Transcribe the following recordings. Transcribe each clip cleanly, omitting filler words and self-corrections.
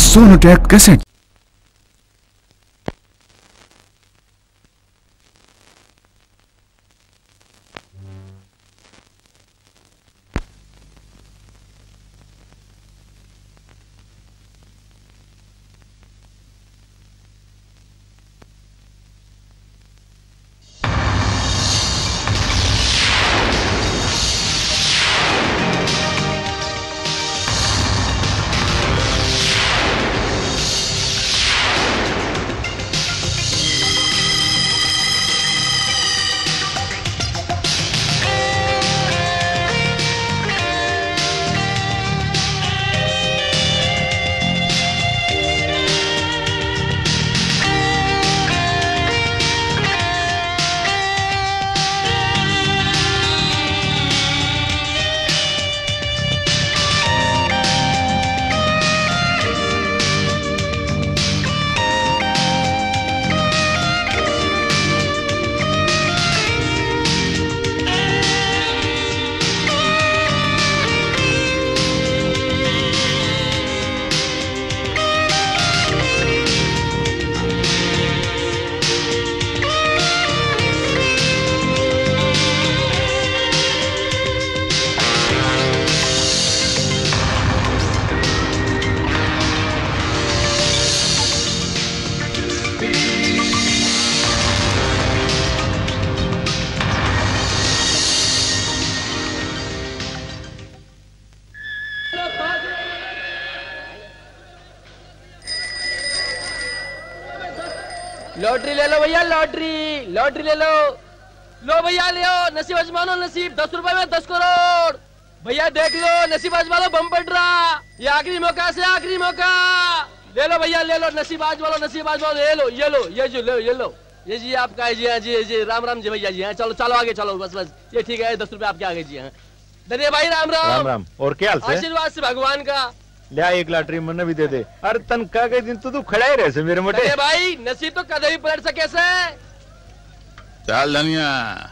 Sonotek cassette. Lottery ले लो भैया, lottery lottery ले लो। लो भैया ले आओ, नसीब आजमा लो, नसीब 10 रुपए में 10 करोड़। भैया देख लो, नसीब आजमा लो, बम पड़ रहा। ये आखिरी मौका से आखिरी मौका। ले लो भैया ले लो, नसीब आजमा लो, नसीब आजमा लो। ये लो ये लो ये जो लो ये लो ये जी आपका है जी। हाँ जी जी, राम राम जी भैया जी। हाँ चलो चलो आगे चलो, बस बस ये ठीक है, 10 रुपए आपके आगे जी। हाँ धन्य भाई, राम राम। राम राम। और क्या हाल से? आशीर्वाद से भगवान का। लिया एक लॉटरी मन भी दे दे। अरे तनख्वाह के दिन तो तू खड़ा ही रहे से मेरे मोटे। अरे भाई नसीब तो कदे भी पलट सके से। चल धनिया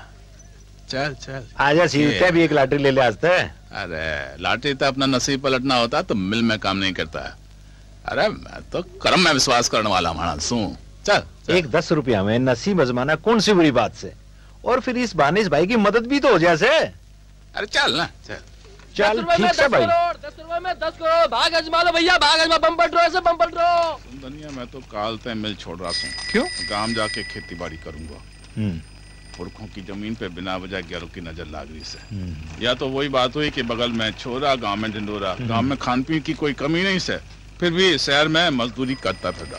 चल चल आजा सीधे भी एक लॉटरी ले ले आज तक। अरे लॉटरी तो अपना नसीब पलटना होता तो मिल में काम नहीं करता है। अरे मैं तो कर्म में विश्वास करने वाला मानस हूँ। चल, चल। एक 10 रुपया में नसीब आजमाना कौन सी बुरी बात से, और फिर इस बहाने इस भाई की मदद भी तो हो जाए से। अरे चल ना चल चल ठीक से भाई। 10 रुपए में 10 करोड़। भाग आजमा लो भैया, भाग आजमा, बम पलटो ऐसे बम पलटो। दुनिया मैं तो काल तय मिल छोड़ रहा हूँ। क्यों? गांव जाके खेती बाड़ी करूंगा। पुरखों की जमीन पे बिना वजह गैरों की नजर लाग रही से। या तो वही बात हुई कि बगल में छोरा, गांव में ढिंडोरा। गांव में खान पीन की कोई कमी नहीं से, फिर भी शहर में मजदूरी करता फिर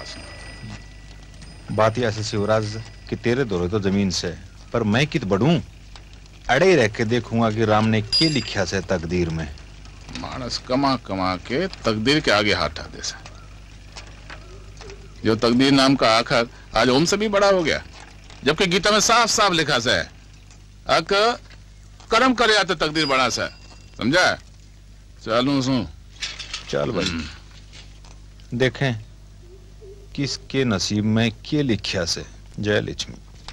बात ऐसे शिवराज कि तेरे दौरे तो जमीन से, पर मैं कित बढ़ूं, अड़े रह के देखूंगा कि राम ने क्या लिखा से तकदीर में। मानस कमा कमा के तकदीर के आगे हाथ दे से। जो तकदीर नाम का आखिर आज ओम से भी बड़ा हो गया, जबकि गीता में साफ साफ लिखा से अक कर्म करे आते तकदीर बड़ा से। समझा? चलूं सुन। चल भाई देखें किसके नसीब में क्या लिखा से। जय लक्ष्मी।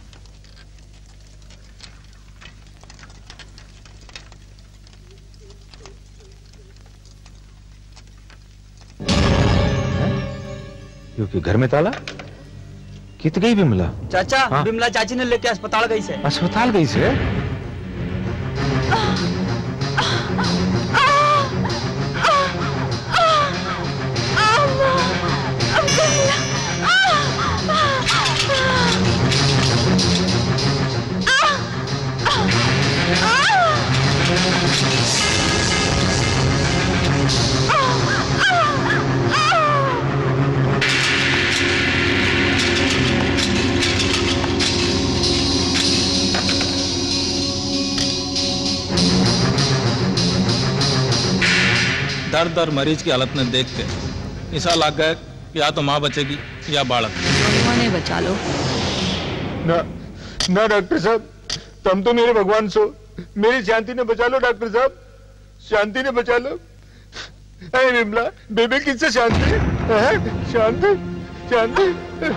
क्योंकि घर में ताला कित गई बिमला? चाचा हाँ? बिमला चाची ने लेके अस्पताल गई से। अस्पताल गई से? दर्द और मरीज की हालत में देख के ऐसा लग गया कि या तो माँ बचेगी या बालक। उन्हें बचा लो। ना ना डॉक्टर साहब, तुम तो मेरे भगवान सो, मेरी शांति ने बचा लो डॉक्टर साहब, शांति ने बचा लो। अरे विमला बेबे किससे शांति? शांति शांति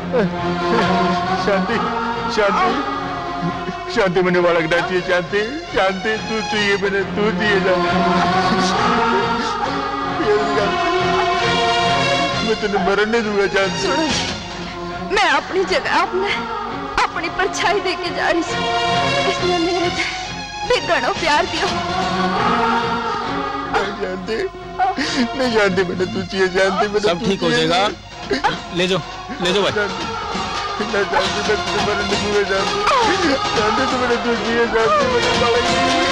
शांति शांति शांति मैंने बालक चाहिए। शांति शांति तू चाहिए, मैंने तू चाहिए। मैं तुझे मरन नहीं दूंगा शांति। सुनो जी, मैं अपनी जगह अपनी परछाई देके जा रही हूँ। इसने मेरे भी घणो प्यार दिया। शांति, नहीं शांति, मैंने तू चाहिए शांति। सब ठीक हो जाएगा, ले जाओ भाई। शांति, मैं तुझे मरन नहीं दूंगा शांति। शांति, तू मैंने तू चाहिए शांति।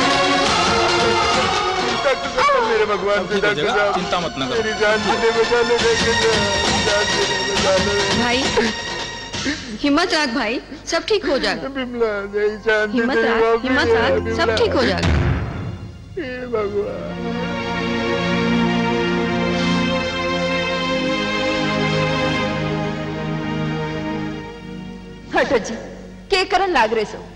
डॉक्टर साहब, मेरे भगवान से डॉक्टर साहब, चिंता मत ना करो। मेरी जान ने बचा लो डॉक्टर साहब। भाई हिम्मत रख भाई, सब ठीक हो जाएगा। बिमला, नहीं शांति, हिम्मत रख, सब ठीक हो जाएगा। हे भगवान। हटो जी, के करन लाग रहे सो?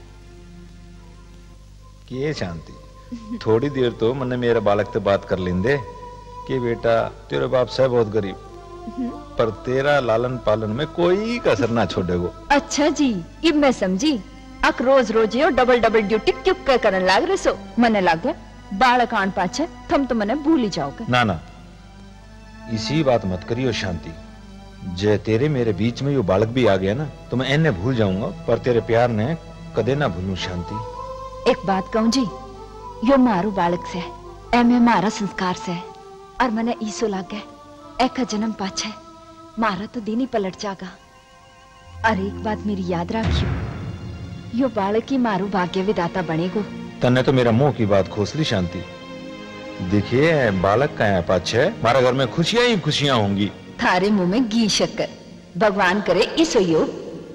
कि शांति, थोड़ी देर तो मैंने मेरे बालक से बात कर लेंदे कि बेटा तेरे बाप से बहुत गरीब, पर तेरा लालन पालन में कोई कसर ना छोड़ेगो। अच्छा जी, अब मैं समझी। अक रोज यो डबल ड्यूटी क्यों करन लाग रहे सो? मने लागे बालक आन पाछे थम तो मने भूल ही जाओगे। ना, इसी बात मत करियो शांति। जे तेरे मेरे बीच में यो बालक भी आ गया ना, तो मैं इन्हें भूल जाऊंगा, पर तेरे प्यार ने कदे ना भूलूं शांति। एक बात कहूं जी, यो मारू बालक से, एमे मारा संस्कार से, और मने ईसो लागे एक जन्म पाछे मारा तो दिन ही पलट जागा। और एक बात मेरी याद रखियो, यो बालक ही मारू भाग्य विधाता बनेगो। तन्ने तो मेरा मुंह की बात खोस ली शांति। देखिए बालक का है पाछे, हमारा घर में खुशियां ही खुशियां होंगी। थारे मुंह में घी शक्कर, भगवान करे इसो योग।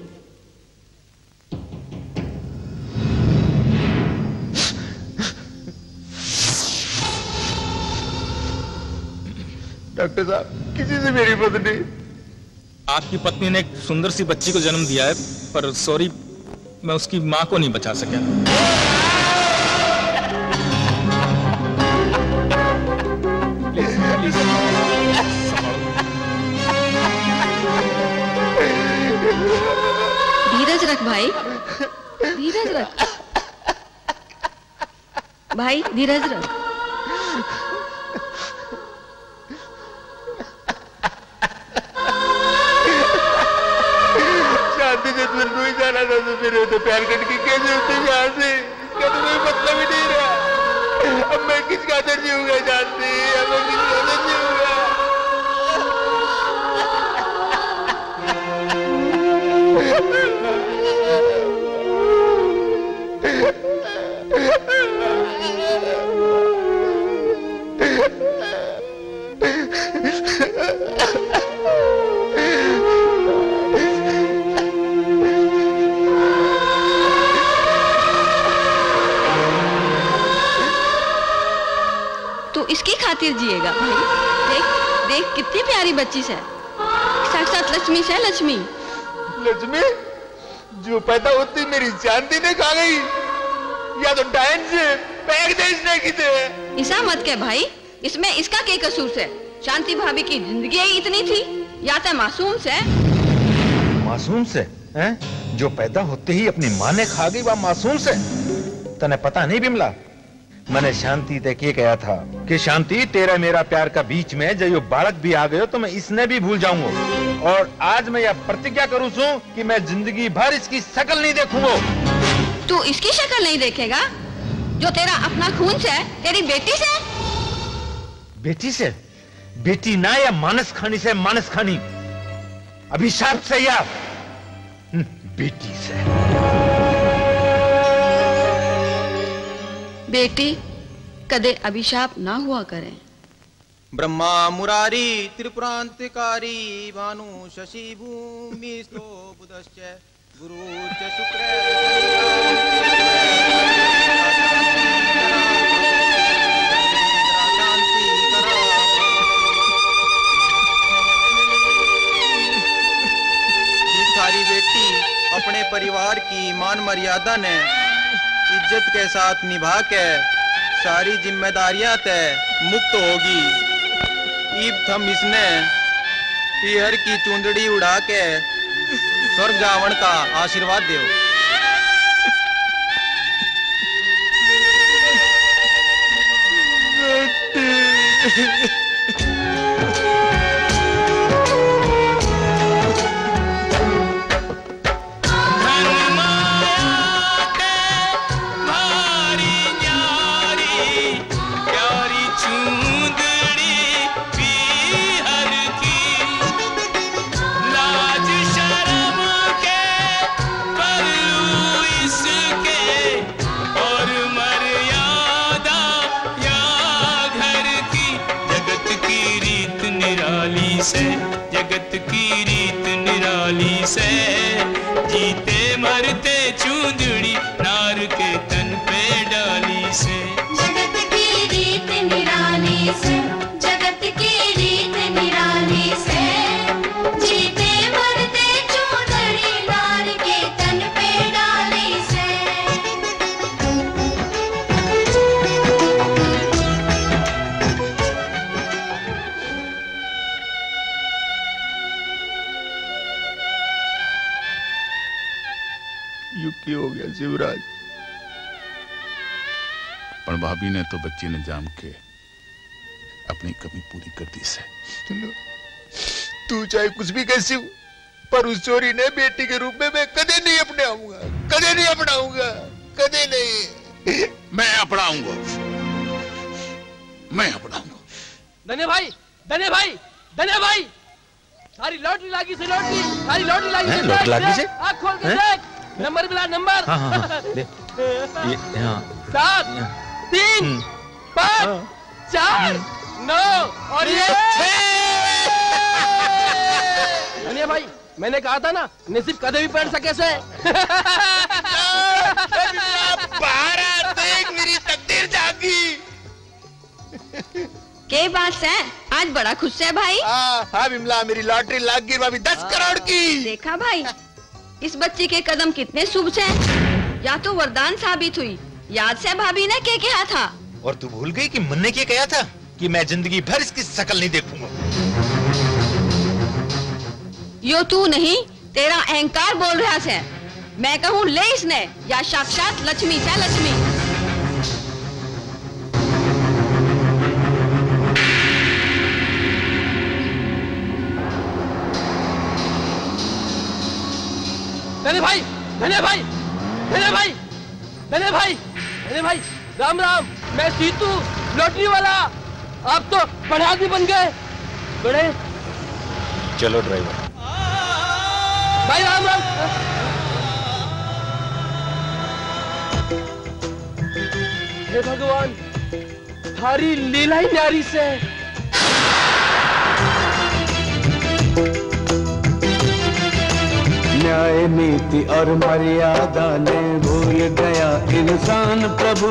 डॉक्टर साहब, किसी से मेरी पत्नी। आपकी पत्नी ने एक सुंदर सी बच्ची को जन्म दिया है, पर सॉरी, मैं उसकी माँ को नहीं बचा सका। धीरज रख भाई, धीरज रख भाई, धीरज रख। शांति से तुझे नहीं जाना था, तो मेरे तो प्यार करके कैसे उठते यहाँ से? इसका तो कोई मतलब ही नहीं रहा। अब मैं किस खातिर जीऊंगा शांति? अब मैं किस खातिर जीऊंगा? तू इसकी खातिर जिएगा भाई। देख देख कितनी प्यारी बच्ची से, साक्षात लक्ष्मी से। लक्ष्मी लक्ष्मी जो पैदा होती मेरी शांति ने खा गई, या तो डायन से पैक दे इसने किते। ऐसा मत कह भाई, इसमें इसका क्या कसूर है? शांति भाभी की जिंदगी ही इतनी थी, या तो मासूम से। मासूम से हैं? जो पैदा होते ही अपनी माँ ने खा गई, वह मासूम से? तने पता नहीं बिमला, मैंने शांति ते के कहा था कि शांति तेरा मेरा प्यार का बीच में जो बालक भी आ गयो तो मैं इसने भी भूल जाऊंगा। और आज मैं यह प्रतिज्ञा करूं छू कि मैं जिंदगी भर इसकी शक्ल नहीं देखूंगा। तू इसकी शक्ल नहीं देखेगा जो तेरा अपना खून से, तेरी बेटी से? बेटी से? बेटी ना, या मानस खानी से? मानस खानी अभिशाप से, या बेटी से? बेटी कदे अभिशाप ना हुआ करे। ब्रह्मा मुरारी त्रिपुरांतकारी भानु शशि भूमि स्तो बुधश्च गुरु च शुक्र थारी बेटी अपने परिवार की मान मर्यादा ने इज्जत के साथ निभा के सारी जिम्मेदारियां तय मुक्त होगी। ईब थम इसने पीहर की चुंदड़ी उड़ा के स्वर्ग जावन का आशीर्वाद दो। से, जगत की रीत निराली से, जीते मरते चौधरी लाल के तन पे डाली से। युक्ति हो गया शिवराज। पर भाभी ने तो बच्ची ने जाम के अपनी कमी पूरी कर दी से। तू चाहे कुछ भी कैसी हो, पर उस चोरी ने बेटी के रूप में मैं कदे नहीं अपनाऊंगा, कदे नहीं अपनाऊंगा, कदे नहीं। मैं अपनाऊंगा, मैं अपनाऊंगा। धन्य भाई, धन्य भाई, धन्य भाई, सारी लॉटरी लागी से लॉटरी, सारी लॉटरी लागी से लॉटरी लागी से? आँख खोल के देख, नंबर मिला नंबर। हाँ हाँ दे। ये हाँ 7 3 5 4 9 और ये 6। धन्य भाई, मैंने कहा था ना नसीब कदे भी पलट सके से। भारत देख मेरी तकदीर जागी। के बात है, आज बड़ा खुश है भाई। हाँ विमला, मेरी लॉटरी लग गई भाभी 10 करोड़ की। देखा भाई, इस बच्ची के कदम कितने शुभ से, या तो वरदान साबित हुई। याद से भाभी ने क्या कहा था? और तू भूल गई कि मन ने क्या कहा था कि मैं जिंदगी भर इसकी शकल नहीं देखूंगा। यो तू नहीं, तेरा अहंकार बोल रहा है। मैं कहूँ ले इसने, या साक्षात लक्ष्मी से लक्ष्मी। धन्य भाई, धन्य भाई, धन्य भाई, धन्य भाई, धन्य भाई, राम राम। मैं सीतू लॉटरी वाला, आप तो बड़े आदमी बन गए। बड़े चलो ड्राइवर। भाई राम राम। हे भगवान, थारी लीला ही न्यारी से। न्याय नीति और मर्यादा ने भूल गया इंसान प्रभु।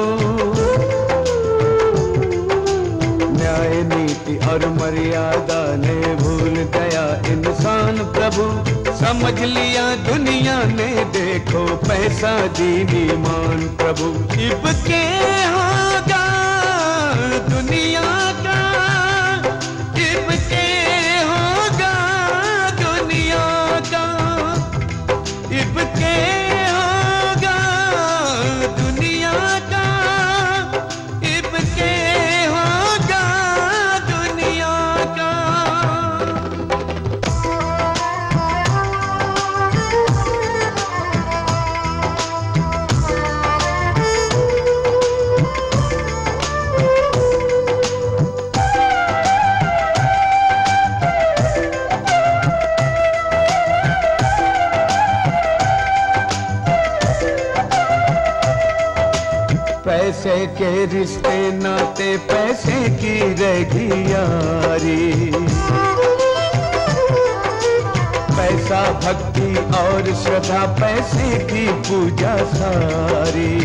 न्याय नीति और मर्यादा ने भूल गया इंसान प्रभु। समझ लिया दुनिया ने देखो पैसा दीनी मान प्रभु। इब के होगा दुनिया का, इब के होगा दुनिया का, इब के होगा दुनिया का, इब के होगा दुनिया का। पैसे के रिश्ते नाते, पैसे की रहेगी यारी। पैसा भक्ति और श्रद्धा, पैसे की पूजा सारी।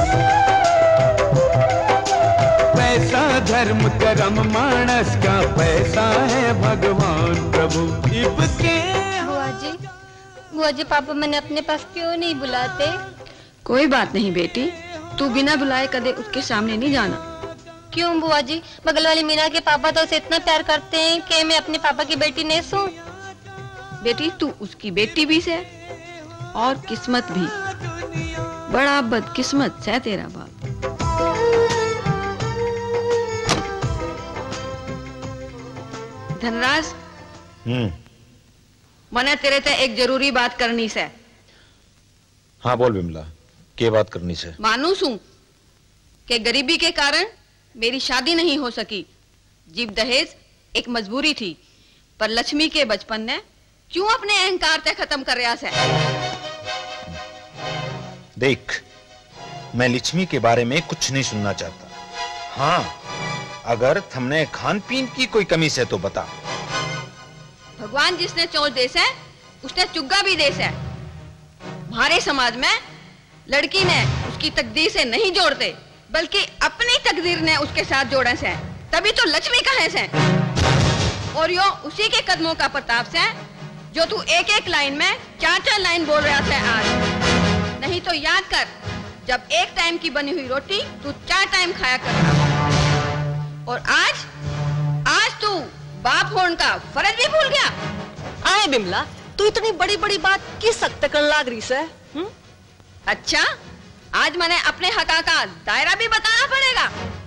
पैसा धर्म कर्म मानस का, पैसा है भगवान प्रभु। इब के बुआ जी पापा मैंने अपने पास क्यों नहीं बुलाते? कोई बात नहीं बेटी, तू बिना बुलाए कदे उसके सामने नहीं जाना। क्यों बुआ जी? बगल वाली मीना के पापा तो उसे इतना प्यार करते हैं कि मैं अपने पापा की बेटी नहीं सूं। बेटी तू उसकी बेटी भी से और किस्मत भी। बड़ा बदकिस्मत है तेरा बाप। धनराज, मने तेरे से एक जरूरी बात करनी से। हाँ बोल विमला, क्या बात करनी से? मानूस हूं कि गरीबी के कारण मेरी शादी नहीं हो सकी। जीव दहेज एक मजबूरी थी, पर लक्ष्मी के बचपन ने क्यों अपने अहंकार ते खत्म कर रहा है? देख, मैं लक्ष्मी के बारे में कुछ नहीं सुनना चाहता। हाँ, अगर तुमने खान पीन की कोई कमी से तो बता। भगवान जिसने चोंच दे से, उसने चुग्गा भी दे से। हमारे समाज में लड़की ने उसकी तकदीर से नहीं जोड़ते, बल्कि अपनी तकदीर ने उसके साथ जोड़े से। तभी तो लक्ष्मी कहे से और यो उसी के कदमों का प्रताप से जो तू एक एक लाइन में 4-4 लाइन बोल रहा था आज। नहीं तो याद कर, जब एक टाइम की बनी हुई रोटी तू 4 टाइम खाया करता और आज तू बाप होने का फर्ज भी भूल गया। आए बिमला, तू इतनी बड़ी बड़ी बात किस हद तक लाग रही से? अच्छा, आज मैंने अपने हका का दायरा भी बताना पड़ेगा।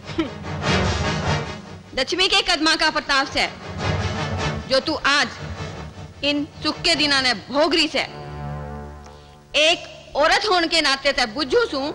लक्ष्मी के कदमा का प्रताप से जो तू आज इन सुख के दिना ने भोगरी से एक औरत होने के नाते ते बुझू सू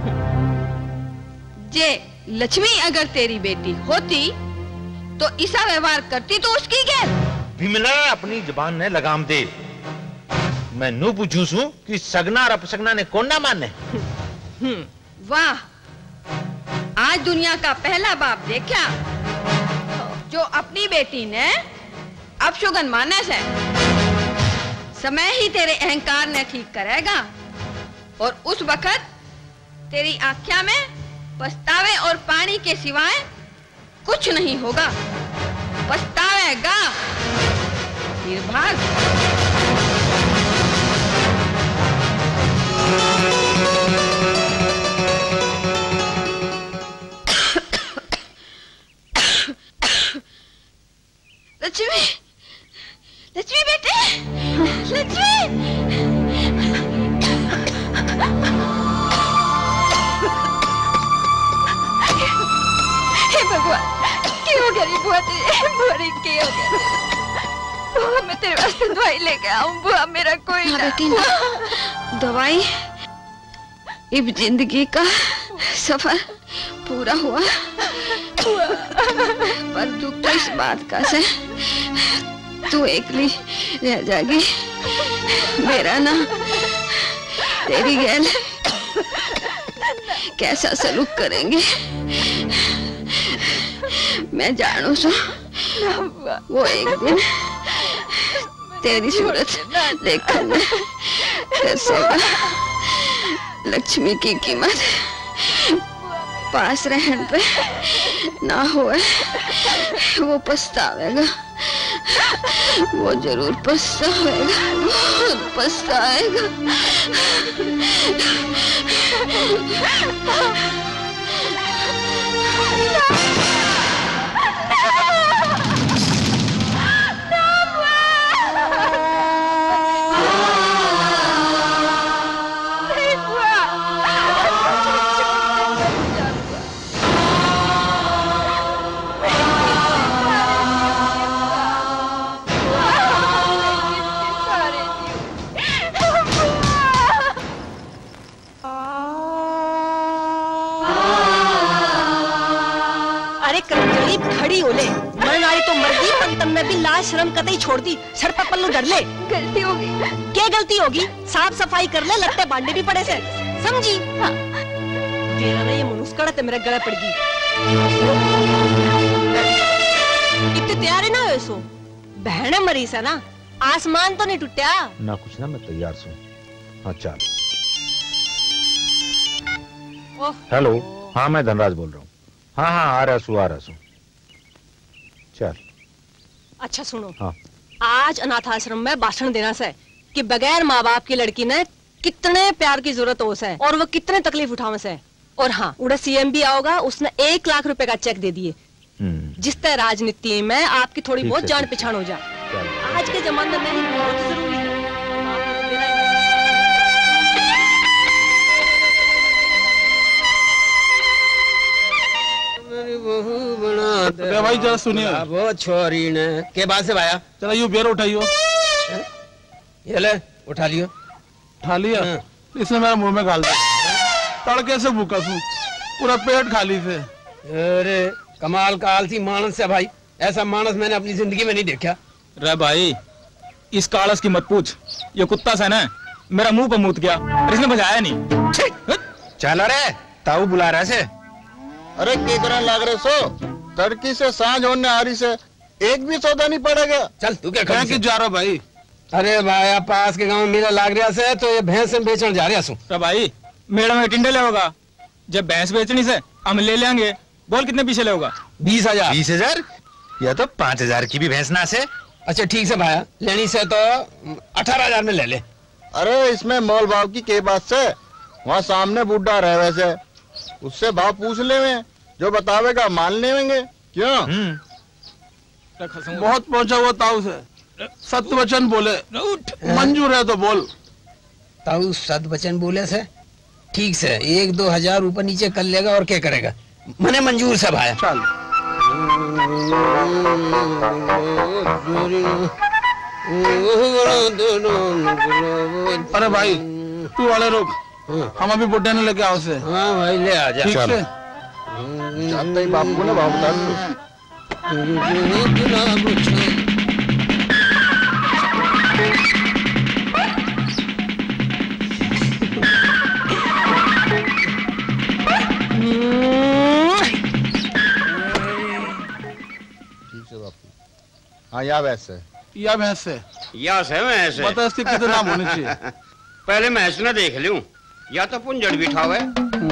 जे लक्ष्मी अगर तेरी बेटी होती तो ऐसा व्यवहार करती तो उसकी गैर। बिमला, अपनी जुबान ने लगाम दे। मैं नू पूछू सू कि सगना और अपसगना ने कौन ना माने। वाह, आज दुनिया का पहला बाप देखा जो अपनी बेटी ने अपशुगन माने से। समय ही तेरे अहंकार ने ठीक करेगा और उस वक्त तेरी आख्या में पछतावे और पानी के सिवाय कुछ नहीं होगा। पछतावेगा निर्भाग। लक्ष्मी, लक्ष्मी बेटे, लक्ष्मी। हे भगवान, क्यों गरीब बुआ तेरे बुआरी क्यों गया? बुआ, मैं तेरे वास्ते दवाई लेके आऊं। बुआ, मेरा कोई ना बेटी ना दवाई। इब जिंदगी का सफर पूरा हुआ पर दुख तो इस बात का से तू एकली रह जाएगी। मेरा ना तेरी गैल कैसा सलूक करेंगे मैं जानू सू। वो एक दिन तेरी सूरत देखने तरसेगा। लक्ष्मी की कीमत पास रहने पे ना होए, वो पछतावेगा। वो जरूर पछतावेगा, पछताएगा। खड़ी हो ले, मरन आई तो मर गई, पर तब मैं भी लाज शर्म कतई छोड़ दी। सर पर पल्लू धर ले। गलती होगी। क्या गलती होगी? साफ सफाई कर ले, लट्टे बांधे भी पड़े से, समझी? हाँ। तेरा ना ये मुनुस्कड़ा ते मेरे गले पड़ गई। इतने तैयार है ना ऐसो? बहने मरी से ना, आसमान तो नहीं टूटा ना कुछ ना, मैं तैयार हूँ। हाँ चल। हेलो, हाँ मैं धनराज बोल रहा हूँ। हाँ हाँ आ रहा सू। चल। अच्छा सुनो, हाँ। आज अनाथ आश्रम में भाषण देना से कि बगैर माँ बाप की लड़की ने कितने प्यार की जरूरत हो से और वो कितने तकलीफ उठावे से। और हाँ, उड़ा सीएम भी आओगा, उसने 1 लाख रुपए का चेक दे दिए, जिस तरह राजनीति में आपकी थोड़ी बहुत जान पहचान हो जाए। आज के जमाने में बहुत जरूरी है। तो भाई जरा सुनिए। वो छोरी ने के बाद से भाया। चलो यू बेर उठाइयो। ये ले उठा लियो। उठा लिया? इसने मेरे मुंह में गाल दिया। तड़के से भूखा हूँ, पूरा पेट खाली से। अरे कमाल का आलसी मानस है भाई, ऐसा मानस मैंने अपनी जिंदगी में नहीं देखा। रे भाई, इस कालस की मत पूछ। ये कुत्ता सा ना मेरा मुंह पर मूत गया, इसने बजाया नहीं। चल रे, ताऊ बुला रहा से। अरे केकरा लाग रहे सो, तड़की से सांझ होने आ रही से एक भी सौदा नहीं पड़ेगा। चल तू क्या जा रहा भाई? अरे भाई पास के गांव में मेला लाग रहा से तो ये भैंस बेचने जा रहा हूँ। तो भाई मेला में टिंडे ले होगा, जब भैंस बेचनी से हम ले लेंगे बोल कितने पीछे लेगा? 20,000। 20,000? यह तो 5,000 की भी भैंस ना से। अच्छा ठीक से भाया, लेनी से तो 18,000 में ले ले। अरे इसमें मोल भाव की के बात से, वहाँ सामने बुढ़ा रहे वैसे, उससे भाव पूछ लेवे, जो बतावेगा मान लेंगे। क्यों? बहुत पहुंचा हुआ ताऊ से, सत्य वचन बोले, मंजूर है तो बोल। ताऊ सत्य वचन बोले से ठीक से 1-2 हजार ऊपर नीचे कर लेगा और क्या करेगा, मने मंजूर से भाया। चल अरे भाई तू वाले रुक, हम अभी बुड्ढे ने लेके आओ से। हाँ भाई ले आ जा। ठीक से जाते ही बापू को ना भाव बता दो। हाँ या भैंस है, या भैंस है, या से भैंस है। बता इसके कितने नाम होने चाहिए? पहले भैंस न देख लूं, या तो पुंजड़ बिठाओ है।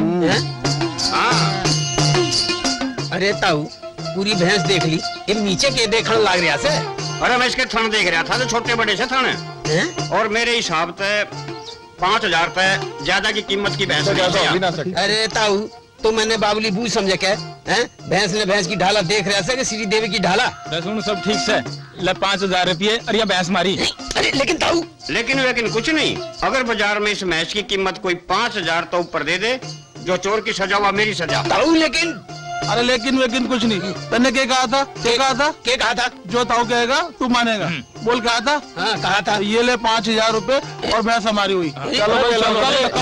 हाँ। अरे ताऊ पूरी भैंस देख ली, ये नीचे के देखने लग रहा से। अरे मैं इसके थन देख रहा था, तो छोटे बड़े से थन है। और मेरे हिसाब से 5,000 रुपए ज्यादा की कीमत की भैंस नहीं। अरे ताऊ तो मैंने बाबुली बूझ समझे क्या है? भैंस ने भैंस की ढाला देख रहा था कि श्री देवी की ढाला। सुन सब ठीक से, ले 5,000 रुपये और ये भैंस मारी। अरे लेकिन ताऊ, लेकिन कुछ नहीं, अगर बाजार में इस भैंस की कीमत कोई 5,000 तो ऊपर दे दे, जो चोर की सजा हुआ मेरी सजा। ताऊ लेकिन, अरे लेकिन कुछ नहीं। तन्ने क्या कहा था? क्या कहा था? जो ताऊ कहेगा तू मानेगा। बोल कहा था? हाँ कहा था। ये ले 5,000 रुपए और भैंस हमारी हुई। चलो भाई चलो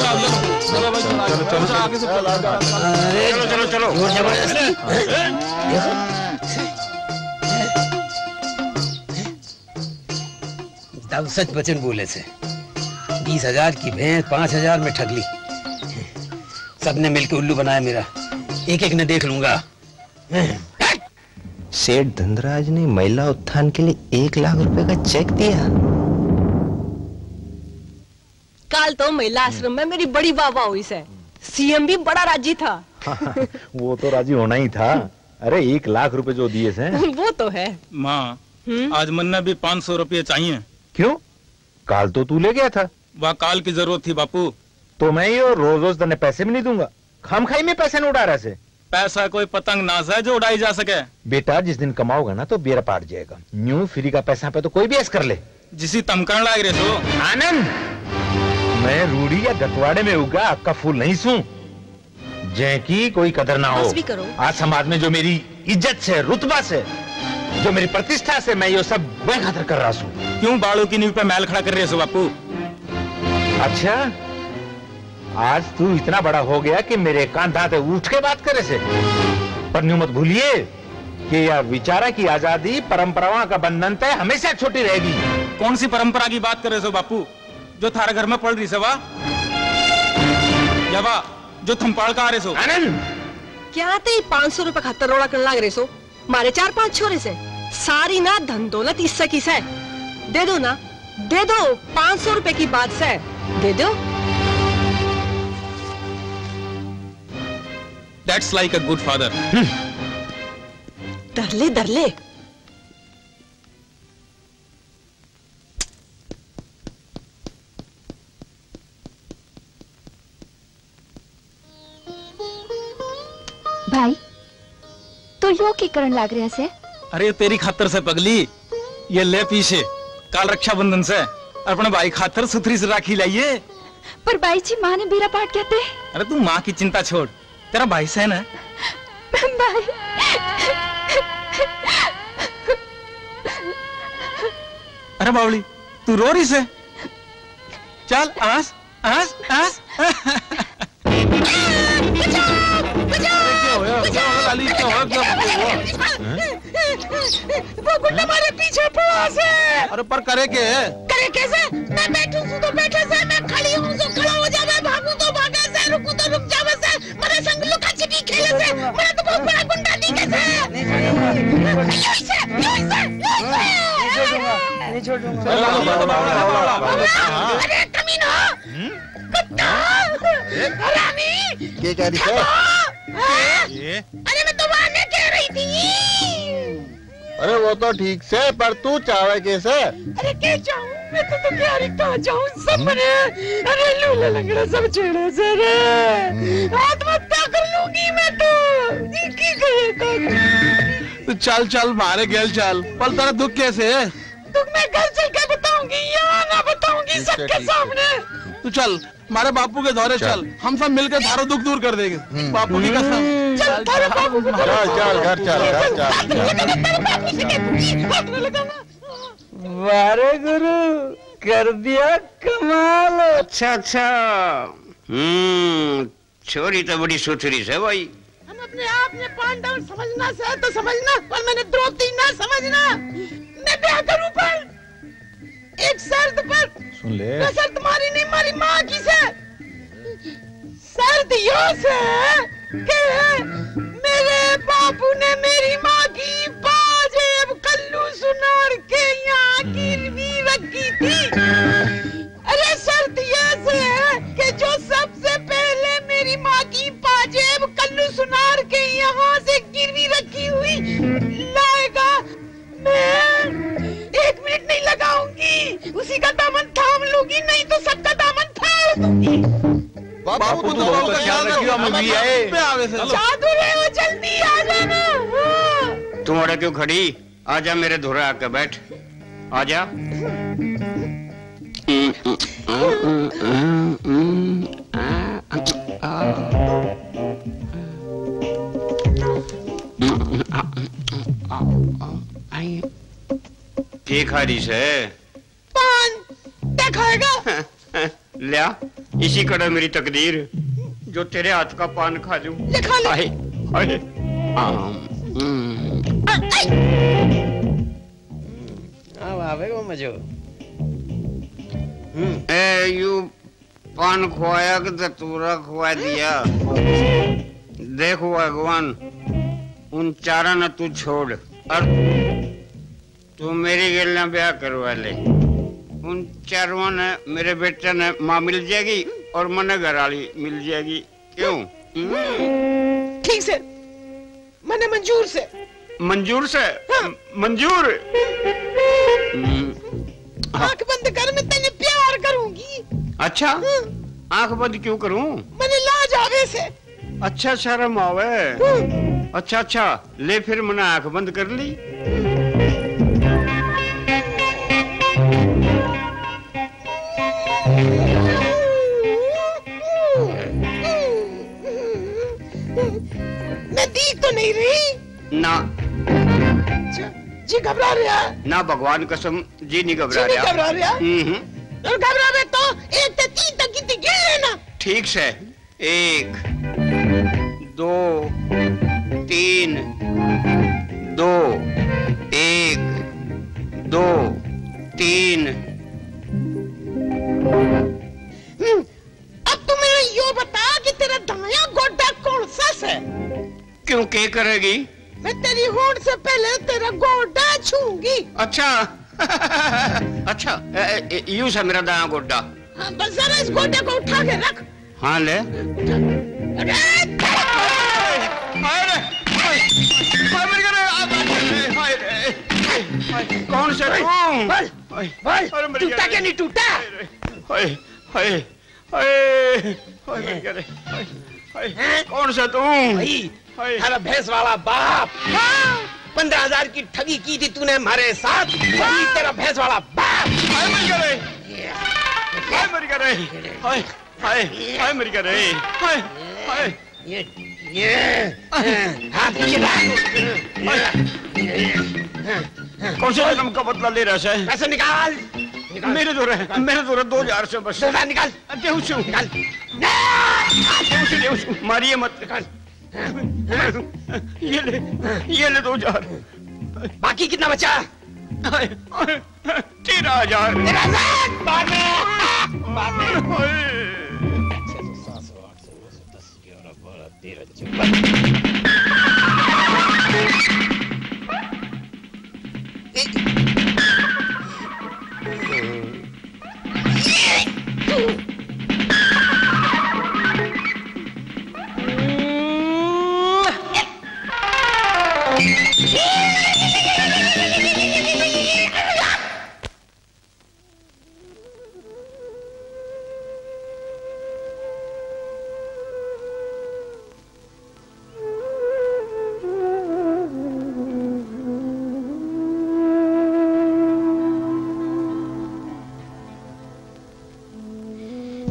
चलो। ताऊ सच वचन बोले से 20,000 की भैंस 5,000 में ठग ली। सबने मिलकर उल्लू बनाया मेरा, एक ने देख लूंगा। सेठ धनराज ने महिला उत्थान के लिए 1 लाख रुपए का चेक दिया। कल तो महिला आश्रम में मेरी बड़ी बाबा हुई से, सीएम भी बड़ा राजी था। वो तो राजी होना ही था। अरे 1 लाख रुपए जो दिए से। वो तो है। माँ आज मन्ना भी 500 रुपये चाहिए। क्यों? काल तो तू ले गया था। वह काल की जरूरत थी बापू। तो मैं ये रोज तने पैसे भी नहीं दूंगा, खामखाई में पैसे न उड़ा रहा से। पैसा कोई पतंग नाश है जो उड़ाई जा सके। बेटा जिस दिन कमाओगा ना तो बेरा पाट जाएगा। न्यू फ्री का पैसा पे तो कोई भी ऐस कर ले। जिसी तमकन लाग रहे तो आनंद, मैं रूढ़ी या गतवाड़े में उगा आपका फूल नहीं सूं, जय की कोई कदर ना हो। आज समाज में जो मेरी इज्जत से, रुतबा से, जो मेरी प्रतिष्ठा से मैं ये सब बेखतर कर रहा हूँ। क्यों बालों की नींव पे मैल खड़ा कर रहे हो बापू? अच्छा आज तू इतना बड़ा हो गया कि मेरे कान दांते उठ के बात करे से। पर न्यू मत भूलिए कि यह विचारा की आजादी परंपराओं का बंधन तय हमेशा छोटी रहेगी। कौन सी परंपरा की बात कर रहे हो बापू? जो थारा घर में पड़ रही से वाह, या वाह जो थमपाड़ का आ रहे सो। आनंद क्या ते 500 रुपए खतर रोड़ा कर लाग रहे सो, मारे 4-5 छोरे से सारी ना धन दौलत इससे की से। दे दो ना, दे दो। 500 रुपए की बात से दे दो। That's like a good father. दरले। भाई तो यो की करण लाग रहा से? अरे तेरी खातर से पगली, ये ले पीछे काल रक्षाबंधन से अपने भाई खातर सुथरी से राखी लाइए। पर भाई जी माँ ने बेरा पाट कहते। अरे तू माँ की चिंता छोड़, तेरा भाई से है ना। भाई अरे बावली तू रो रही से? चल आस आस आस। वो गुंडा हमारे पीछे पड़ा से। अरे पर करे के? करे कैसे? मैं बैठू हूँ तो बैठे से, मैं खड़ी हूँ तो खड़ा हो जावे, भागू तो भागे से, रुकू तो रुक जावे से, मेरे संग लुका छिपी खेले से, मैं तो बहुत बड़ा गुंडा दिखे से। नहीं छोड़ूंगा। अरे कमीना, कुत्ता, हरामी, क्या कह रही है? अरे मैं तो मारने कह रही थी। अरे वो तो ठीक से, पर तू चाहे कैसे? अरे क्या चाहूँ मैं तो प्यारी कहाँ जाऊँ सब मरे। अरे लूला लंगड़ा सब छेड़ा से रे, आत्महत्या कर लूंगी मैं तो। तो चल चल मारे गेल चल। पर तेरा दुख कैसे है? दुख मैं घर चल के बताऊंगी, यहाँ ना बताऊंगी सबके सामने। तू चल हमारे बापू के दौरे चल, हम सब मिलकर थारा दुख दूर कर देंगे। बापू की कसम। चल थारे बापू को चल चल घर चल घर चल। वारे गुरु कर दिया कमाल। अच्छा अच्छा। छोरी तो बड़ी सुथरी से भाई। हम अपने आप में पांडव समझना से तो समझना, पर मैंने द्रौपदी ना समझना। मैं ब्याह करूं पर एक शर्त पर। सुन ले। मैं शर्त मारी नहीं, मारी माँ की से। शर्त यो से कि मेरे बापू ने मेरी माँ की पाजेब कल्लू सुनार के यहाँ गिरवी रखी थी। अरे शर्त ये से है कि जो सबसे पहले मेरी माँ की पाजेब कल्लू सुनार के यहाँ से गिरवी रखी हुई लाएगा, मैं 1 मिनट नहीं लगाऊंगी, उसी का दामन थाम लूंगी, नहीं तो सबका दामन फाड़ दूंगी। बापू तो बहुत ख्याल रखियो, हम भी आए। जादू रहे हो, जल्दी आ जाना। तुम अड़े क्यों खड़ी? आजा मेरे धुरा आके बैठ, आजा। के खारिश है? पान देखाएगा। लिया, इसी कड़ा मेरी तकदीर जो तेरे हाथ का पान खा लूं। लिखा ले। आए, आए। अब आवेगा मजो। यू पान खुआया कि धतूरा खुआ दिया। देखो भगवान, उन चारा न तू छोड़ और तू मेरी गिलना ब्याह करवा ले। उन चारों ने मेरे बेटे ने माँ मिल जाएगी और मने घराली मिल जाएगी। क्यों? ठीक से, मने मंजूर से। मंजूर से? हाँ। मंजूर। आंख बंद कर, मैं तेने प्यार करूंगी। अच्छा, आंख बंद क्यों करूं? मैंने लाज आवे से। अच्छा शर्म आवे। अच्छा अच्छा, ले फिर मैंने आंख बंद कर ली। मैं दिख तो नहीं रही ना। जी घबरा रहा है? ना भगवान कसम जी नहीं घबरा रहा। घबरा रहा? और घबरा रहे तो 1 से 3 तक गिनती गिन लेना। ठीक से। 1 2 3 2 1 2 3। अब तू मेरे यो बता कि तेरा दायां गोड्डा कौन सा है? क्यों क्या करेगी? मैं तेरी होंठ से पहले तेरा गोड्डा छूंगी। अच्छा अच्छा, यूं सा मेरा दायां गोड्डा। हाँ, बस जरा इस गोड्डे को उठा के रख। हाँ ले। कौन से तू? टूटा क्या नहीं टूटा? कौन सा तू? तेरा भैंस वाला बाप। 15,000 की ठगी की थी तूने हमारे साथ। वही तेरा भैंस वाला बाप। कौन से रकम का बदला ले रहा है? पैसे निकाल। मेरे दो 2000 से बस। निकाल। मारिए मत। निकाल। ये ले 2000। बाकी कितना बचा? 13,000। बाद में। 13,000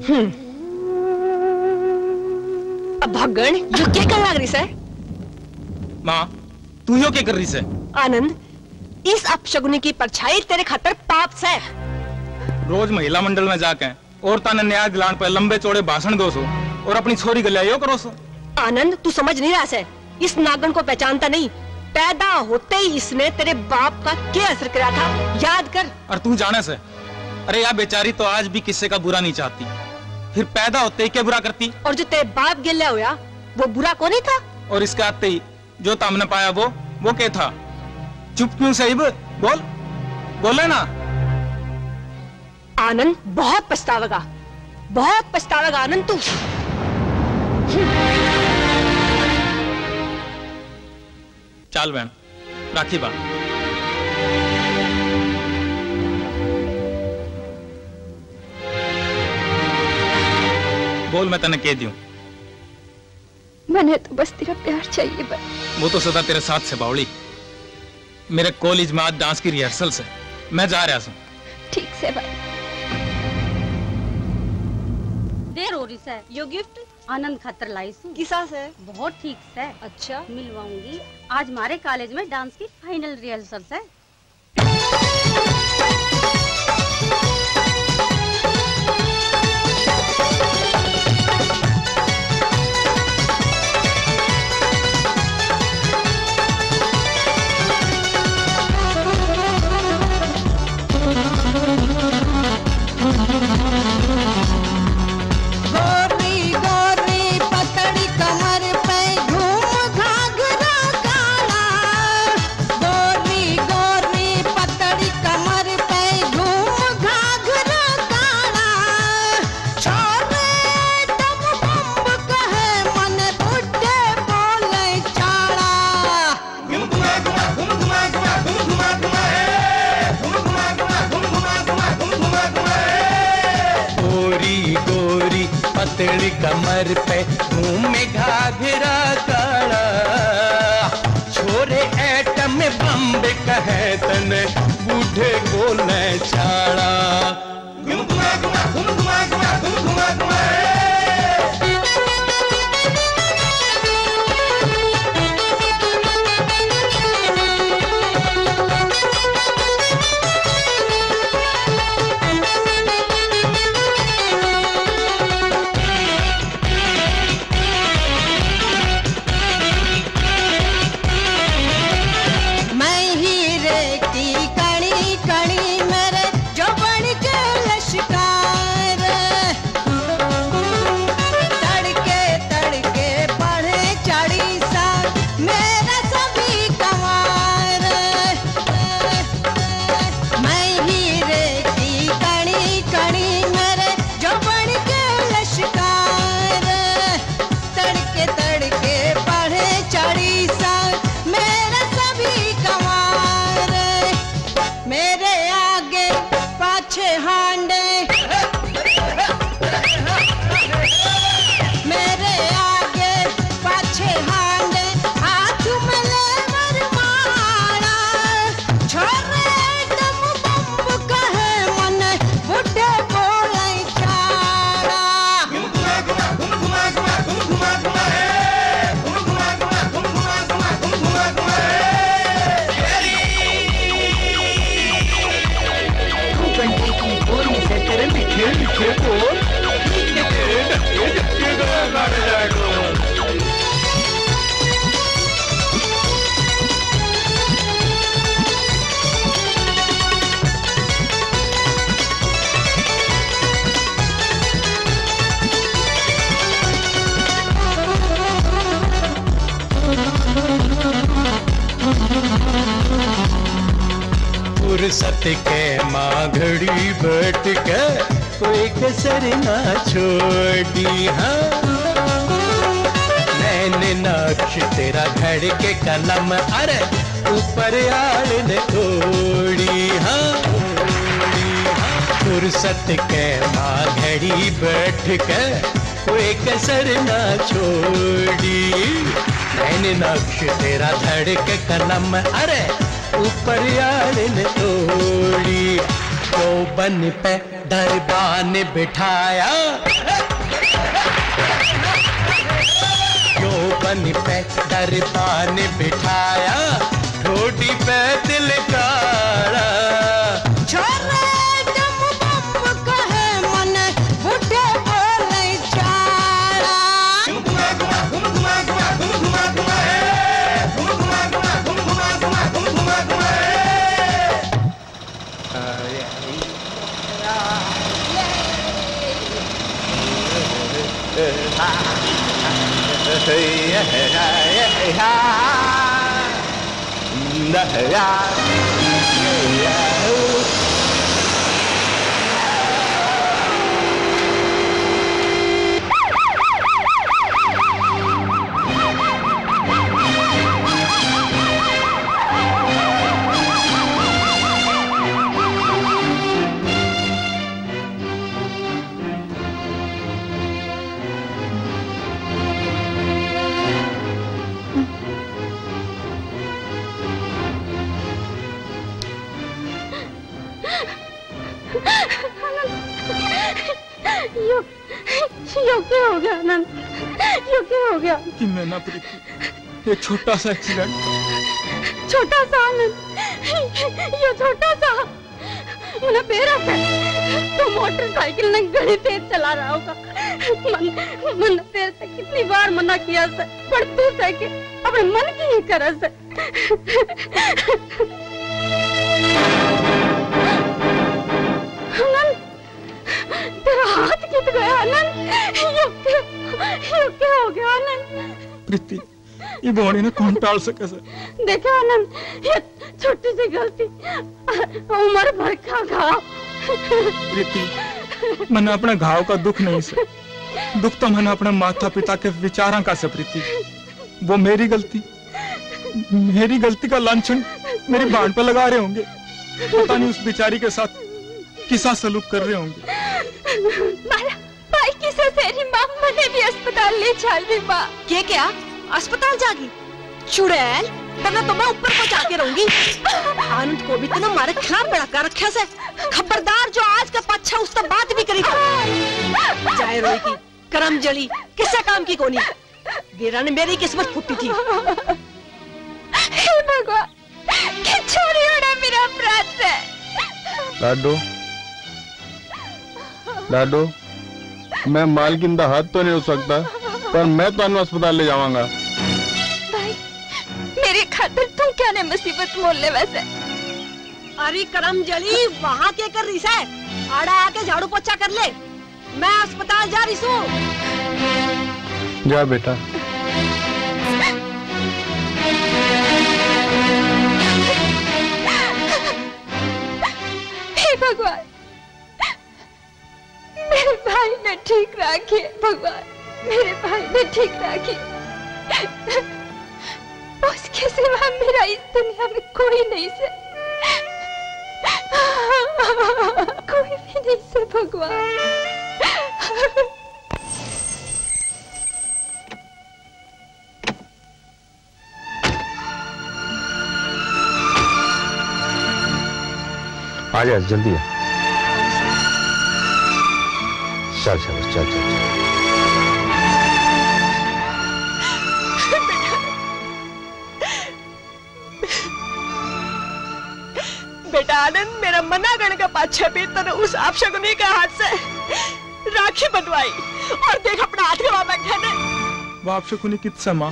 अब भगन यो क्या कर लाग रही से? माँ तू यो क्या कर रही से? आनंद, इस अपशगुनी की परछाई तेरे खातर पाप से। रोज महिला मंडल में जाके औरता ने न्याय दिलाने पर लंबे चौड़े भाषण दो सो और अपनी छोरी गलियायो करो सो। आनंद, तू समझ नहीं रहा से, इस नागन को पहचानता नहीं। पैदा होते ही इसने तेरे बाप का क्या असर करा था, याद कर। और तू जाने से, अरे यार बेचारी तो आज भी किसी का बुरा नहीं चाहती, फिर पैदा होते ही क्या बुरा करती? और जो तेरे बाप गिल्ला हुआ वो बुरा को नहीं था? और इसके आते ही जो तुमने पाया वो क्या था? चुप क्यों सहीब? बोल, बोले ना। आनंद बहुत पछतावेगा, बहुत पछतावेगा आनंद तू। चल बहन, राखी बा। बोल, मैं तने कह दूं। मैंने तो बस तेरा प्यार चाहिए बस। वो तो सदा तेरे साथ से बावली। मेरे कॉलेज में आज डांस की रिहर्सल से मैं जा रहा हूँ। ठीक से भाई। देर हो रही है। यो गिफ्ट आनंद खातर लाई सू। किसा से? बहुत ठीक से। अच्छा, मिलवाऊंगी। आज हमारे कॉलेज में डांस की फाइनल रिहर्सल है। पतली कमर पे घूमे घाघरा काला, छोरे एटम में बम्ब कहे तने बूढ़े बोले छाड़ा। घुमा घुमा घुमा घुमा घुमा घुमा घुमा फुर्सत के माघड़ी बैठ के कोई कसर ना छोड़ी। हाँ, मैंने नक्श तेरा घड़ के कलम अरे ऊपर आड़ ने तोड़ी। हाँ, फुर्सत के माघड़ी बैठ के कोई कसर ना छोड़ी। मैंने नक्श तेरा धड़ के कलम अरे ऊपर यार ने तोड़ी। बन पे दरबान बिठाया, बन पे दरबान बिठाया, ठोडी पे दिल काड़ा। छोरे जम बम कहे मन बुढ़े बोले चाड़ा। घुम घुमा घुमा घुम घुमा घुमा घुम घुमा घुमा है, घुम घुमा घुमा घुम घुमा घुमा घुम घुमा घुमा है। यो क्या हो गया आनंद, यो क्या हो गया? कि मैं ना प्रीति, एक छोटा सा एक्सीडेंट। छोटा सा आनंद, यो छोटा सा मुझे बेरा पे तो मोटरसाइकिल ने गड़ी तेज चला रहा होगा। मन तेरे से कितनी बार मना किया से, पर तू से कि अपने मन की ही कर से। आनंद, तेरा हाथ कित गया आनंद, यो क्या हो गया आनंद? प्रीति, ये बॉडी ने कौन टाल सके से? देखा आनंद, ये छोटी सी गलती उम्र भर का घाव। प्रीति, मैंने अपने घाव का दुख नहीं से, दुख तो मैंने अपने माता पिता के विचारों का से प्रीति। वो मेरी गलती का लांछन मेरी बाण पे लगा रहे होंगे। पता नहीं उस बेचारी के साथ किसा सलूक कर रहे होंगे। भाई किसे तेरी माँ मने भी अस्पताल ले चल रही माँ। क्या अस्पताल जागी? चुड़ैल, तब तो मैं ऊपर को जाके रहूंगी। आनंद को भी तो हमारे खिलाफ बड़ा कर रखा से। खबरदार, जो आज का पच्छा उसका बात भी करी जाए रोई की करम जली किससे काम की कोनी। वीरा ने मेरी किस्मत फूटी थी। हे भगवान, कि छोरी होना मेरा अपराध से। लाडो, मैं मालकिन दा हाथ तो नहीं हो सकता, पर मैं तो अस्पताल ले जाऊंगा। भाई, मेरी खातिर तुम क्या ने मुसीबत मोल ले वैसे? अरे करम जली, वहाँ क्या कर रही है? आड़ा आके झाड़ू पोछा कर ले, मैं अस्पताल जा रही हूँ। जा बेटा। हे भगवान, मेरे भाई ने ठीक रखी। भगवान, मेरे भाई ने ठीक रखी। उसके सिवा मेरा इस दुनिया में कोई नहीं से, कोई भी नहीं से भगवान। आ जा, जल्दी आ। चल चल चल चल, चल। बेटा आनंद, मेरा मना करने का पाछा भी तने उस आपशकुनी के हाथ से राखी बंधवाई और देख अपना हाथ गवा बैठा ने। वो आपशकुनी कित समा,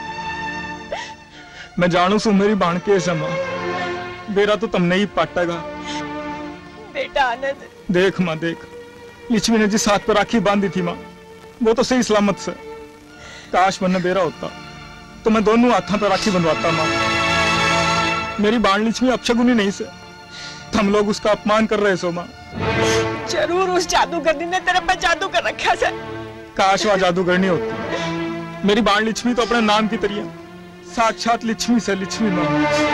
मैं जानू सू मेरी बाण के समा, बेरा तो तुमने ही पाटेगा। बेटा आनंद, देख माँ देख, लिच्छवी ने जिस हाथ पर राखी बांधी थी माँ, वो तो सही सलामत से। काश मन बेरा होता तो मैं दोनों हाथों पर राखी बंधवाता माँ। मेरी बाण लिच्छवी अपशगुनी नहीं से, हम लोग उसका अपमान कर रहे सो माँ। जरूर उस जादूगरनी ने तेरे पर जादू कर रखा है। काश वह जादूगरनी होती। मेरी बाण लिच्छवी तो अपने नाम की तरिया साक्षात लिच्छवी से लिच्छवी माँ।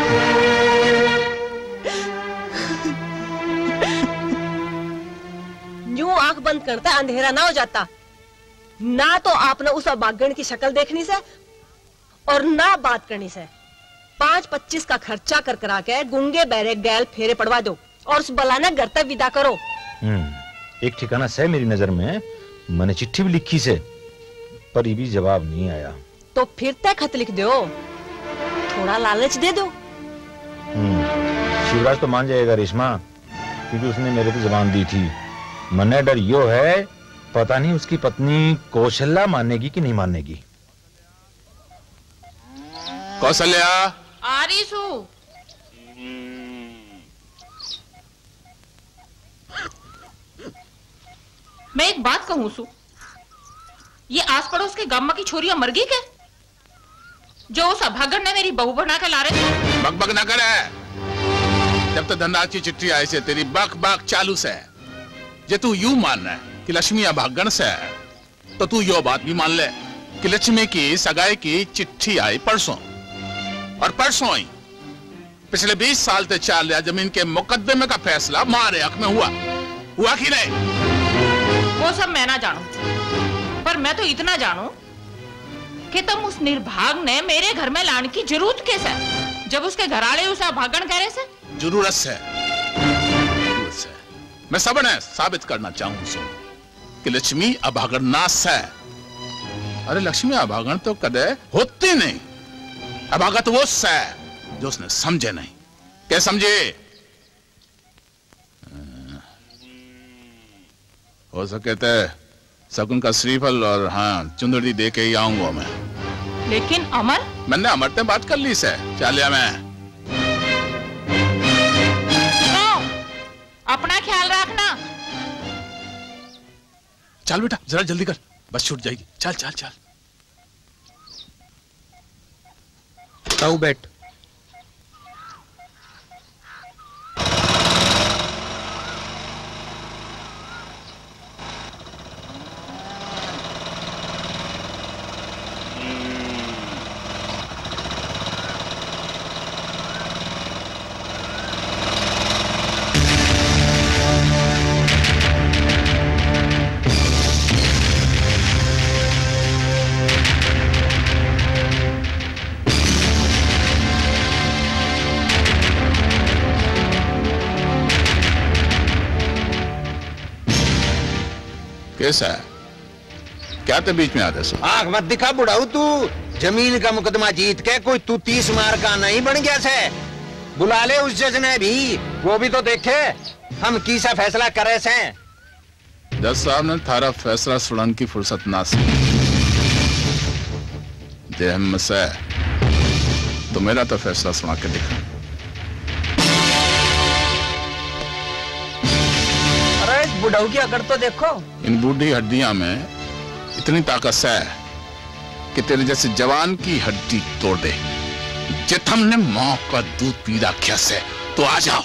यूं आंख बंद करता अंधेरा ना हो जाता। ना तो आपने उस अभागण की शक्ल देखनी से और ना बात करनी से। 5-25 का खर्चा कर करा के गूंगे बहरे गैल फेरे पड़वा दो और उस बलाना घर तक विदा करो। एक ठिकाना से मेरी नजर में, मैंने चिट्ठी भी लिखी से, पर ये भी जवाब नहीं आया। तो फिर तय खत लिख दो, थोड़ा लालच दे दो। शिवराज तो मान जाएगा रेशमा, क्योंकि उसने मेरे को जबान दी थी। मने डर यो है, पता नहीं उसकी पत्नी कौशल्या मानेगी कि नहीं मानेगी। कौशल्या आ रही सू। मैं एक बात कहूं सू, ये आस पड़ोस के गांव की छोरियां मर गई क्या, जो उस अभागन ने मेरी बहू बना के ला रहे थे? बक बक ना करे। जब तक धंधा की चिट्ठी आई से तेरी बक बक चालू से। जे तू यूं मान रहा है कि लक्ष्मी अभागन से है, तो तू यो बात भी मान ले कि लक्ष्मी की सगाई की चिट्ठी आई परसों, और परसों ही पिछले 20 साल से चल रहा जमीन के मुकदमे का फैसला मारे हक में हुआ कि नहीं? वो सब मैं ना जानू, पर मैं तो इतना जानू कि तुम उस निर्भाग ने मेरे घर में लाने की जरूरत कैसे, जब उसके घराले उसे अभागन कह रहे से? जरूरत से मैं सबने साबित करना चाहूं सो कि लक्ष्मी अभागन नास है। अरे लक्ष्मी अभागन तो कदे होती नहीं, अभागत वो है जो उसने समझे नहीं। क्या समझे? हो सके तो शकुन का श्रीफल और हाँ चुंदड़ी दे के ही आऊंगा मैं। लेकिन अमर, मैंने अमर से बात कर ली से चालिया में। अपना ख्याल रखना। चल बेटा जरा जल्दी कर, बस छूट जाएगी। चल चल चल। ताऊ बैठ। कैसा है? क्या ते बीच में आते सो? आंख मत दिखा बुढ़ाऊ तू। जमीन का मुकदमा जीत के कोई तू 30 मार का नहीं बन गया से। बुला ले उस जज ने भी, वो भी तो देखे हम किसा फैसला करे से। जज साहब ने थारा फैसला सुनने की फुर्सत ना सी। जे हम से तो मेरा तो फैसला सुना के दिखा। अरे बुढ़ाऊ की अकड़ तो देखो। इन बूढ़ी हड्डियां में इतनी ताकत है कि तेरे जैसे जवान की हड्डी तोड़ दे। जित हमने मां का दूध पी रखा से, तो आ जाओ।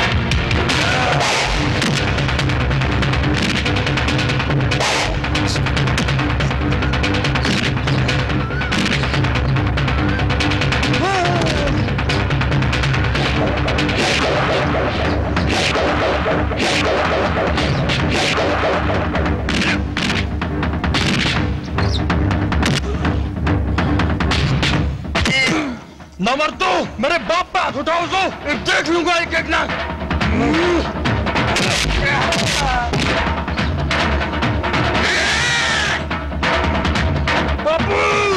न मर तो मेरे बाप पे हाथ उठाओ तो देख लूंगा एक एक ना। बापू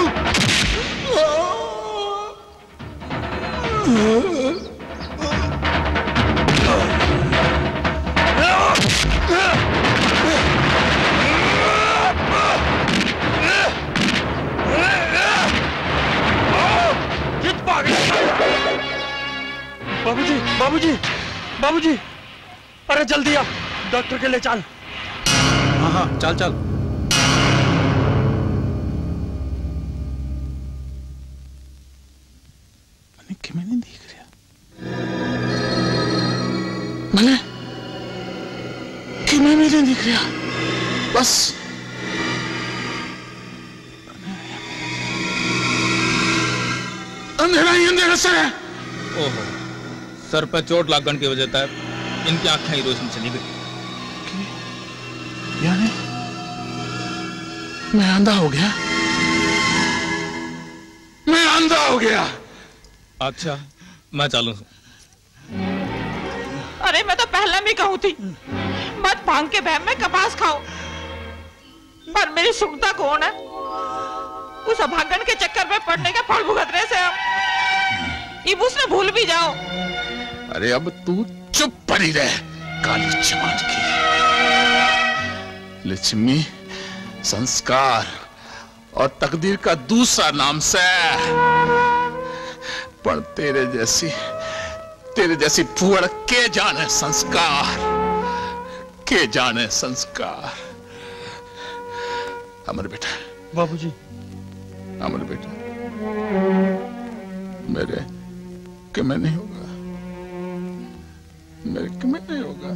बाबूजी बाबूजी बाबूजी, अरे जल्दी आ, डॉक्टर के लिए चल। हाँ हाँ चल चल। मैंने देख रहा मैंने कि मैं नहीं दिख रहा। बस अंधेरा ही अंधेरा सर है। ओहो, सर पर चोट लागने की वजह से इनकी आंखें ही रोशनी चली गई। यानी मैं अंधा हो गया? मैं अंधा हो गया? अच्छा मैं चालू। अरे मैं तो पहले भी कहूँ थी मत भांग के बहम में कपास खाओ, पर मेरी सुनता कौन है? उस अभागन के चक्कर में पड़ने के फल भुगतने से अब इब उसने भूल भी जाओ। अरे अब तू चुप पड़ी रह काली जबान की। लक्ष्मी संस्कार और तकदीर का दूसरा नाम से, पर तेरे जैसी फुअड़ के जाने संस्कार, के जाने संस्कार। अमर बेटा, बाबूजी, अमर बेटा, मेरे के में नहीं होगा, मेरे के में नहीं होगा।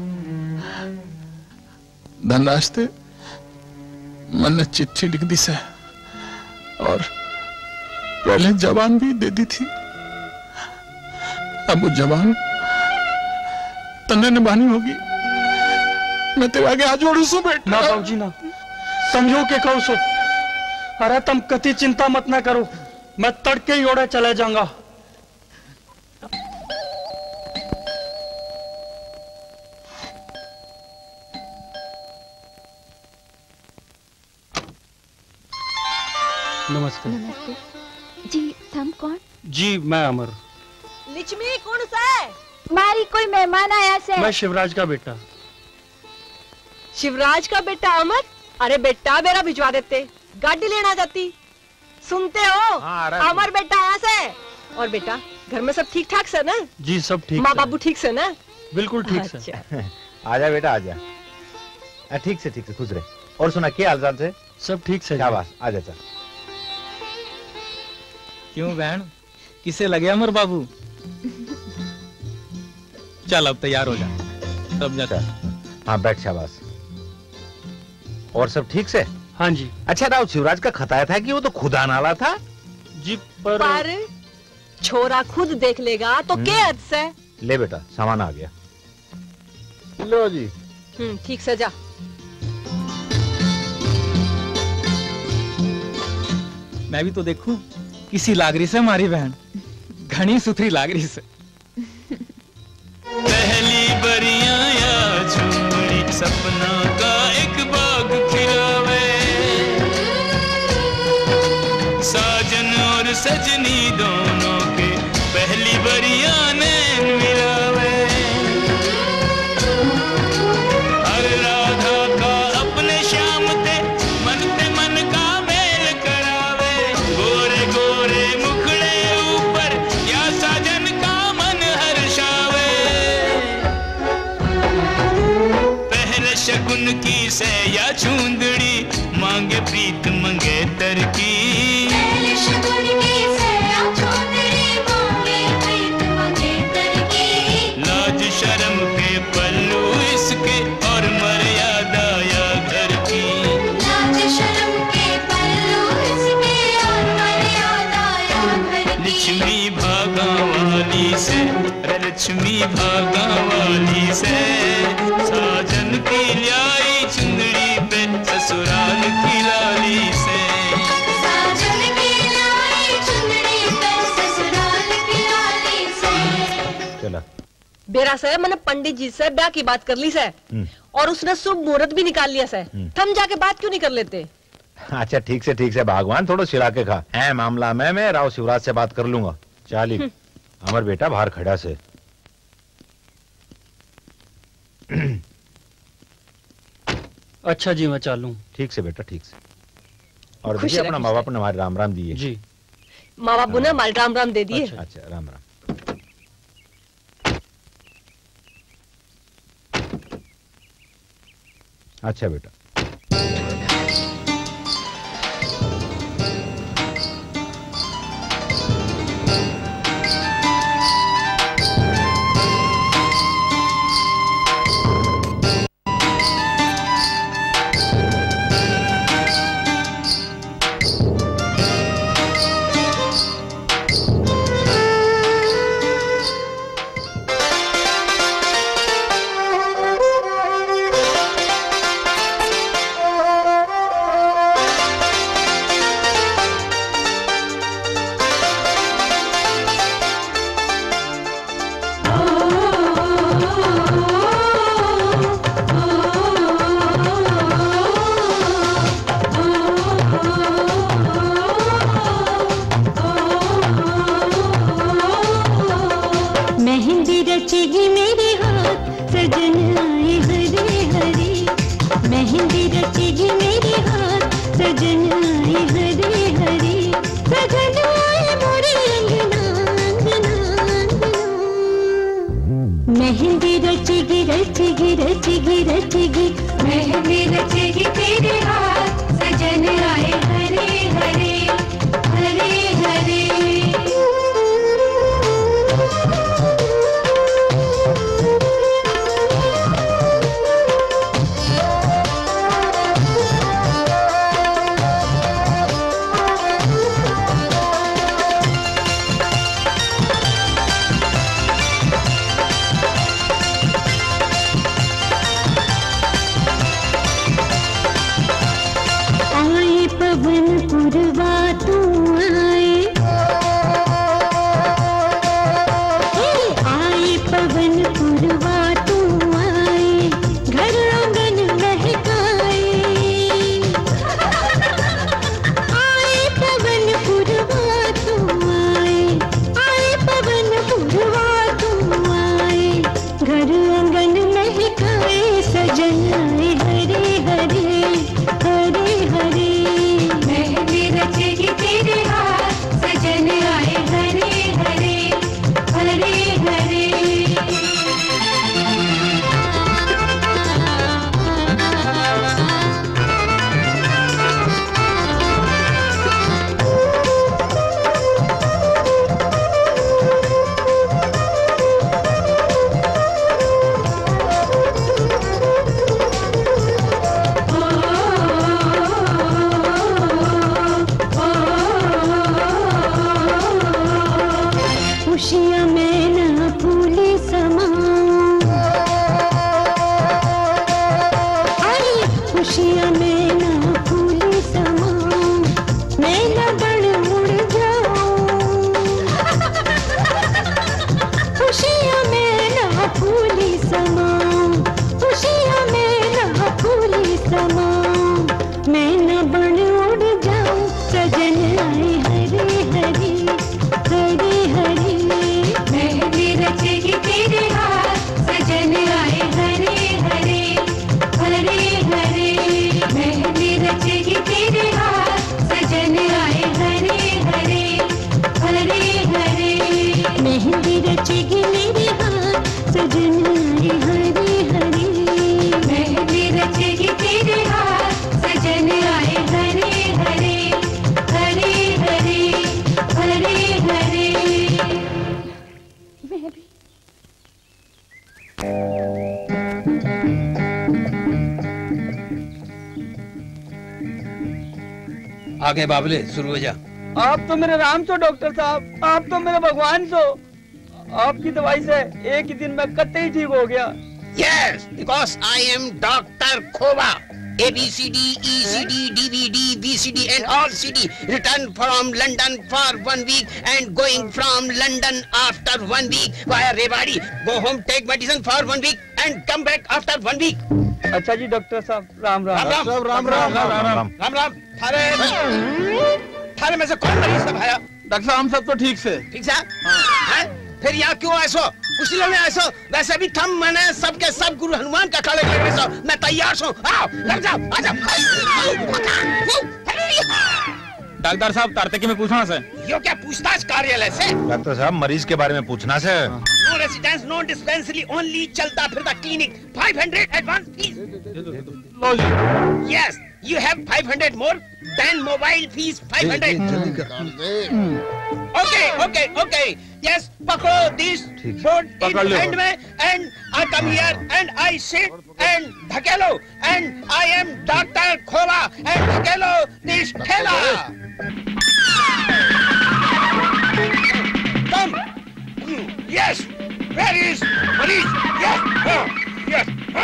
धनरास्ते मैंने चिट्ठी लिख दी से और पहले जवान भी दे दी थी। अब वो जवान तन्ने निभानी होगी। मैं तेरे आगे हाथ जोड़ू सो बेटा। ना बाबूजी ना, समझो के कहूँ सो। अरे तुम कति चिंता मत ना करो, मैं तड़के ही ओढ़े चले जाऊंगा। नमस्ते। नमस्ते जी, तुम कौन? जी मैं अमर। लक्ष्मी कौन सा है? मारी कोई मेहमान आया से। मैं शिवराज का बेटा। शिवराज का बेटा अमर? अरे बेटा मेरा भिजवा देते, गाड़ी लेना जाती। सुनते हो? अमर बेटा आया से। और बेटा घर में सब ठीक ठाक से ना? जी सब ठीक। माँ बाबू ठीक से ना? बिल्कुल ठीक से। आजा बेटा आजा। ठीक से खुश रहे। और सुना क्या हाल चाल से? सब ठीक से। क्या बात, आजा चल। क्यों बहन, किसे लगे अमर बाबू? चल अब तैयार हो जा, तब जाता। हाँ बैठ, शाबाश। और सब ठीक से? हाँ जी। अच्छा राव, शिवराज का खताया था कि वो तो खुदा नाला था? जी पर छोरा खुद देख लेगा तो क्या अर्थ से? ले बेटा सामान आ गया। लो जी। ठीक से जा। मैं भी तो देखूं किसी लागरी से हमारी बहन, घनी सुथरी लागरी से। पहली बरियां या झूरी सपना का एक बाग खिलावे, साजन और सजनी दोनों के पहली बरियां ने मिलावे। हर राधा का अपने श्याम थे मन का मेल करावे, गोरे गोरे मुखड़े ऊपर या साजन का मन हर्षावे। पहले शगुन की से या चूंदड़ी मांगे प्रीत मंगेतर की, पहले शगुन की से या चूंदड़ी मांगे प्रीत मंगेतर की। लाज शर्म के पल्लू इसके और मर्यादा या घर की, लाज शर्म के पल्लू इसके और मर्यादा या घर की। लक्ष्मी भागा वाली से, लक्ष्मी भागा वाली से, साजन की लाई चुंदड़ी पे ससुराल की लाली से, साजन की लाई चुंदड़ी पे ससुराल की लाली से। चला बेरा से मैंने पंडित जी से ब्याह की बात कर ली से, और उसने शुभ मुहूर्त भी निकाल लिया से। थम जाके बात क्यों नहीं कर लेते? अच्छा ठीक से भगवान थोड़ा सिला के खा है मामला में। मैं राव शिवराज से बात कर लूंगा। चाली अमर बेटा बाहर खड़ा से। अच्छा जी मैं चालूं। ठीक से बेटा ठीक से। और खुश देखिए रह, अपना खुश माँ बाप ने हमारे राम राम दिए। जी माँ बाबू ने हमारे राम राम दे दिए। अच्छा राम राम। अच्छा बेटा। रचेगी रचेगी रचेगी मेहंदी रचेगी तेरे हाथ सजन आए हरे हरे हरे हरे आगे बाबले शुरू हो जा। आप तो मेरे राम सो डॉक्टर साहब, आप तो मेरे भगवान सो। आपकी दवाई से एक ही दिन में कतई ठीक हो गया। Yes, because I am Dr. Khoba. ABCD, ECD, DVD, BCD and all CD. Returned from London for 1 week and going from London after 1 week via Rewari. Go home, take medicine for 1 week and come back after 1 week. अच्छा जी doctor साहब, राम राम राम राम राम राम राम राम राम। थारे में से कौन मरीज है भाया? Doctor साहब हम सब तो ठीक से। ठीक से? हाँ। फिर यहाँ क्यों ऐसो? कुछ में ऐसो? वैसे भी थम मैंने सबके सब गुरु हनुमान का खड़े कर रहे सो। मैं तैयार हूँ। आओ, लग जाओ, आ जाओ। डॉक्टर साहब तारते में पूछना से। यो क्या पूछताछ कार्यालय से? डॉक्टर साहब मरीज के बारे में पूछना से। No residence, no dispensary, only चलता फिरता clinic. 500 advance fees. Yes, you have 500 more than mobile fees 500. Okay. Yes, पकड़ो this board in hand में and I come here and I sit and धकेलो and I am Dr. Khoba and धकेलो this ठेला. Come. Yes. Where is police? Yes. Yes.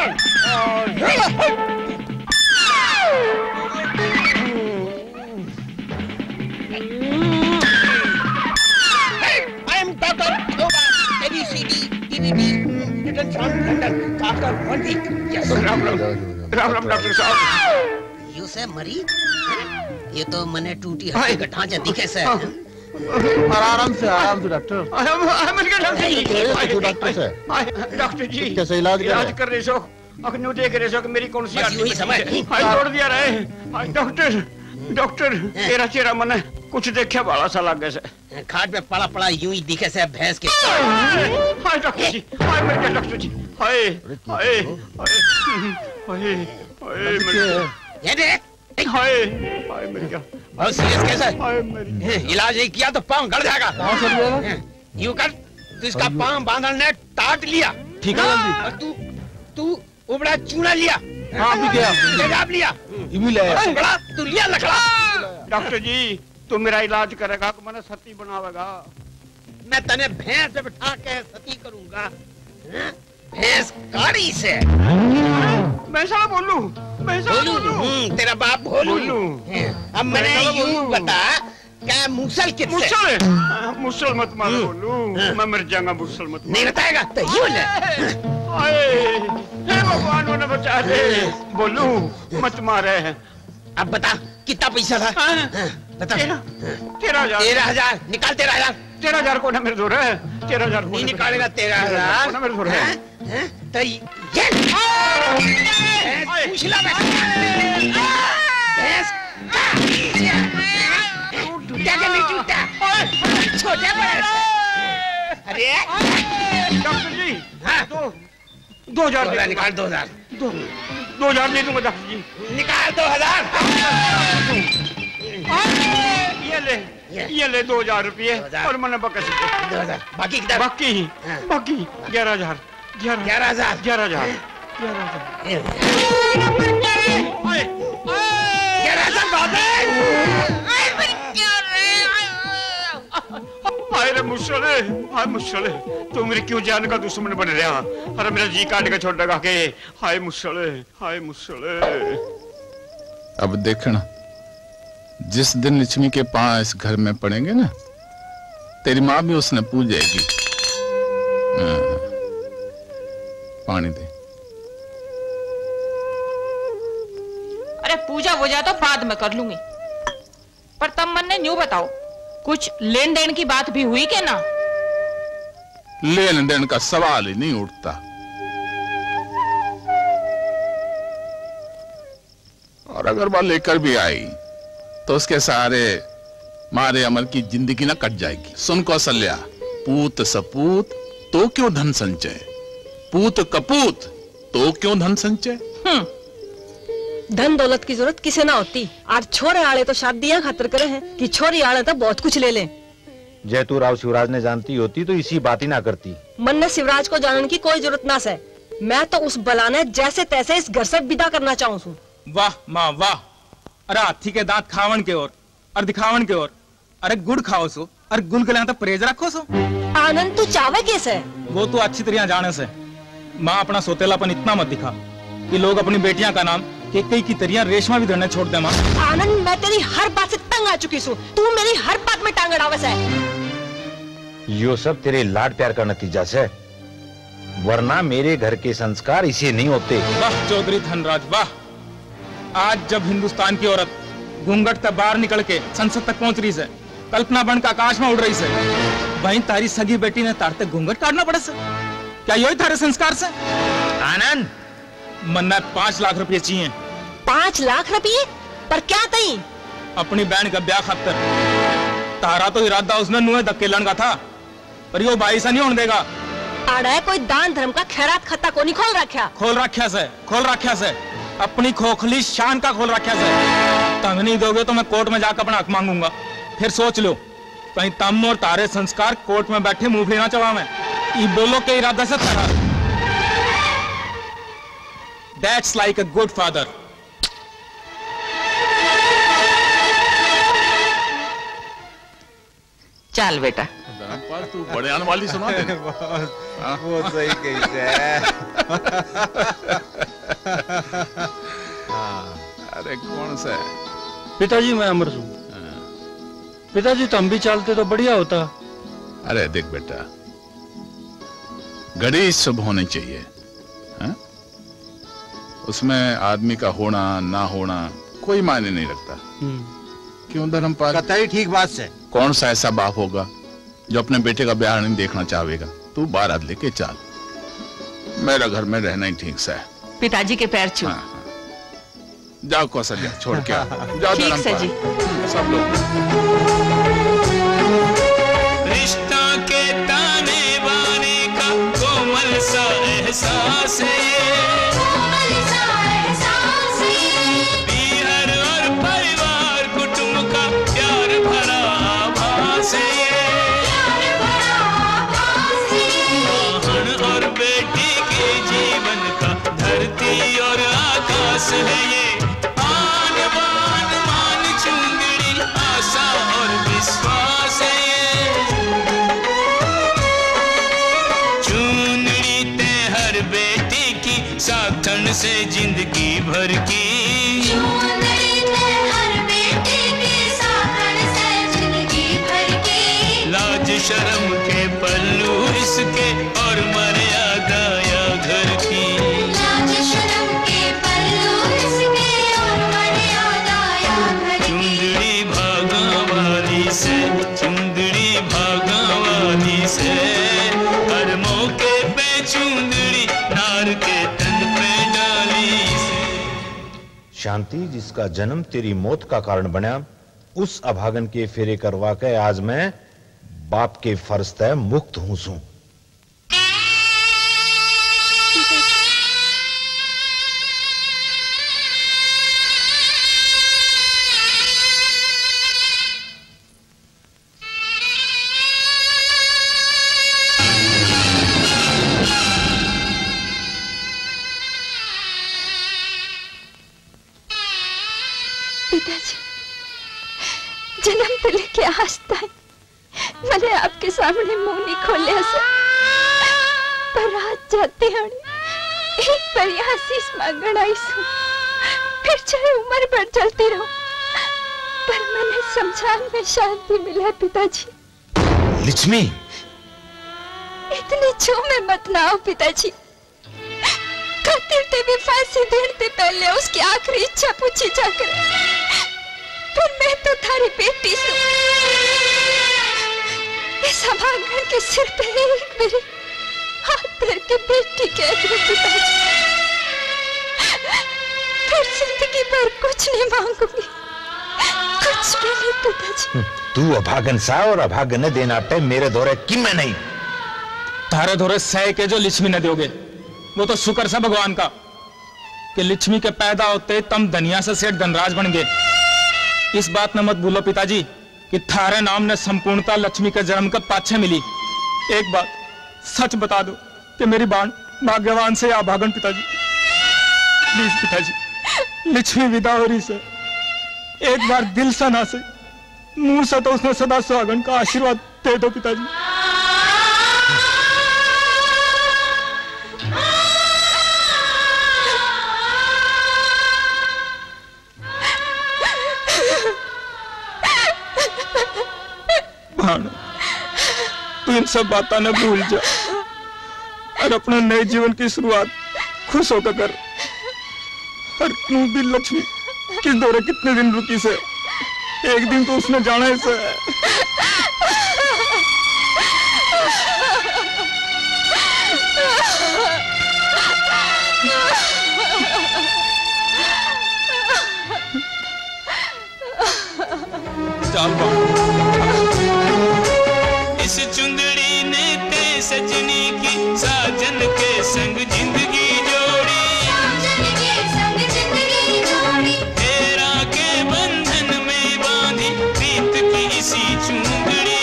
Hey, I am Dr. Khoba, ABCD, DVD, written from London after 1 week. Yes. Ram doctor साहब। You say मरी? ये तो मने टूटी हड्डी का ढांचा दिखे से। आराम से डॉक्टर। डॉक्टर जी कैसे इलाज कर रहे सो, अखनू देख रहे सो कि मेरी कौन सी यही समय तोड़ दिया रहे। डॉक्टर तेरा चेहरा मने कुछ देखा वाला सा लग गया। खाट पे पड़ा यूं ही दिखे से भैंस के। हाय डॉक्टर जी, हाय मेरे डॉक्टर जी, हाय हाय हाय हाय ये देख हाय हाय मर गया। बहुत सीरियस केस है। हाय मर इलाज नहीं किया तो पाँव गड़ जाएगा। यूं कर, तू इसका पाँव बांधल ने टाट लिया। ठीक है जल्दी। और तू उबड़ा चूना लिया। हाँ भी गया। तेजाब लिया। इमी ले आया। बड़ा तू लिया लकड़ा। डॉक्टर जी तू मेरा इलाज करेगा कि मैंने सती बनावेगा? मैं तने भैंस पे बिठा के सती करूंगा। भैंस गाड़ी से। मैं साला बोलूं? मैं साला बोलूं? तेरा बाप बोलूं? अब मैंने यूं बता क्या मूसल किससे? मुसल मत मार बोलूं, मैं मर जाऊंगा। मुसल मत नहीं बताएगा तो यूं ले। हे भगवान ने बचा दे। बोलूं मत मारे। अब बता कितना पैसा था? बता। 13,000। 13,000 निकाल। 13,000। 13,000 को ना मेरे जोर है। 13,000 नहीं निकालेगा। 13,000 ना मेरे जोर है। तो ये पूछ ला भैंस टूटा क्या नहीं टूटा? छोटा भैंस। अरे डॉक्टर जी 2,000 निकाल। 2,000 2,000 दे दूंगा डॉक्टर जी। निकाल 2,000। ये ले 2,000 रुपये और मैंने बकस 2,000 बाकी किधर? बाकी 11,000। 11,000। 11,000। 11,000 हाय रे मुश्किल है। हाय मुश्किल है। तू मेरी क्यों जान का दुश्मन बन रहा? अरे मेरा जी काट के छोड़ देगा के। हाय मुश्किल है। हाय मुश्किल है। अब देखना, जिस दिन लक्ष्मी के पांव इस घर में पड़ेंगे ना, तेरी माँ भी उसने पूजेगी। पानी दे। अरे पूजा वूजा तो बाद में कर लूंगी, पर तब मन ने न्यू बताओ, कुछ लेन देन की बात भी हुई क्या ना? लेन देन का सवाल ही नहीं उठता। और अगर वह लेकर भी आई तो उसके सहारे मारे अमर की जिंदगी ना कट जाएगी। सुन कौशल्या, पूत सपूत तो क्यों धन संचय, पूत कपूत तो क्यों धन संचय। धन दौलत की जरूरत किसे ना होती। आज छोरे आले तो शादियां खातर करे हैं कि छोरी आले तो बहुत कुछ ले लें। जयतू राव शिवराज ने जानती होती तो इसी बात ही ना करती। मन ने शिवराज को जानने की कोई जरूरत ना से। मैं तो उस बलाने जैसे तैसे इस घर से विदा करना चाहूँ सू। वाह माँ वाह। अरे हाथी के दांत खावन के और दिखावन के और। अरे गुड़ खाओ सो और गुलगुले तो परहेज रखो सो। आनंद तू चावे कैसे? वो तू अच्छी तरह जाने से। माँ अपना सोतेलापन इतना मत दिखा कि लोग अपनी बेटियां का नाम केकई की तरह रेशमा भी धरने छोड़ दे। माँ आनंद, मैं तेरी हर बात से तंग आ चुकी हूँ। तू मेरी हर बात में टांग अड़ावे से। यो सब तेरे लाड प्यार का नतीजा से, वरना मेरे घर के संस्कार इसे नहीं होते। वाह चौधरी धनराज वाह। आज जब हिंदुस्तान की औरत घूंघट से बाहर निकल के संसद तक पहुंच रही है, कल्पना बन का आकाश में उड़ रही है, वहीं तारी सगी बेटी ने तारते घूंघट काटना पड़े से। क्या यही थारे संस्कार से? आनंद, मन्ना 5 लाख रुपए चाहिए। 5 लाख रुपये? पर क्या तई? अपनी बहन का ब्याह खातर। तारा तो इरादा उसने नुए धक्के लन का था, पर यो भाई से नहीं होने देगा। आड़ा कोई दान धर्म का खैरात खाता को नहीं खोल रखा। खोल रखा से अपनी खोखली शान का खोल रखा से। तम नहीं दोगे तो मैं कोर्ट में जाकर अपना हक मांगूंगा। फिर सोच लो कहीं तम और तारे संस्कार कोर्ट में बैठे मुंह फेना चला मैं। ये बोलो के इरादा से तारा। That's like a good father. चल बेटा। तू बड़े आने वाली सुना दे। वो सही कैसे है। अरे कौन सा है? पिताजी मैं अमर हूँ। पिताजी तुम भी चलते तो बढ़िया होता। अरे देख बेटा, घड़ी शुभ होनी चाहिए। उसमें आदमी का होना ना होना कोई मायने नहीं रखता। क्यों धर्मपाल? कतई ठीक बात से। कौन सा ऐसा बाप होगा जो अपने बेटे का ब्याह नहीं देखना चाहेगा? तू बारात लेके चल, मेरा घर में रहना ही ठीक सा है। पिताजी के पैर छू। जाओ कौशल्या, छोड़ के जाओ धर्मपाल। सब लोग रिश्ता के ताने बाने का कोमल सा एहसास पास है ये आन बान मान चुंदड़ी आशा और विश्वास है ये चुंदड़ी ते हर बेटी की साथन से जिंदगी भर की लाज शर्म के पल्लू इसके और मर्यादा या घर की लाज शर्म के पल्लू इसके और मर्यादा या घर की चुंदड़ी भागा वाली से चुंदड़ी भागा वाली से हर मौके पे चुंदड़ी नार के तन पे डाली से शांति जिसका जन्म तेरी मौत का कारण बना उस अभागन के फेरे करवा के आज मैं बाप के फर्ज तय मुक्त हूं सू पिताजी जन्म से लेके आज तक मैंने आपके सामने मुंह नहीं खोलिया से पर आज जाते हैं एक बार यहाँ शीश मांगण आई सू फिर चाहे उम्र भर चलती रहो पर मैंने शमशान में शांति मिला पिताजी। लक्ष्मी इतनी छू में मत ना आओ पिताजी। खातिर ते भी फांसी देने से पहले उसकी आखिरी इच्छा पूछी जाकर फिर मैं तो थारी बेटी सू इस अभागन के सिर पे एक मेरी हाथ धर के बेटी कह दो पिताजी फिर जिंदगी भर कुछ नहीं मांगूंगी कुछ भी नहीं पिताजी। तू अभागन सा और अभागन ने देना पे मेरे दौरे कि मैं नहीं तारे धोरे सह के जो लक्ष्मी न दोगे वो तो शुक्र सा भगवान का कि लक्ष्मी के पैदा होते तम दुनिया से सेठ धनराज बन गए। इस बात न मत भूलो पिताजी कि थारे नाम ने संपूर्णता लक्ष्मी के जन्म का पाछे मिली। एक बात सच बता दो कि मेरी बाण भाग्यवान से या अभागन पिताजी प्लीज पिताजी लक्ष्मी विदा हो रही से एक बार दिल से ना से मुंह से तो उसने सदा सुहागन का आशीर्वाद दे दो पिताजी। तू इन सब बातों न भूल जा और अपने नए जीवन की शुरुआत खुश होकर कर। और तू भी लक्ष्मी किस दौरे कितने दिन रुकी से एक दिन तो उसने जाना है से इस चुंदड़ी ने ते सजनी की साजन के संग जिंदगी जोड़ी साजन के संग जिंदगी जोड़ी तेरा के बंधन में बांधी प्रीत की इसी चुंदड़ी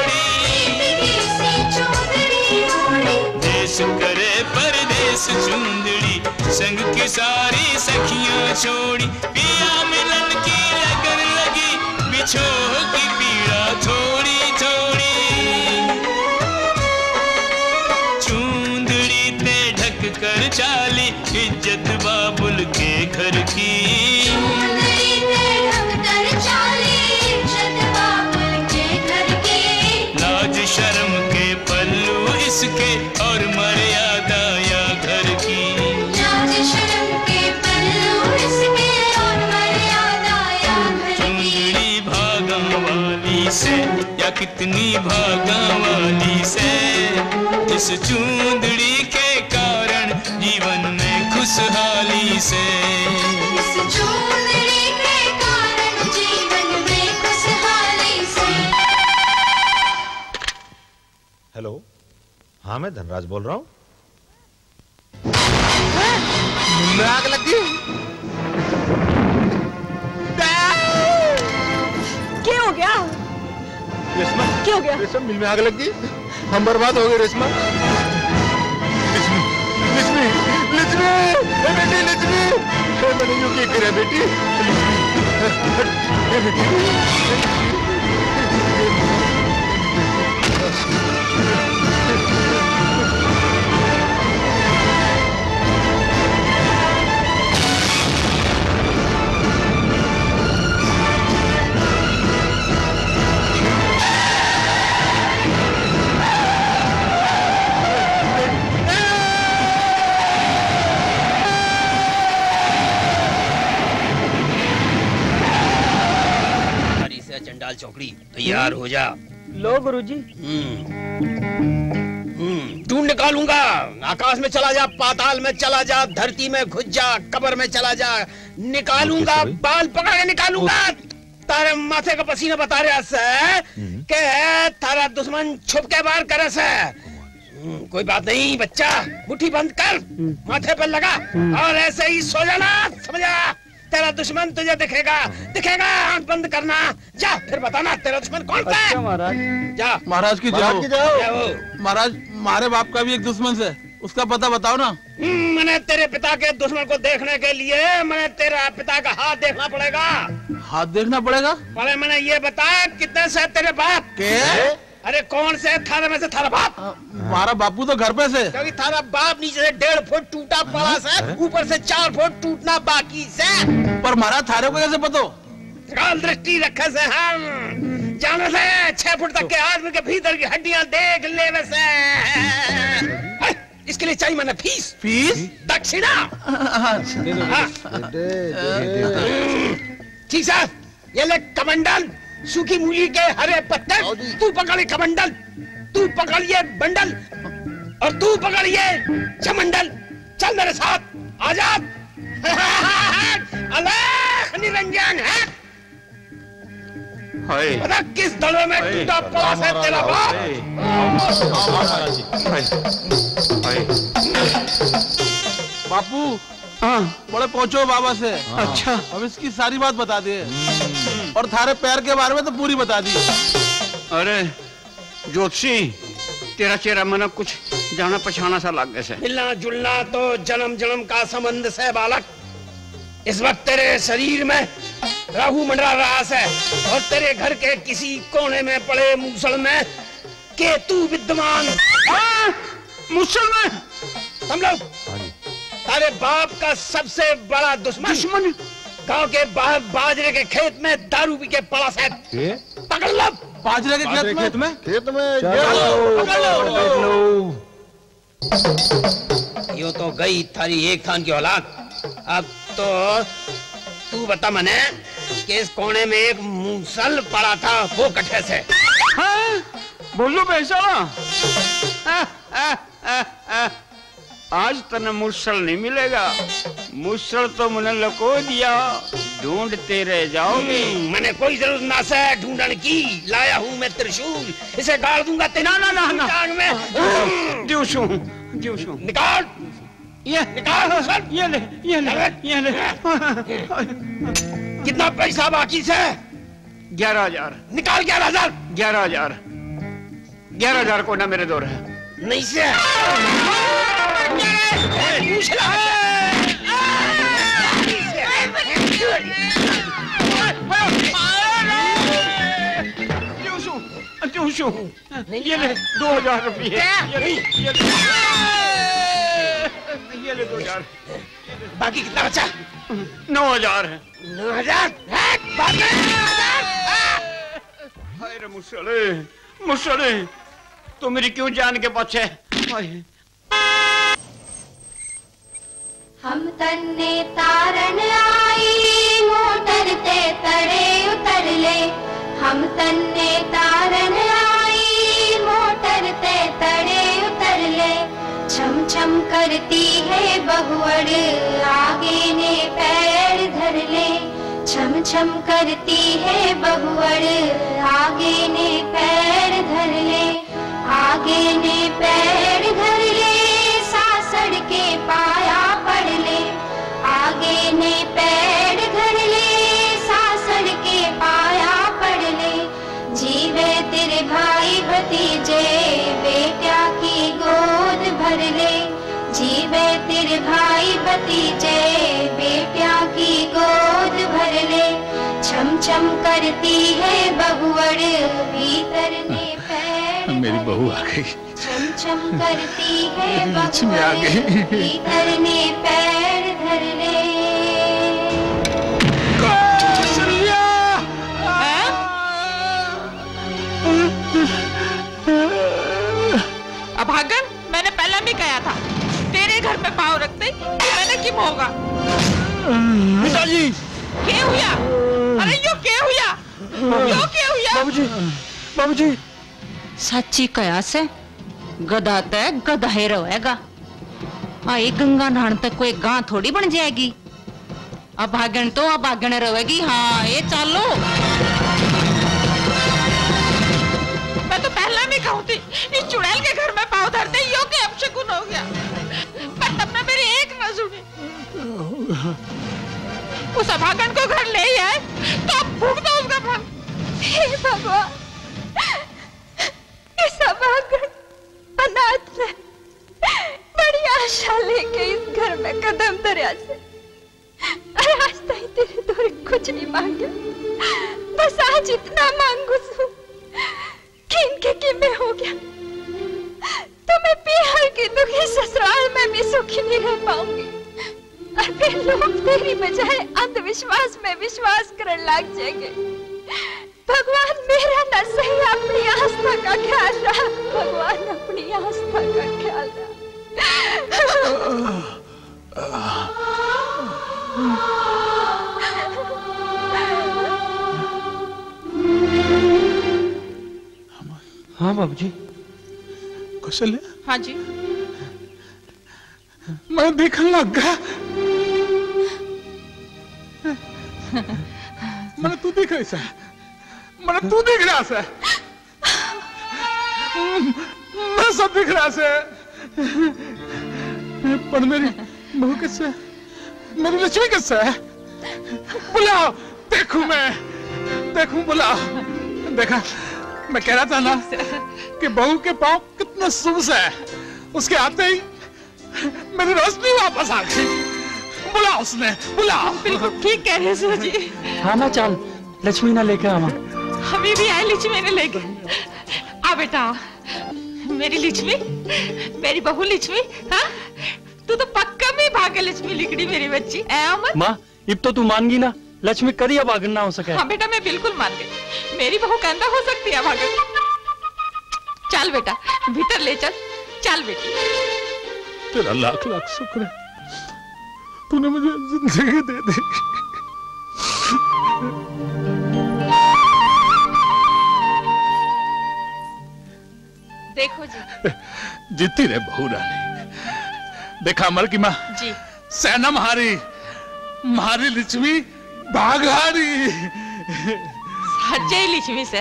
ओढ़ी देश करे परदेश चुंदड़ी संग की सारी सखियां छोड़ी पिया मिलन की लगन लगी बिछोह की पीड़ा थोड़ी थोड़ी चुंदड़ी ते ढक कर चाली इज्जत बाबुल के घर की चुंदड़ी ते ढक कर चाली इज्जत बाबुल के घर की लाज शर्म के पल्लू इसके और मर्यादा या घर की लाज शर्म के पल्लू इसके और मर्यादा या घर की चुंदड़ी भागा वाली से या कितनी भागा वाली से इस चुंदड़ी के कारण जीवन में खुशहाली से इस चुंदड़ी के कारण जीवन में खुशहाली से। हेलो हाँ मैं धनराज बोल रहा हूँ। आग लगी क्या हो गया रेशमा क्या हो गया रेशमा मिल में आग लगी हम बर्बाद हो गए रेशमा लक्ष्मी लक्ष्मी बेटी लक्ष्मी मैंने यूं क्या करा बेटी चंडाल चौकड़ी तैयार हो जा। लो गुरुजी। ढूंढ निकालूंगा। आकाश में चला जा, पाताल में चला जा, धरती में घुस जा, कब्र में चला जा, निकालूंगा, बाल पकड़ के निकालूंगा। तारे माथे का पसीना बता रहा है कि तारा दुश्मन छुप के वार करे से। कोई बात नहीं बच्चा, मुट्ठी बंद कर, माथे पर लगा और ऐसे ही सो जाना, समझा? तेरा दुश्मन तुझे दिखेगा, दिखेगा, आंख बंद करना। जा फिर बताना तेरा दुश्मन कौन सा है। महाराज जा महाराज की जाओ। महाराज मारे बाप का भी एक दुश्मन से, उसका पता बताओ ना। मैंने तेरे पिता के दुश्मन को देखने के लिए मैंने तेरा पिता का हाथ देखना पड़ेगा। हाथ देखना पड़ेगा? पहले मैंने ये बता कितने से तेरे बाप के? अरे कौन से थारे में से थारा बाप? हमारा बापू तो घर पे से। क्योंकि थारा बाप नीचे से 1.5 फुट टूटा पड़ा से, ऊपर से 4 फुट टूटना बाकी से। पर हमारा थारे को कैसे पता? काल दृष्टि रखे से हम जाने से 6 फुट तक के आदमी के भीतर की हड्डियां देख ले वैसे। इसके लिए चाहिए मैंने फीस। फीस? दक्षिणा। ठीक साहब, ये ले कमंडल, सूखी मूली के हरे पत्ते। तू पकड़ कमंडल, तू पकड़ ये बंडल और तू पकड़ ये चमंडल। चल मेरे साथ, आजाद। अलग निरंजन है। पता किस दड़े में टूटा पड़ा है तेरा बाप? बापू बड़े पहुंचो बाबा से। अच्छा अब इसकी सारी बात बता दिए और थारे पैर के बारे में तो पूरी बता दी। अरे ज्योतिषी, तेरा चेहरा मना कुछ जाना पछाना सा लग गया। मिलना जुलना तो जन्म जन्म का संबंध से बालक। इस वक्त तेरे शरीर में राहु मंडरा रहा है और तेरे घर के किसी कोने में पड़े मूसल में केतु विद्यमान। मूसल में हम लोग तारे बाप का सबसे बड़ा दुश्मन गांव के बाहर बाजरे के खेत में दारू पी के पड़ा है। पकड़ लो। बाजरे के खेत में? खेत में यो तो गई थारी एक थान की औलाद। अब तो तू बता मने कि इस कोने में एक मूसल पड़ा था, वो कट्ठे से। बोलो पैसा आज तने मुसल नहीं मिलेगा। मुसल तो मैंने लको दिया, ढूंढते रह जाओगे। मैंने कोई जरूरत ना से ढूंढने की। लाया हूँ मैं त्रिशूल, इसे गाड़ दूंगा तेरी टांग में। दिवसू निकाल ये, निकाल ये ले, ये ले, ये ले। कितना पैसा बाकी से? 11,000। निकाल 11,000। 11,000। 11,000 को ना मेरे दो है। नहीं से ये ले 2,000 रुपये। ये ले 2,000। बाकी कितना बचा? 9,000 है। 9,000? हाय रे मुसले, मुसले, तो मेरी क्यों जान के पीछे? हम तन्ने तारन आई मोटर ते तड़े उतर ले। हम तन्ने तारन आई मोटर ते तड़े उतर ले। छम छम करती है बहुअड़ आगे ने पैर धर ले। छम छम करती है बहुअड़ आगे ने पैर धर ले। आगे ने पैर धर ले, सासड़ के पाया पड़ ले। आगे ने पैर धर ले, सासड़ के पाया पड़ ले। जीवे तेरे भाई भतीजे बेटा की गोद भर ले। जीवे तेरे भाई भतीजे बेटिया की गोद भर ले। छम छम करती है बहुवड़ भीतर ने पैर मेरी बहू आ गई। छम छम करती है लक्ष्मी आ बहुवड़ गई। भीतर ने पैर धर ले। अभागन, मैंने पहले भी कहा था तेरे घर में पाँव रखते कि मैंने क्यों होगा। पिताजी क्या हुआ? अरे यो क्या हुआ? यो क्या हुआ? बाबूजी, बाबूजी सच्ची कया से गधा तय गधा ही रहेगा। आई गंगा नहान तक कोई गां थोड़ी बन जाएगी। अभागन तो अभागन रहेगी। हाँ ये चालो। मैं तो पहले भी कहूँ थी इस चुड़ैल के घर में पाँव धरते यो के अपशकुन हो गया, पर तब ने मेरी एक न सुनी। उस अभागन को घर ले आए तो अब भूख दो उसका फल। हे भगवान, इस अभागन अनाथ ने बड़ी आशा लेके इस घर में कदम धरिया से, अरे आज तक तेरे द्वारे कुछ नहीं मांगा, बस आज इतना मांगू सू कि इनके किमे हो गया तो मैं पीहर की दुखी ससुराल में भी सुखी नहीं रह पाऊंगी और फिर लोग तेरी बजाय अंधविश्वास में विश्वास करने लग जाएंगे। भगवान मेरा न सही अपनी आस्था का ख्याल रहा, भगवान अपनी आस्था का ख्याल रहा। हाँ बाबूजी। कौशल्या, हाँ जी। मैं देखने लग गया। मैंने तू देख रही है, मैंने तू देख रहा है, मैं सब देख रहा है, पर मेरी बहू किससे, मेरी लक्ष्मी किससे है? बुलाओ, देखूं बुलाओ। देखा, मैं कह रहा था ना कि बहू के पाँव कितने सूस है, उसके आते ही मेरी रोशनी वापस आ गई। बुलाओ उसने, बुलाओ। बिल्कुल ठीक कह रहे सर जी। हाँ ना, चल लक्ष्मी ना लेके आवा। हमें भी आए लक्ष्मी ने लेके। आ बेटा, मेरी लक्ष्मी, मेरी बहू लक्ष्मी। हाँ, तू तो पक्का में भाग्य लक्ष्मी लिखड़ी मेरी बच्ची। ऐ अमर। माँ, अब तो तू मान गई ना, लक्ष्मी कभी अब आगन ना हो सके। हाँ बेटा, मैं बिल्कुल मान गई। मेरी बहू कहना हो सकती है भाग्य। चल बेटा, भीतर ले चल। चल बेटी। तेरा लाख लाख शुक्र है, तूने मुझे जिंदगी दे दी। देखो जी। जीती रे बहू रानी। देखा अमर की माँ जी, सेना महारी लक्ष्मी भागारी। सच्चे लक्ष्मी से।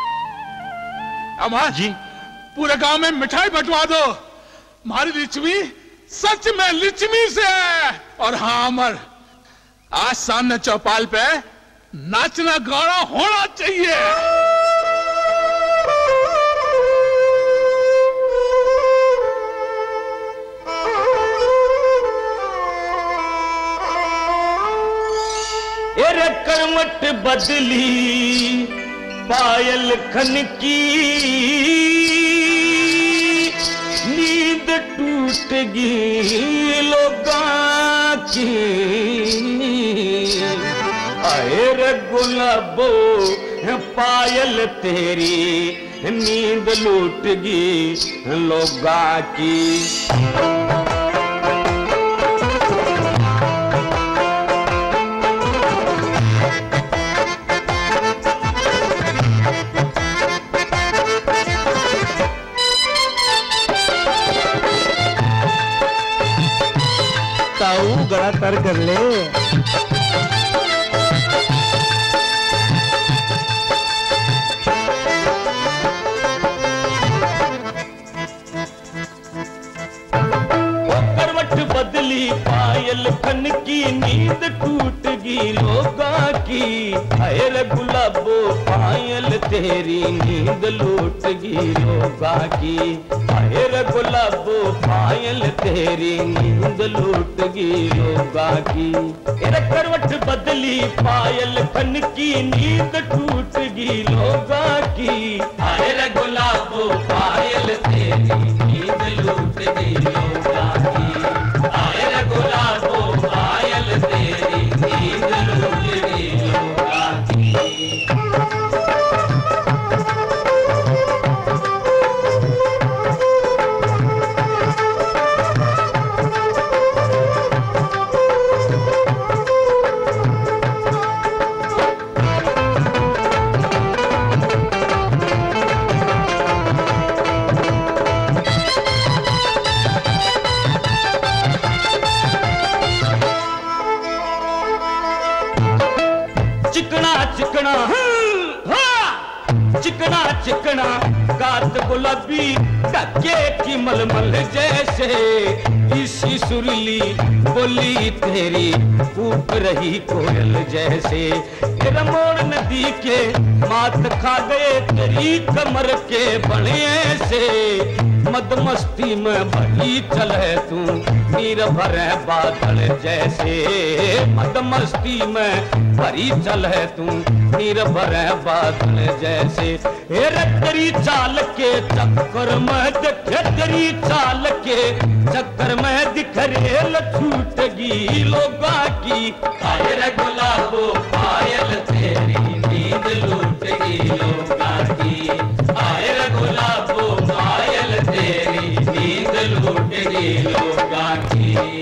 अमर जी, पूरे गांव में मिठाई बंटवा दो, हमारी लक्ष्मी सच में लक्ष्मी से है। और हाँ अमर, आज सामने चौपाल पे नाचना गाना होना चाहिए। करवट बदली पायल खन की, नींद टूट गई लोगां की। आए रे गुलाबो पायल तेरी, नींद लूट गई लोगां की। गड़ा तर कर ले। करवट बदली पायल खन की, नींद टूट टूटगी लोगा की, हाय रे गुलाबो पायल तेरी नींद लूटगी लोगा की, हाय रे गुलाबो पायल तेरी नींद लूटगी लोगा की। तेरा करवट बदली पायल खन की नींद टूटगी लोगा की, हाय रे गुलाबो पायल तेरी नींद लूटगी लोगा की, हाय रे गुलाबो पायल तेरी नींद लूटगी लोगा की। चिकना चिकना चिकना गात गुलाबी धक्के की मलमल जैसे, इसी सुरीली बोली तेरी कूप रही कोयल जैसे। तेरा मोड़ नदी के मात खा गए तेरी कमर के बने से, मदमस्ती में भरी चले तू नीर भरे बादल जैसे, मदमस्ती में भरी चले तू नीर भरे बादल जैसे। हेरे तेरी चाल के चक्कर में देखे, तेरी चाल के चक्कर में दिखरेल छूटगी लोगा की, हाय रे गुलाबो पायल तेरी नींद लूटगी लोगा की, हाय रे गुलाबो पायल तेरी नींद लूटगी लोगा की।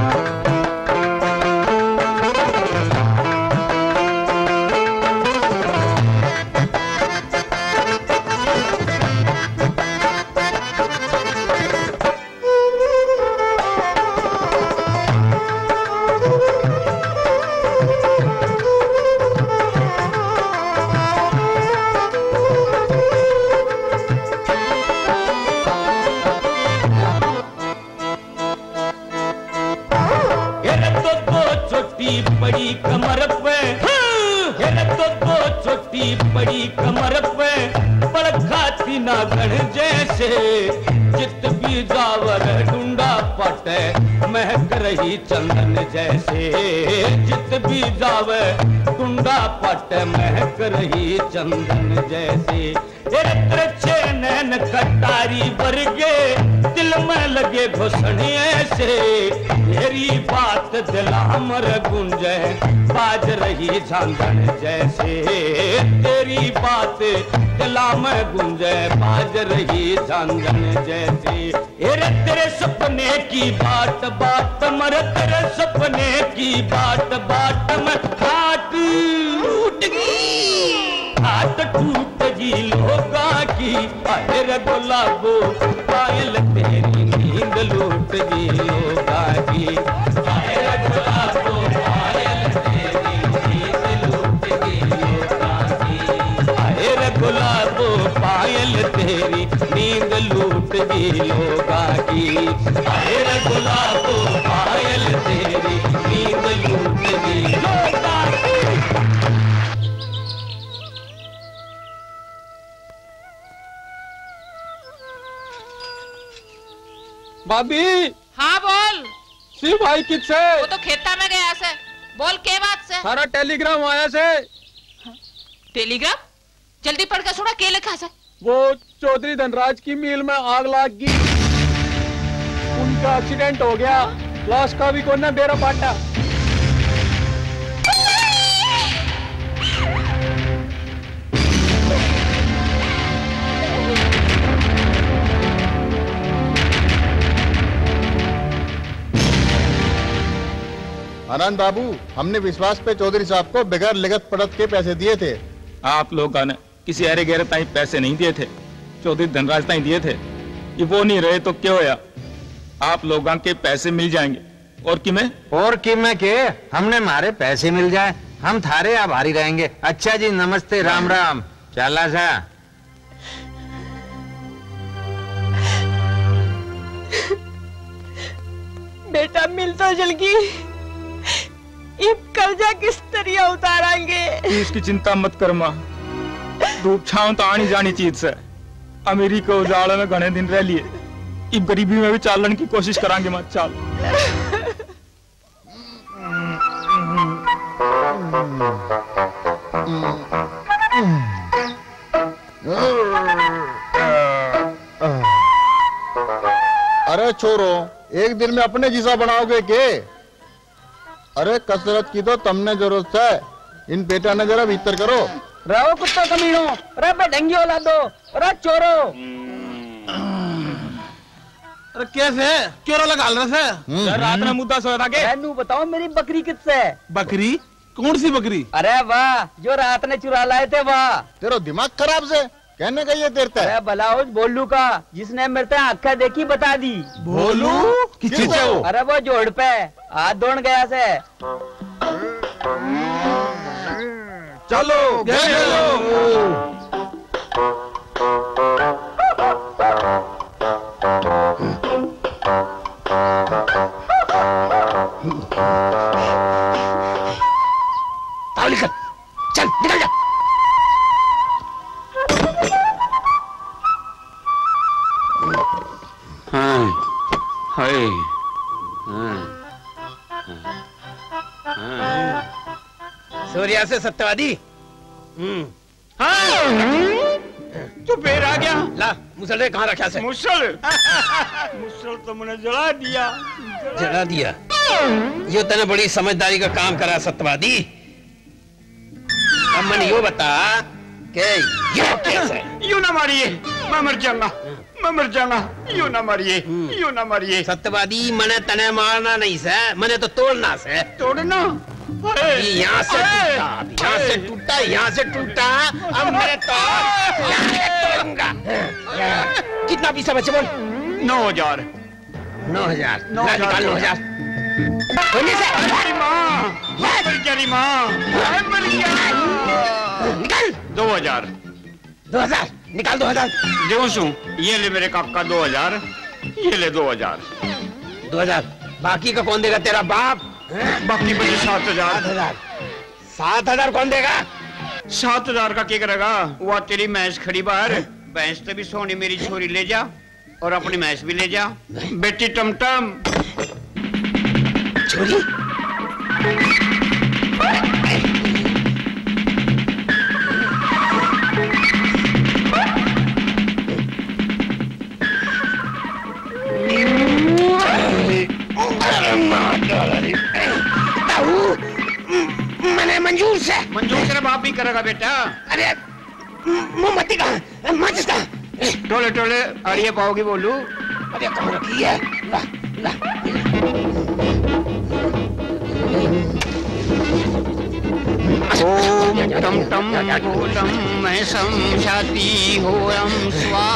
बड़ी कमर पे, हेरे तो दो छोटी बड़ी कमर पे पड़ खाती नागण जैसे, जित भी जावर ढूंढा पटे महक रही चंदन जैसे, जित भी जावर ढूंढा पटे महक रही चंदन जैसे। तेरे छे नैन कटारी वर्गे दिल में लगे घुसने ऐसे, तेरी बात दिला मर गुंजे बाज रही झांझन जैसे, तेरी बात दिला में गुंजे बाज रही झांझन जैसे। तेरे सपने की बात बात मर, तेरे सपने की बात बात में हाथ टूट गई, हाथ टूटगी लोगा की, हाय रे गुलाबो पायल तेरी नींद लूटगी लोगा की, हाय रे गुलाबो पायल तेरी नींद लूटगी लोगा की, हाय रे गुलाबो पायल तेरी नींद लूटगी लोगा की, हाय रे गुलाबो पायल तेरी नींद लूटगी लोगा की। भाभी। हाँ बोल। शिव भाई किससे? वो तो खेता में गया से। बोल के बात से? सारा टेलीग्राम आया से। टेलीग्राम? जल्दी पढ़ कर सुना, के लिखा से? वो चौधरी धनराज की मिल में आग लग गई, उनका एक्सीडेंट हो गया, लाश का भी कोई बेरा पाटा। आनंद बाबू, हमने विश्वास पे चौधरी साहब को बगैर लिखत पढ़त के पैसे दिए थे। आप लोगों ने किसी अरे गहरे ताई पैसे नहीं दिए थे, चौधरी धनराज ताई दिए थे। ये वो नहीं रहे तो क्या होया? आप लोगों के पैसे मिल जाएंगे। और किमें के हमने मारे पैसे मिल जाए, हम थारे आभारी रहेंगे। अच्छा जी, नमस्ते, राम राम। चला सा बेटा मिल तो जल गई, इब कर्जा किस तरह उतारेंगे? इसकी चिंता मत कर माँ, धूप छांव तो आनी जानी चीज से। अमीरी को उजाड़े में घने दिन रह लिए, इब गरीबी में भी चालन की कोशिश करांगे माँ। चाल अरे छोरो, एक दिन में अपने जैसा बनाओगे के? अरे कसरत की तो तुमने जरूरत है, इन बेटा ने जरा भीतर करो। रहो कुत्तो कमीनो, रे बेढंगी औलादो, रे चोरो। अरे कैसे क्यों लगा रहे रात में मुद्दा सोया था के? नू बताओ मेरी बकरी किससे? बकरी? कौन सी बकरी? अरे वाह, जो रात ने चुरा लाए थे वाह। तेरा दिमाग खराब से कहने का ये देरता है। अरे भलाउज बोलू का, जिसने मेरे आंखें देखी बता दी। बोलू किसी से वो? अरे वो जोड़ पे हाथ धोन गया से। चलो निकल, चल निकल जा। हाँ, हाय, सूर्या से सत्यवादी। तू फिर आ गया? ला मुसले कहाँ रखा से? मुसल मुसल तो मैंने जला दिया। जला दिया? यो तने बड़ी समझदारी का काम करा सत्यवादी। अब मैंने यो बता के यो कैसे? यूं ना मारिए, मैं मर जाऊंगा, मैं मर जाऊंगा। यूं ना मारिए, यूं ना मारिए। सत्यवादी मैंने तने मारना नहीं से, मैंने तो तोड़ना से। तोड़ना? यहाँ से टूटा, यहाँ से टूटा, यहाँ से टूटा। अब मैं तो तोड़ूंगा। कितना पैसा बचे बोल? 9,000। 9,000। 9,000। 9,000। निकल। 2,000। 2,000 निकाल। 2,000 जो सू, ये ले मेरे काका 2,000, ये ले 2,000। 2,000 बाकी का कौन देगा? तेरा बाप। बाकी बचे 7,000। 7,000 कौन देगा? 7,000 का क्या करेगा? वो तेरी भैंस खड़ी बाहर, भैंस तो भी सोनी मेरी छोरी ले जा और अपनी भैंस भी ले जा। बेटी टमटम छोरी मैंने मंजूर से तेरा बाप भी करेगा बेटा। अरे मोमबत्ती कहाँ? माचिस कहाँ? टोले टोले अड़िए पाओगी बोलू। अरे कहाँ रखी है? ला ला। ओम टम टम टम मैं समझाती हो रम स्वा।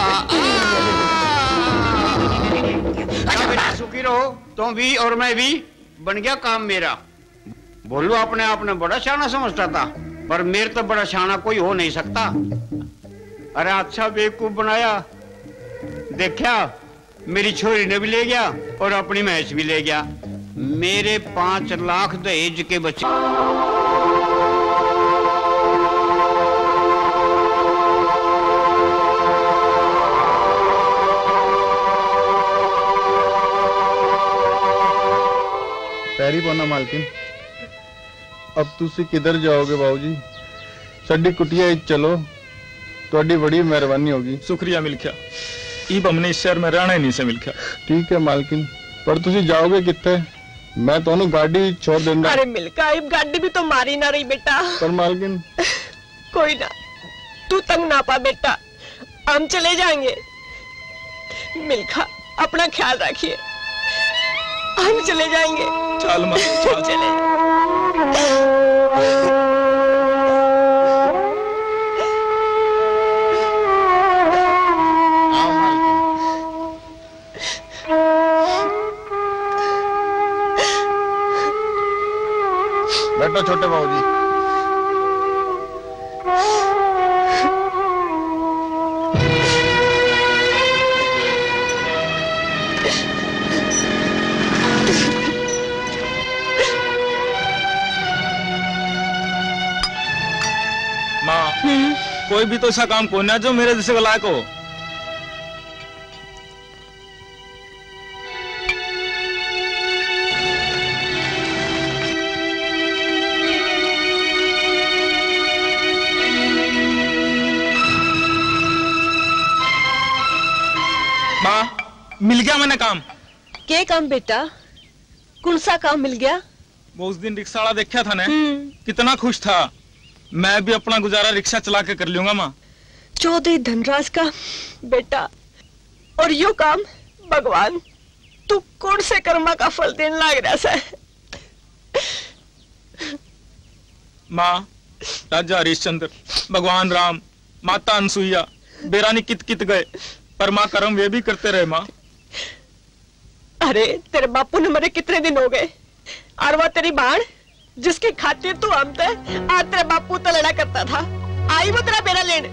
सुखी रहो तुम भी और मैं भी। बन गया काम मेरा। बोलो अपने आप ने बड़ा शाना समझता था, पर मेरे तो बड़ा शाना कोई हो नहीं सकता। अरे अच्छा बेवकूफ बनाया। देखा मेरी छोरी ने भी ले गया और अपनी भैंस भी ले गया। मेरे 5 लाख दहेज के बच्चे। पैरी पौना मालकिन, अब तुसी किधर जाओगे बाबूजी? साडी कुटिया चलो, थोड़ी बड़ी मेहरबानी होगी। शुक्रिया मिलख्या, इब हमने इस शहर में रहना ही नहीं से मिलख्या। ठीक है मालकिन, पर तुसी जाओगे कितने? मैं तो गाड़ी छोड़ देना। अरे मिलका, इब गाड़ी भी तो मारी ना रही बेटा। पर मालकिन कोई ना, तू तंग ना पा बेटा, हम चले जाएंगे। मिलका अपना ख्याल रखिए, हम चले जाएंगे। चल माँ, चल। चले। बैठो छोटे बाबूजी। कोई भी तो ऐसा काम कौन है जो मेरे जैसे का लायक हो। माँ, मिल गया मैंने काम। क्या काम बेटा? कौन सा काम मिल गया? वो उस दिन रिक्शा वाला देखा था ना, कितना खुश था। मैं भी अपना गुजारा रिक्शा चला के कर लूंगा माँ। चौधरी धनराज का बेटा, और यो काम भगवान तू कौन से कर्मा का फल देने लग रहा है? माँ, राजा हरिश्चंद्र, भगवान राम, माता अनसुईया, बेरानी कित कित गए, पर माँ कर्म वे भी करते रहे माँ। अरे तेरे बापू ने मरे कितने दिन हो गए, और वो तेरी बाण जिसकी खातिर तू हम थे, आज तेरे बापू तो लड़ा करता था, आई वो तेरा बेरा लेने।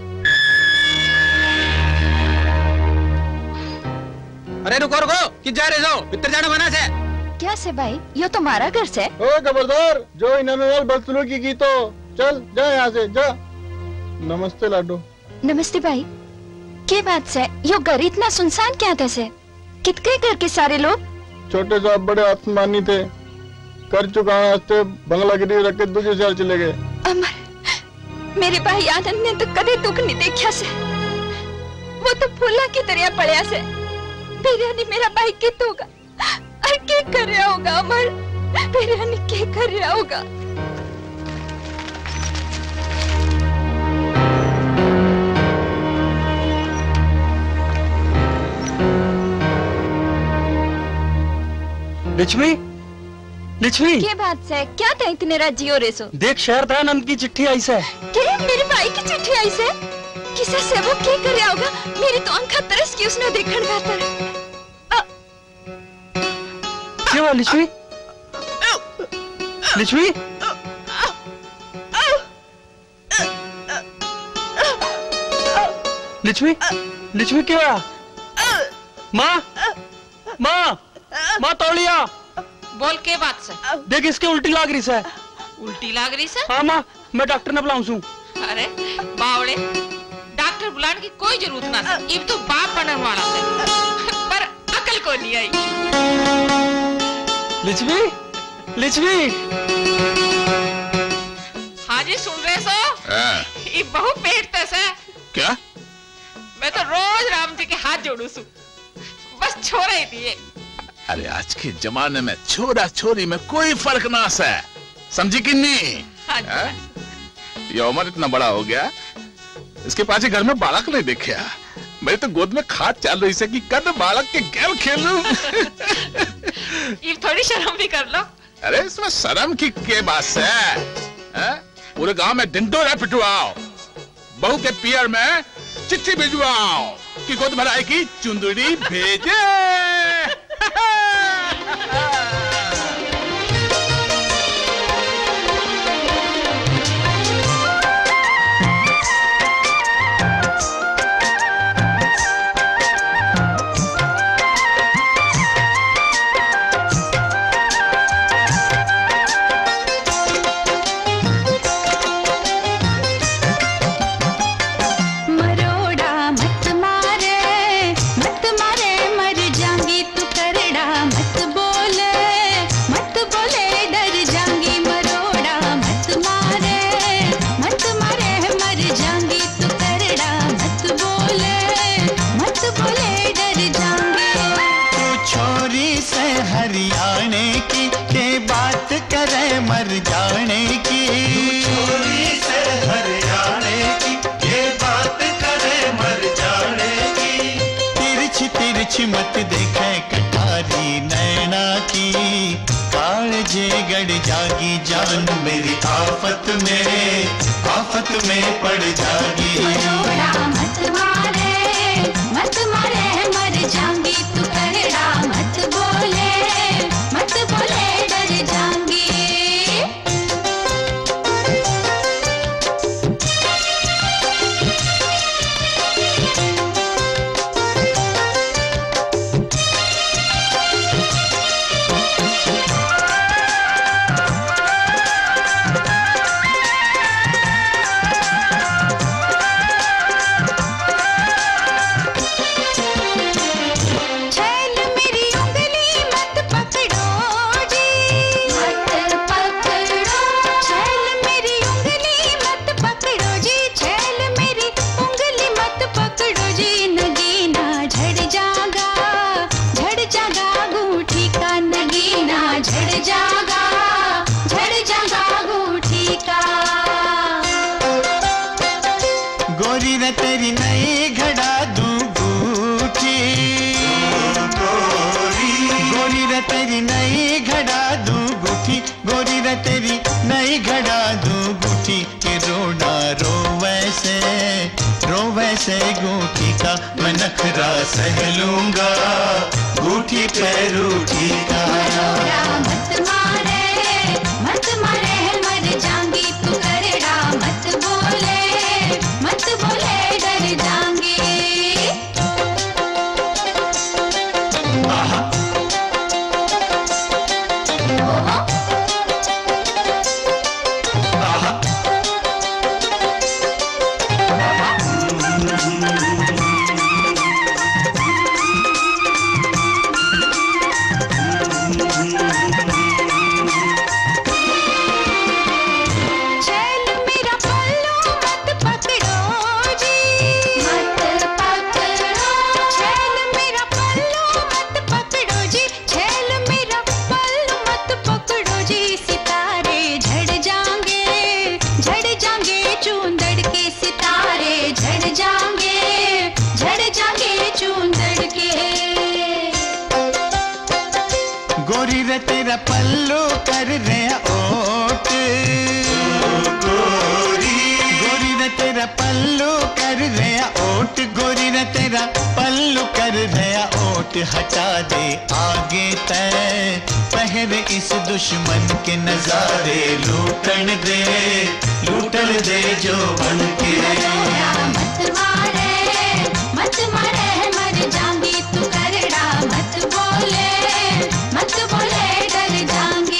अरे रुको रुको, कि जा रहे हो? भीतर जाना मना से। क्या से भाई, ये तो हमारा घर से। ओ खबरदार, जो इन्होंने बदसलूकी की तो चल जा यहाँ से जा। नमस्ते लाडो। नमस्ते भाई, क्या बात से यो घर इतना सुनसान क्या था से? कितने घर के सारे लोग? छोटे साहब बड़े आत्ममानी थे, कर चुका हंसते बंगला गिरी रख के दूसरे शहर चले गए। अमर, मेरे भाई आनंद ने तो कदे दुख नहीं देखा से, वो तो फूला की तरह पड़िया से। बेरानी मेरा भाई कित होगा और क्या कर रहा होगा? अमर, बेरानी क्या कर रहा होगा? लक्ष्मी, लक्ष्मी, क्या बात से? क्या था इतने राजी हो रेसो? देख शहर दयानंद की चिट्ठी आई से। क्या मेरे भाई की चिट्ठी आई से? किसे से वो क्या कर रहा होगा? मेरी तो आंखा तरस की उसने देखने खातर। क्या हुआ लक्ष्मी? लक्ष्मी, लक्ष्मी, लक्ष्मी क्या हुआ? माँ, माँ, माँ तौलिया। बोल के बात से? देख इसके उल्टी लाग रही से। उल्टी लाग रही से? हाँ माँ, मैं डॉक्टर ने बुलाऊं। अरे बावड़े, डॉक्टर बुलाने की कोई जरूरत ना से, इब तो बाप बनने वाला से, पर अकल को नहीं आई। लक्ष्मी, लक्ष्मी। हाँ जी सुन रहे सो? ये बहु पेट तस है। क्या? मैं तो रोज राम जी के हाथ जोड़ू सू, बस छोरा ही दिए। अरे आज के जमाने में छोरा छोरी में कोई फर्क ना है, समझी कि नहीं? हाँ ये उम्र इतना बड़ा हो गया, इसके पास घर में बालक नहीं देखा। मेरी तो गोद में खाद चल रही है कि कद बालक के गैल खेलूं। ये थोड़ी शर्म भी कर लो। अरे इसमें शर्म की क्या बात है? पूरे गांव में डिंडोरा पिटवाओ, बहू के पियर में चिट्ठी भिजवाओ कि गोद भराई की चुंदड़ी भेजे। मर जाने की छोरी से हरियाणे की, ये बात करे मर जाने की। तिरछी तिरछी मत देखे कटारी नैना की, कालजे गड़ जागी जान मेरी आफत में पड़ जागी। मत मारे मर जाऊंगी, तू करड़ा मत बोले डर जाऊंगी। नखरा सह लूंगा, रूठी पे रूठी काया। मत मारे मर जाऊंगी, तू करड़ा मत बोले डर जाऊंगी। तेरा पल्लू कर रहे ओट, गोरी रे तेरा पल्लू कर रहे ओट, गोरी रे तेरा पल्लू कर रहे ओट। हटा दे आगे तय पहर इस दुश्मन के नजारे, लूटन दे जो बन के। मत मारे मर जाऊंगी, तू करड़ा मत बोले डर जाऊंगी।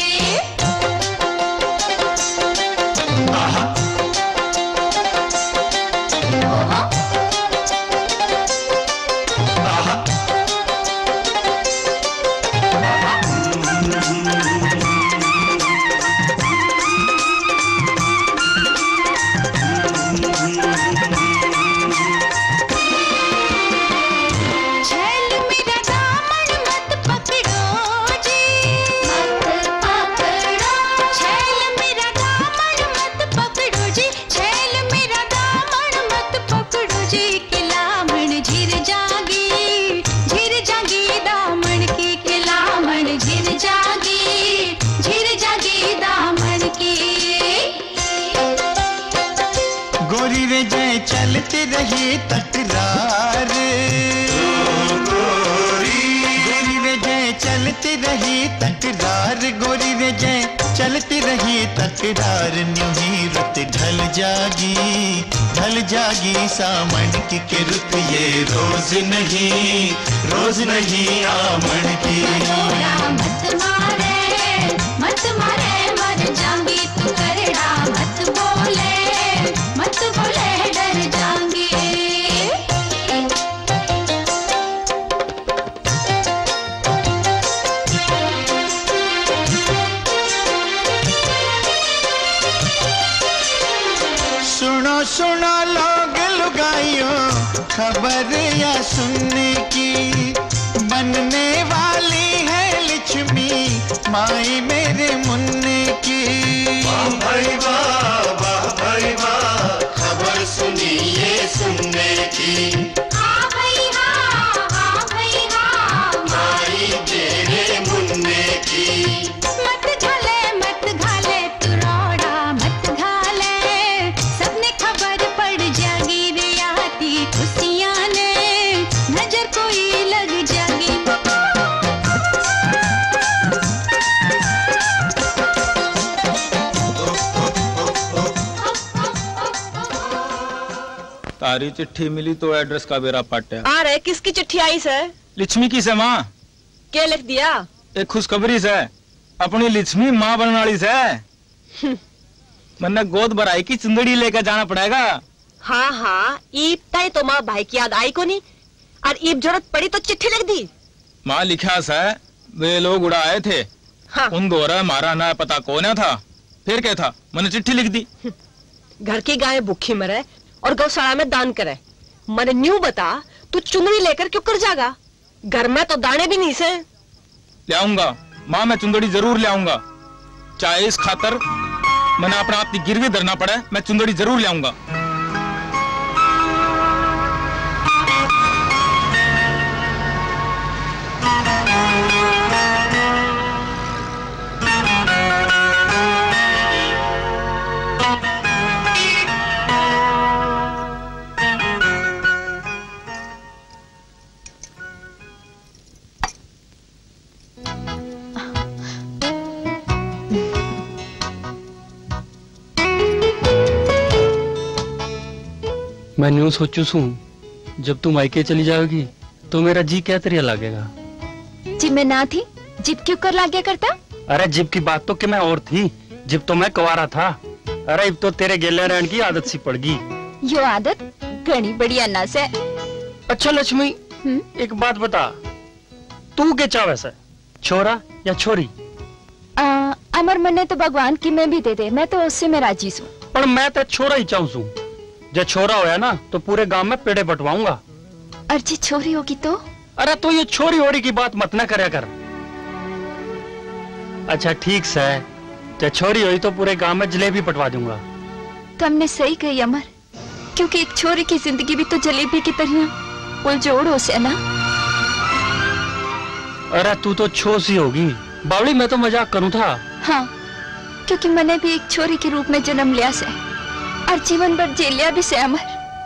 चलती रही तकरार, गोरी रे जय चलती रही तकरार, गोरी रे जय चलती रही तकरार। न्यूं ही रुत ढल जागी सामन की रुत, ये रोज नहीं आमन की। मत मारे मर जाऊंगी, तू करड़ा मत बोले डर जाऊंगी। सुनो लोग लुगाइयों, खबर या सुनने की, बनने वाली है लक्ष्मी माई मेरे मुन्ने की। वाह भाई वाह, खबर सुनिए सुनने की। हाँ भाई हाँ, माई तेरे मुन्ने की। मत घाले तू रोड़ा मत घाले, सबने खबर पड़ जागी रे आती खुशियाँ ने, नजर कोई लग जागी। तारी चिट्ठी मिली तो एड्रेस का बेरा पाटा। आ रहे किसकी चिट्ठी आई सर? लक्ष्मी की से माँ। क्या लिख दिया? एक खुशखबरी से, अपनी लक्ष्मी माँ बनने वाली से। मन्ने गोद भराई की चुंदड़ी लेकर जाना पड़ेगा। हाँ ईब तय तो माँ भाई की याद आई को नहीं, और ईब जरूरत पड़ी तो चिट्ठी लिख दी। माँ लिखा से वे लोग उड़ा आए थे। हाँ। उन दोरा मारा ना पता कौन था, फिर क्या था, मैंने चिट्ठी लिख दी। घर की गाय भूखी मरे और गौशाला में दान करे। मैंने न्यू बता, तू चुंदड़ी लेकर क्यों कर जागा? घर में तो दाने भी नहीं से। ले आऊंगा माँ, मैं चुंदड़ी जरूर ले आऊंगा, चाहे इस खातर मैंने अपना आप की गिरवी धरना पड़े, मैं चुंदड़ी जरूर ले आऊंगा। मैं न्यू सोचू सू जब तू मायके चली जाएगी तो मेरा जी क्या तरिया लगेगा। जिब मैं ना थी जिब क्यों कर लागे करता। अरे जिब की बात तो कि मैं और थी, जिब तो मैं कुंवारा था। अरे अब तो तेरे गेले रहने की आदत सी पड़ गई। यो आदत घनी बढ़िया नस है। अच्छा लक्ष्मी, एक बात बता, तू क्या चाहे वैसे, छोरा या छोरी? अमर मने तो भगवान की मैं भी दे दे, मैं तो उससे मैं राजी हूँ। पर मैं तो छोरा ही चाहूँ सू। जब छोरा होया ना तो पूरे गांव में पेड़े बंटवाऊंगा। अर्जी छोरी होगी तो? अरे तो ये छोरी होरी की बात मत ना करया कर। अच्छा ठीक से, जब छोरी हुई तो पूरे गांव में जलेबी पटवा दूंगा। तुमने सही कही अमर, क्योंकि एक छोरी की जिंदगी भी तो जलेबी की तरह पुलजोड़ हो से ना। अरे तू तो छोसी होगी बावड़ी, मैं तो मजाक करूं था। हाँ, क्योंकि मैंने भी एक छोरी के रूप में जन्म लिया से और जीवन भर जेलिया भी से अमर।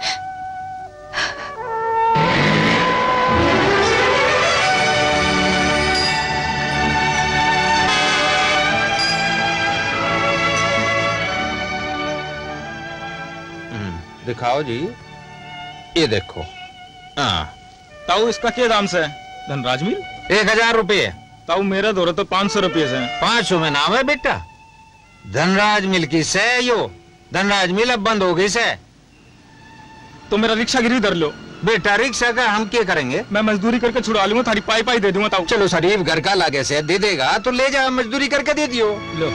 दिखाओ जी, ये देखो। हाँ ताऊ इसका क्या दाम से है? धनराज मिल 1000 रुपये। ताऊ मेरा दौरा तो 500 रुपये से। 500 में नाम है बेटा। धनराज मिल की से यो, धनराज मिल अब बंद हो गई से। तो मेरा रिक्शा गिरी धर लो। बेटा रिक्शा का हम क्या करेंगे? मैं मजदूरी करके छुड़ा लूंगा, थारी पाई पाई दे दूंगा ताऊ। चलो शरीफ घर का लागे से दे देगा तो ले जा, मजदूरी करके दे दियो। लो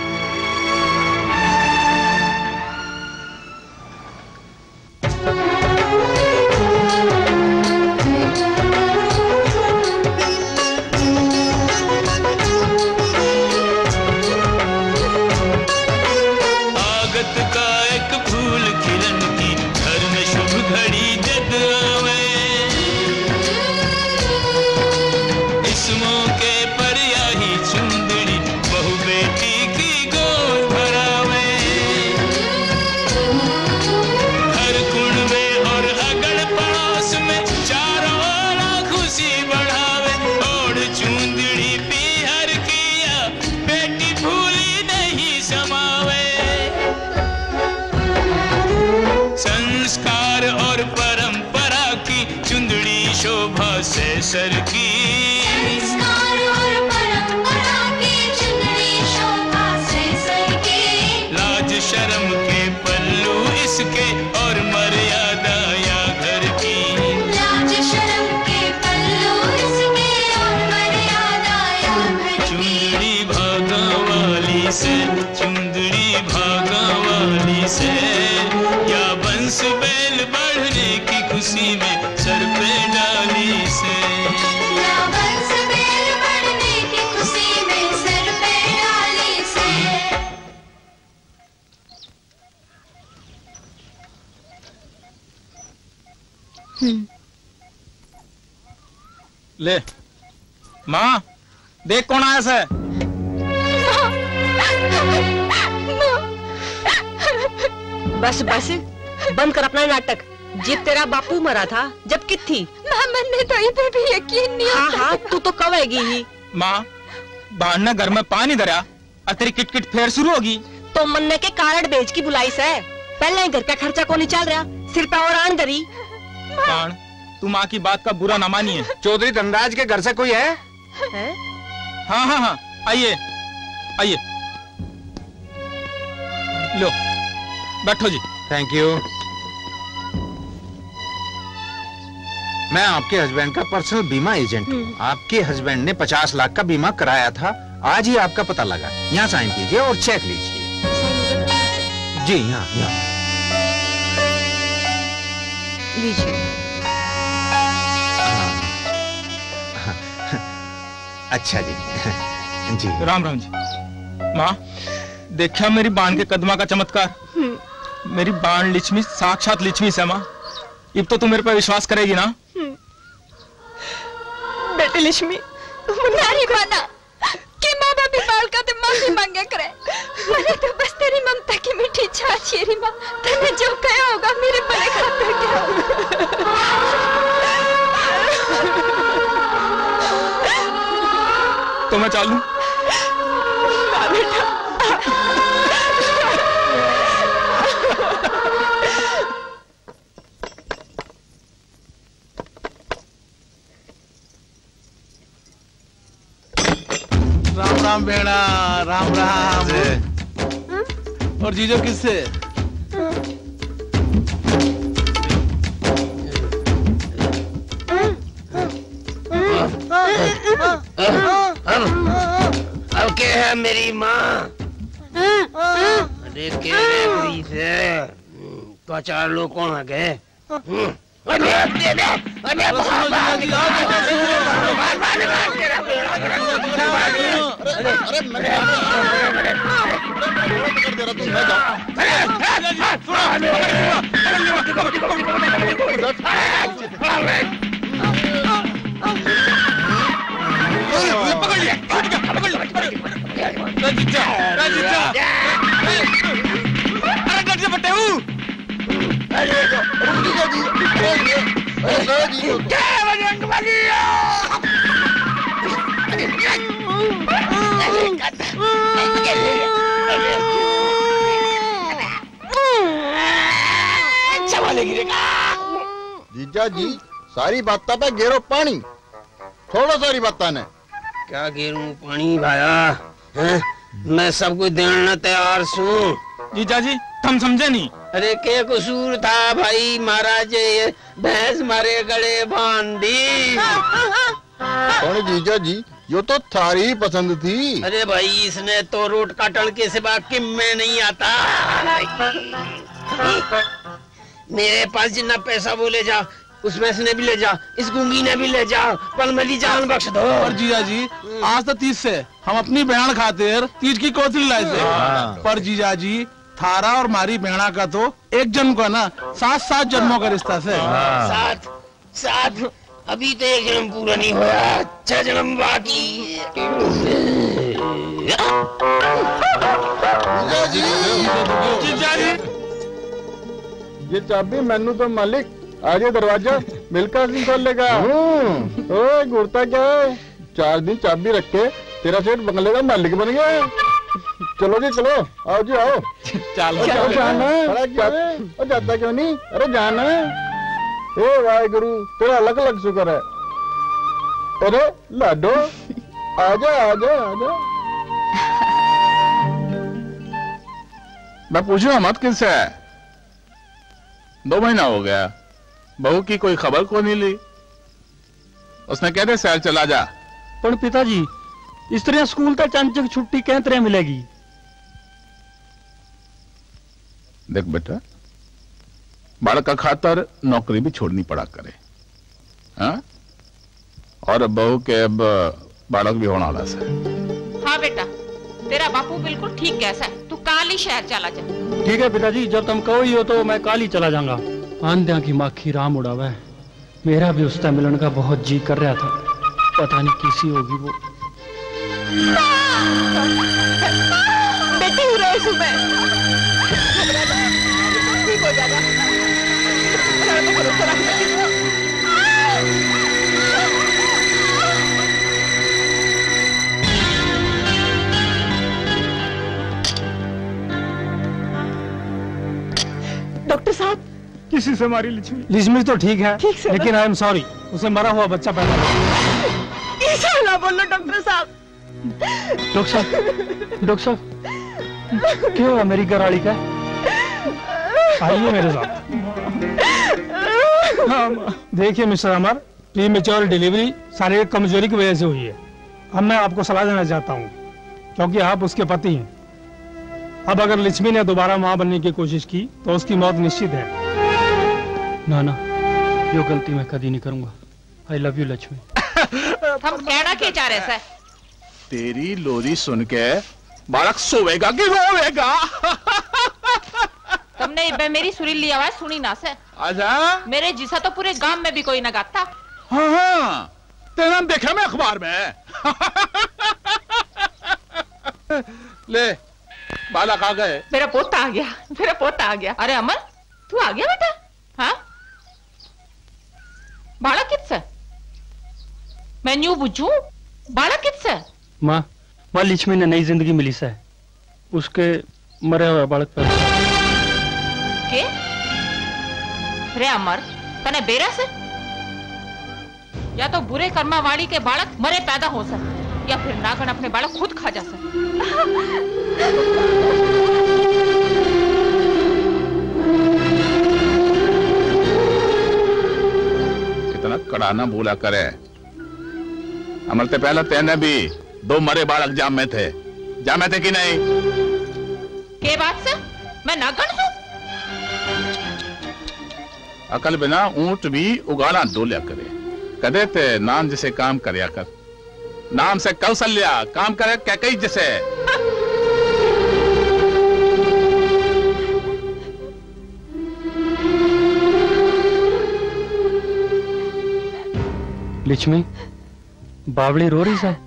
सर की संस्कार और परंपरा की चुनरी शोभा से सर की। लाज शर्म के पल्लू इसके और मर्यादा या घर की। लाज शर्म के पल्लू इसके और मर्यादा या घर की। चुंदड़ी भागा वाली से, चुंदड़ी भागा वाली से, या बंस बैल बढ़ने की खुशी में सर पे डाली से। ले माँ, देख कौन आया से। बस बस बंद कर अपना नाटक। जब तेरा बापू मरा था जब कित थी मैंने तो इस पे भी यकीन नहीं। हाँ हाँ तू तो कवेगी ही। माँ बाहर ना घर में पानी धरा और तेरी किटकिट फेर शुरू होगी। तो मन्ने के कारण बेच की बुलाई से पहले घर का खर्चा को नहीं चल रहा, सिर पे और आन धरी। तू माँ की बात का बुरा न मानिए। चौधरी धनराज के घर से कोई है? हाँ हाँ हाँ, आइए आइए, लो बैठो जी। Thank you. मैं आपके हस्बैंड का पर्सनल बीमा एजेंट हूँ। आपके हस्बैंड ने 50 लाख का बीमा कराया था, आज ही आपका पता लगा। यहाँ साइन कीजिए और चेक लीजिए। जी यहाँ यहाँ लीजिए। अच्छा जी। जी राम राम जी। माँ देखा मेरी बाण के कदमा का चमत्कार। मेरी बाण लिच्छमी साक्षात लिच्छमी से माँ। अब तो तू मेरे पर विश्वास करेगी ना? बेटी लिच्छमी नहीं माना कि माँ बाप भी बाल का माफी मांगे करे। मैंने तो बस तेरी ममता की मीठी छाछ ये माँ, तूने जो कहा होगा मेरे बड़े खातिर क्या। तो मैं चालूं? बेटा राम राम बेड़ा, राम राम। और जीजो किससे? अब क्या है मेरी माँ? अरे क्या है से? तो चार लोग कौन आ गए? जीजा जी सारी बात पे गेरो पानी, थोड़ा सारी बात ने क्या गेरू पानी भाया है? मैं सब कुछ देना तैयार हूँ। जीजा जी तुम समझे नहीं। अरे के कसूर था भाई, महाराज भैंस मारे गले बांधी। कौन जीजा जी, यो तो थारी ही पसंद थी। अरे भाई इसने तो रोट काटन के सिवा किम में नहीं आता। मेरे पास जितना पैसा वो ले जा, उस भैंस ने भी ले जा, इस गूंगी ने भी ले जा, पर मेरी जान बख्श दो। और जीजा जी आज तो 30 से हम अपनी बहन खातिर तीज की कोतरी लाए थे। पर जीजा जी थारा और मारी बहना का तो एक जन्म का ना 7-7 जन्मों का रिश्ता से। 7 अभी तो एक जन्म पूरा नहीं हुआ, 6 जन्म बाकी। जीजा जी ये चाबी मैनू तो मालिक आज ये दरवाजा मिलकर नहीं खोल लेगा। ओए घूरता क्या है? 4 दिन चाबी रखे तेरा सेठ बंगले का मालिक बन गया। चलो जी चलो, आओ जी आओ। चलो जाना और जाता क्यों नहीं? अरे जाना। ए वाहेगुरु तेरा अलग अलग शुक्र है। अरे लाडो आजा आजा आजा। मैं पूछूंगा मत किनसे है? 2 महीना हो गया, बहू की कोई खबर को नहीं ली। उसने कहते शहर चला जा। पर पिताजी इस तरह स्कूल तक चांचक छुट्टी कह तरह मिलेगी? देख बेटा, बालक का खातर नौकरी भी छोड़नी पड़ा करे, हाँ? और बहू के अब बालक भी होने वाला से। हाँ बेटा, तेरा बापू बिल्कुल ठीक कैसा है, तू काल ही शहर चला जा। ठीक है पिताजी, जब तुम कहो ही हो तो मैं काल ही चला जाऊंगा। आंधिया की माखी राम उड़ावा है। मेरा भी उससे मिलन का बहुत जी कर रहा था, पता नहीं किसी होगी वो। बेटी हो रही सुबह ठीक हो जाएगा। डॉक्टर साहब किसी से मारी लिचमी? लिचमी तो ठीक है, लेकिन आई एम सॉरी, उसे मरा हुआ बच्चा पैदा हुआ। ऐसा ना बोलो डॉक्टर साहब। डॉक्टर साहब क्यों अमेरिका राड़ी का? आइए मेरे साथ। देखिए मिस्टर अमर, प्रीमेच्योर डिलीवरी शारीरिक कमजोरी की वजह से हुई है। अब मैं आपको सलाह देना चाहता हूँ, क्योंकि आप उसके पति हैं। अब अगर लक्ष्मी ने दोबारा माँ बनने की कोशिश की तो उसकी मौत निश्चित है। ना ना, यो गलती मैं कभी नहीं करूंगा। I love you Lakshmi. हम कहना क्या चाह रहे हैं? तेरी लोरी सुन के बालक सोएगा कि रोएगा? तुमने मेरी सुरीली आवाज सुनी ना से? आजा। मेरे जिसा तो पूरे गांव में भी कोई न गाता। हाँ हाँ, तेरा नाम देखा मैं अखबार में। ले बालक आ गए। मेरा पोता आ गया, मेरा पोता आ गया। अरे अमर तू आ गया बेटा? हाँ बालक किससे? मैं न्यू बुझू बालक किससे? माँ लक्ष्मी ने नई जिंदगी मिली से, उसके मरे हुए बालक पर। के? रे अमर तने बेरा से? या तो बुरे कर्मा वाली के बालक मरे पैदा हो सके, या फिर नागन अपने बालक खुद खा जा सके। इतना कड़ा ना बोला करे। अमर से पहले तेने भी 2 मरे बालक जाम में थे कि नहीं? के बात से मैं नागन हूँ? अकल बिना ऊंट भी उगाड़ा डोलिया करे। कदे ते नाम जैसे काम करया कर। नाम से कौशल्या काम करे कैकई जैसे। लिच्छमी, बावली रो रही है।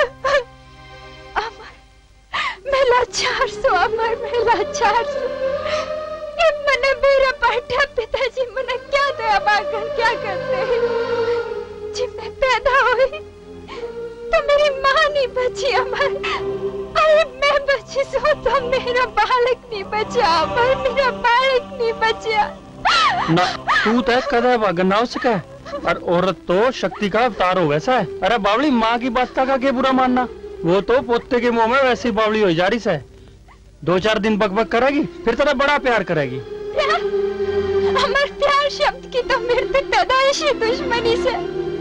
मैं लाचार सो अमर, मैं लाचार सो। मने मेरा पाठा पिताजी मने क्या दया बागन क्या करते हैं? जब मैं पैदा हुई तो मेरी माँ नहीं बची अमर। अरे मैं बची सो तो मेरा बालक नहीं बचा अमर, मेरा बालक नहीं बचा। ना तू तय कदे बागन ना हो सके। और औरत तो शक्ति का अवतार हो वैसा है। अरे बावली, माँ की बात का क्या बुरा मानना? वो तो पोते के मुंह में वैसी बावली हो जा रही है। 2-4 दिन बकबक करेगी, फिर तेरा बड़ा प्यार करेगी। अमर, प्यार शब्द की तो मेरे से पैदाइशी दुश्मनी से।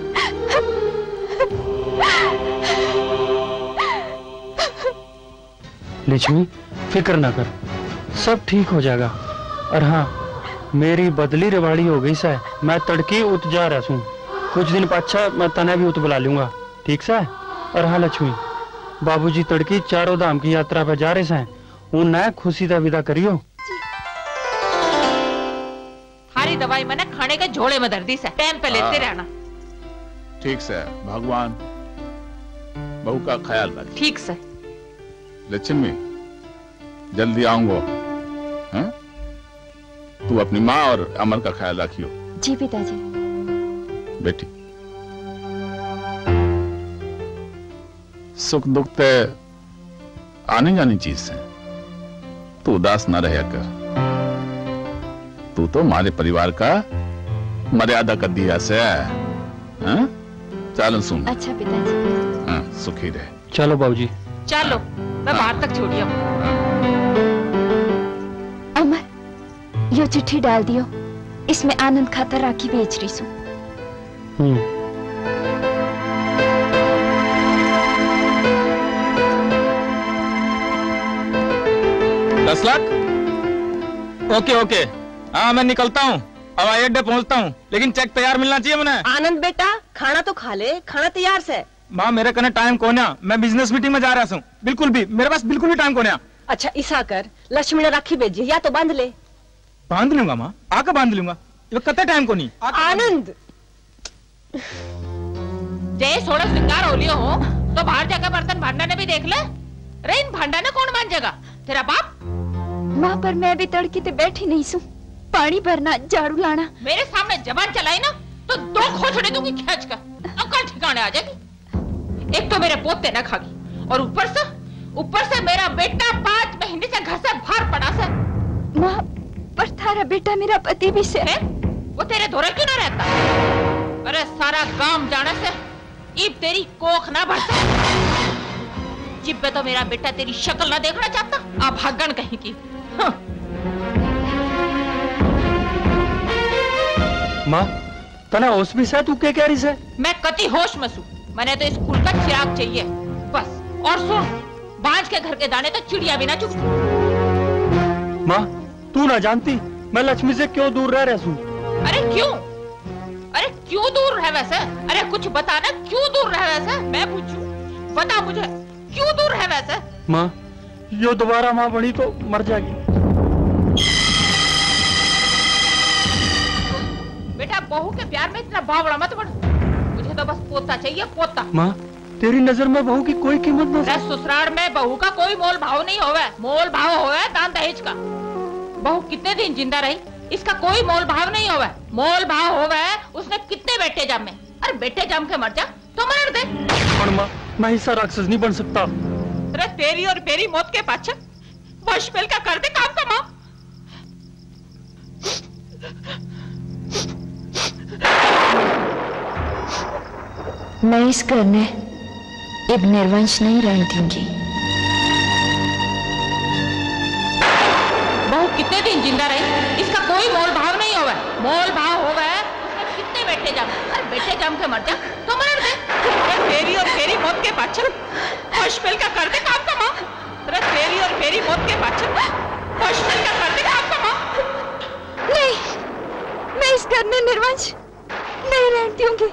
लिच्छमी, फिक्र ना कर, सब ठीक हो जाएगा। और हाँ, मेरी बदली रिवाड़ी हो गई से। मैं तड़की उत जा रहा हूँ। कुछ दिन पाछा मैं तने भी उत बुला लूंगा, ठीक से? और हाँ लक्ष्मी, बाबूजी तड़की 4 धाम की यात्रा पर जा रहे हैं। उन्हें खुशी का विदा करियो। थारी दवाई मैंने खाने के झोले में दर्दी से टाइम पे लेते रहना। ठीक से, भगवान बहू का ख्याल रख। ठीक से। लक्ष्मी, जल्दी आऊंगा। तू अपनी माँ और अमर का ख्याल रखियो। जी पिताजी। बेटी, सुख दुख ते आने जानी चीज है। तू उदास न रहा कर। तू तो हमारे परिवार का मर्यादा कर दिया से। चलो सुन। अच्छा पिताजी। हाँ, सुखी रहे। चलो बाबूजी। चलो, मैं बाहर तक छोड़िया। अमर, यो चिट्ठी डाल दियो। इसमें आनंद खातर राखी बेच रही सू। 10 लाख? ओके। हाँ, मैं निकलता हूँ, हवाई अड्डे पहुँचता हूँ, लेकिन चेक तैयार मिलना चाहिए मुझे। आनंद बेटा, खाना तो खा ले, खाना तैयार से। माँ, मेरे कने टाइम कोन्या, मैं बिजनेस मीटिंग में जा रहा हूँ। बिल्कुल भी, मेरे पास बिल्कुल भी टाइम कोन्या। अच्छा ऐसा कर, लक्ष्मी ने राखी भेजी, या तो बांध ले। बांध लूंगा माँ, आकर बांध लूंगा। ये कत्ते टाइम को नहीं। आनंद, जय सोड़ा श्रृंगार हो लियो हो तो बाहर जाकर बर्तन भांडा भी देख ले। रे इन भांडा ने कौन मांजेगा? तेरा बाप? माँ, पर मैं भी तड़की ते बैठी नहीं सू। पानी भरना, झाड़ू लाना। मेरे सामने जबान चलाई ना तो 2 खोचड़े दूंगी खींच कर। अकल ठिकाने आ जाएगी। एक तो मेरे पोते न खागी और ऊपर से मेरा बेटा 5 महीने से घर से बाहर पड़ा से। माँ, पर थारा बेटा मेरा पति भी से। वो तेरे धोरे क्यों ना रहता? अरे सारा गांव जाने से ईब तेरी कोख ना बढ़ता। जिब पे तो मेरा बेटा तेरी शक्ल ना देखना चाहता। आप भागन कहीं की। माँ, तना होश भी से? तू क्या कह रही है? मैं कति होश में सू। मैंने तो स्कूल का चिराग चाहिए बस। और सुन, बांझ के घर के दाने तो चिड़िया भी ना चुगती। माँ, तू ना जानती मैं लक्ष्मी से क्यों दूर रह रहा हूँ। अरे क्यों दूर रह वैसे? अरे कुछ बताना, क्यों दूर रह वैसे? मैं पूछूं, बता मुझे, क्यों दूर रह वैसे? माँ, यो दोबारा माँ बनी तो मर जाएगी। बेटा, बहू के प्यार में इतना बावड़ा मत बन। मुझे तो बस पोता चाहिए, पोता। माँ, तेरी नजर में बहू की कोई कीमत नहीं। ससुराल में बहू का कोई मोल भाव नहीं होवे। मोल भाव होवे दान दहेज का। बहू कितने दिन जिंदा रही, इसका कोई मोल भाव नहीं होवे। मोल भाव होवे उसने कितने बेटे जामे। अरे बेटे जाम के मर जा तो मर दे। पर माँ, मैं ऐसा राक्षस नहीं बन सकता। अरे तेरी और मेरी मौत के पाछे वश मिल का कर दे काम का। माँ, मैं इस घर ने अब निर्वंश नहीं रहने दूंगी। बहू कितने दिन जिंदा रही, इसका कोई मोल भाव नहीं होगा। मोल भाव होगा कितने बैठे जाम, अरे बैठे जाम के मर जा तो मर दे। तेरी और तेरी मौत के पाछल हॉस्पिटल का कर दे काम कमा। अरे तेरी और मेरी मौत के पाछल हॉस्पिटल का कर दे काम कमा। नहीं, मैं इस घर में निर्वंश नहीं रहने दूंगी।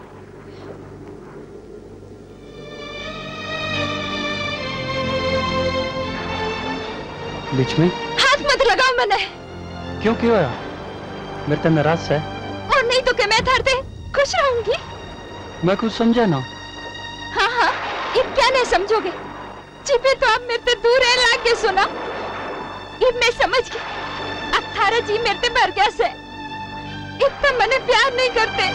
बीच में हाथ मत लगाओ मैंने। क्यों क्यों आया? मेरे तो नाराज है। और नहीं तो क्या मैं धरते खुश रहूंगी? मैं कुछ समझा ना। हाँ हाँ, ये क्या नहीं समझोगे? चिपे तो आप मेरे से दूर है लाके सुना। ये मैं समझ गई। अब थारा जी मेरे से भर गया से। इतना मने प्यार नहीं करते।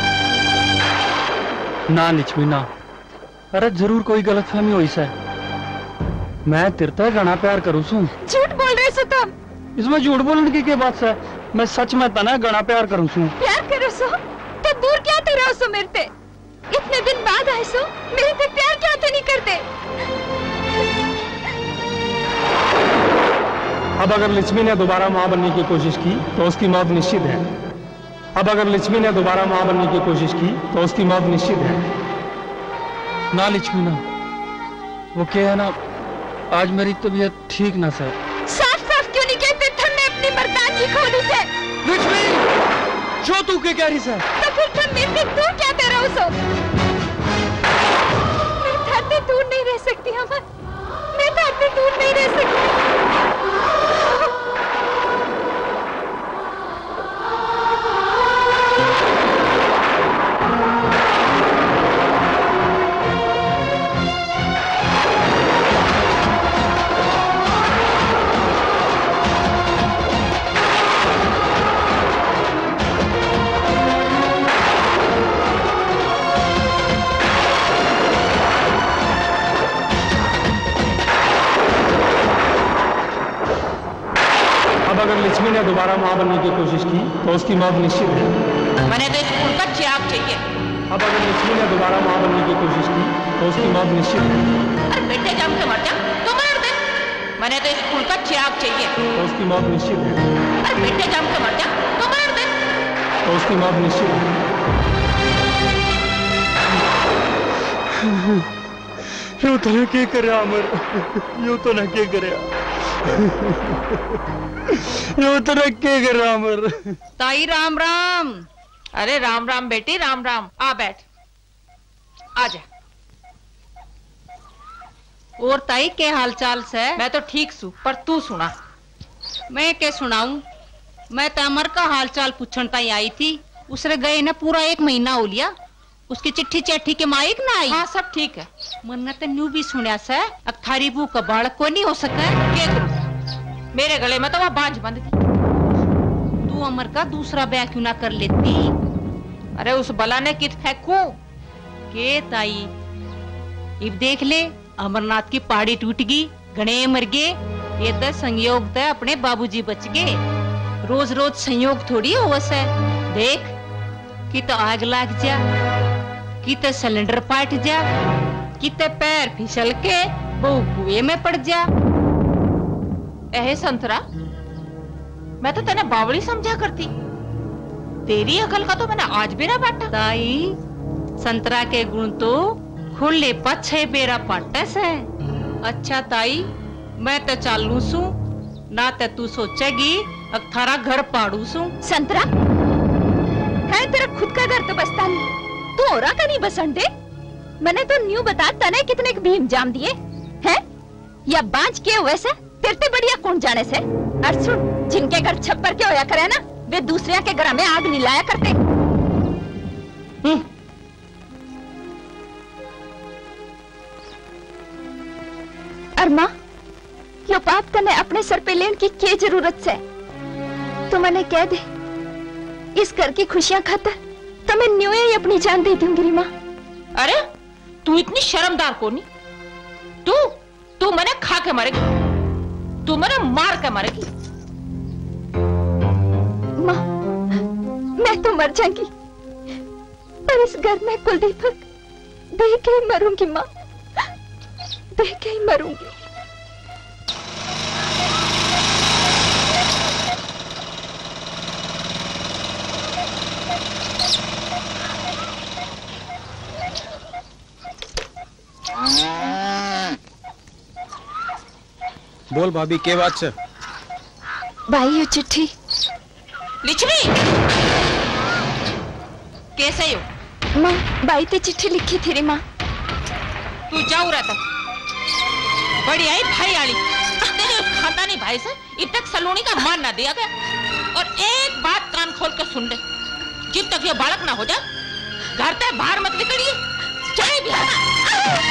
ना लिचमी ना। अरे जरूर कोई गलतफहमी हुई से। मैं तेरे घना प्यार करूँ सू। झूठ बोल रहे सो तुम। इसमें झूठ बोलने की क्या बात है? मैं सच में तना घना प्यार करूँ सू। प्यार करो सो तो दूर क्या थे रहो सो मेरे से? इतने दिन बाद आए सो मेरे से प्यार क्या थे नहीं करते? अब अगर लक्ष्मी ने दोबारा माँ बनने की कोशिश की तो उसकी मौत निश्चित है। अब अगर लक्ष्मी ने दोबारा माँ बनने की कोशिश की तो उसकी मौत निश्चित है। ना लक्ष्मी ना, वो क्या है ना, आज मेरी तबीयत ठीक ना सर। साफ साफ क्यों नहीं कहते तुमने अपनी मर्दानगी खो दी से? लक्ष्मी, जो तू के कह रही है? तो फिर तुम मेरे से दूर क्या दे रहे हो सो? मैं धरती दूर नहीं रह सकती अमर। मैं धरती दूर नहीं रह सकती। अब अगर लक्ष्मी ने दोबारा माँ बनने की कोशिश की तो उसकी मौत निश्चित है। मैंने तो स्कूल का त्याग चाहिए। अब अगर लक्ष्मी ने दोबारा माँ बनने की कोशिश की तो उसकी मौत निश्चित है। अरे बेटे जम के मर जा तो मर दे। मैंने तो स्कूल का त्याग चाहिए। तो उसकी मौत निश्चित है। अरे बेटे जम के मर जा तो मर दे। तो उसकी मौत निश्चित है। यूं तो न के करे अमर, यूं तो न के करे। यूं तो न के करे अमर। ताई राम राम। अरे राम राम बेटी राम राम। आ बैठ, आ जा। और ताई के हाल चाल से? मैं तो ठीक सू, पर तू सुना। मैं क्या सुनाऊं? मैं तो अमर का हाल चाल पूछन ताई आई थी। उसने गए ना पूरा 1 महीना हो लिया। उसकी चिट्ठी चैठी के माइक ना आई। हाँ सब ठीक है। मन तो न्यू भी सुनिया से अब थारी बू का बालक को नहीं हो सका। क्या करूं? मेरे गले में तो वह बांझ बंद थी। तू अमर का दूसरा ब्याह क्यों ना कर लेती? अरे उस बला ने कित फेंकू के ताई? अब देख ले, अमरनाथ की पहाड़ी टूट गई, गणे मर गए। ये तो संयोग तो अपने बाबूजी बच गए। रोज रोज संयोग थोड़ी हो से। देख कि तो आग लाग जा, कि तो सिलेंडर पाट जा, कि तो पैर फिसल के वो कुएं में पड़ जा। एहे संतरा, मैं तो तेने बावली समझा करती। तेरी अकल का तो मैंने आज भी ना बांटा। ताई, संतरा के गुण तो खुले पछे बेरा पाटे से। अच्छा ताई, मैं तो चालू सू ना ते तू सोचेगी अब थारा घर पाड़ू सू। संतरा है तेरा खुद का घर तो बसता नहीं, तू औरा का नहीं बसन दे। मैंने तो न्यू बता तने कितने भीम जाम दिए हैं या बांझ के वैसे तेरे बढ़िया कौन जाने से। और सुन, जिनके घर छप्पर के होया करे ना, वे दूसरे के घर में आग नहीं लाया करते। और माँ, यो पाप तने अपने सर पे लेने की क्या जरूरत से? तो मैंने कह दे इस घर की खुशियां खातर तो मैं न्यू ही अपनी जान दे दूंगी माँ। अरे तू इतनी शर्मदार कौन? तू मैंने खा के मरेगी, तू मैंने मार के मरेगी। माँ, मैं तो मर जाऊंगी पर इस घर में कुलदीपक देख के मरूंगी माँ। देख के ही मरूंगी। बोल भाभी के बात से? भाई ये चिट्ठी। लिखवी कैसे हो? माँ बाई ते चिट्ठी लिखी थी रे माँ। तू जाऊ रहा था बड़ी आई भाई आली तेरे उस खानदानी भाई से अब तक सलोनी का मान ना दिया गया। और एक बात कान खोल कर सुन ले, जब तक ये बालक ना हो जाए घर से बाहर मत निकलिए। चले भी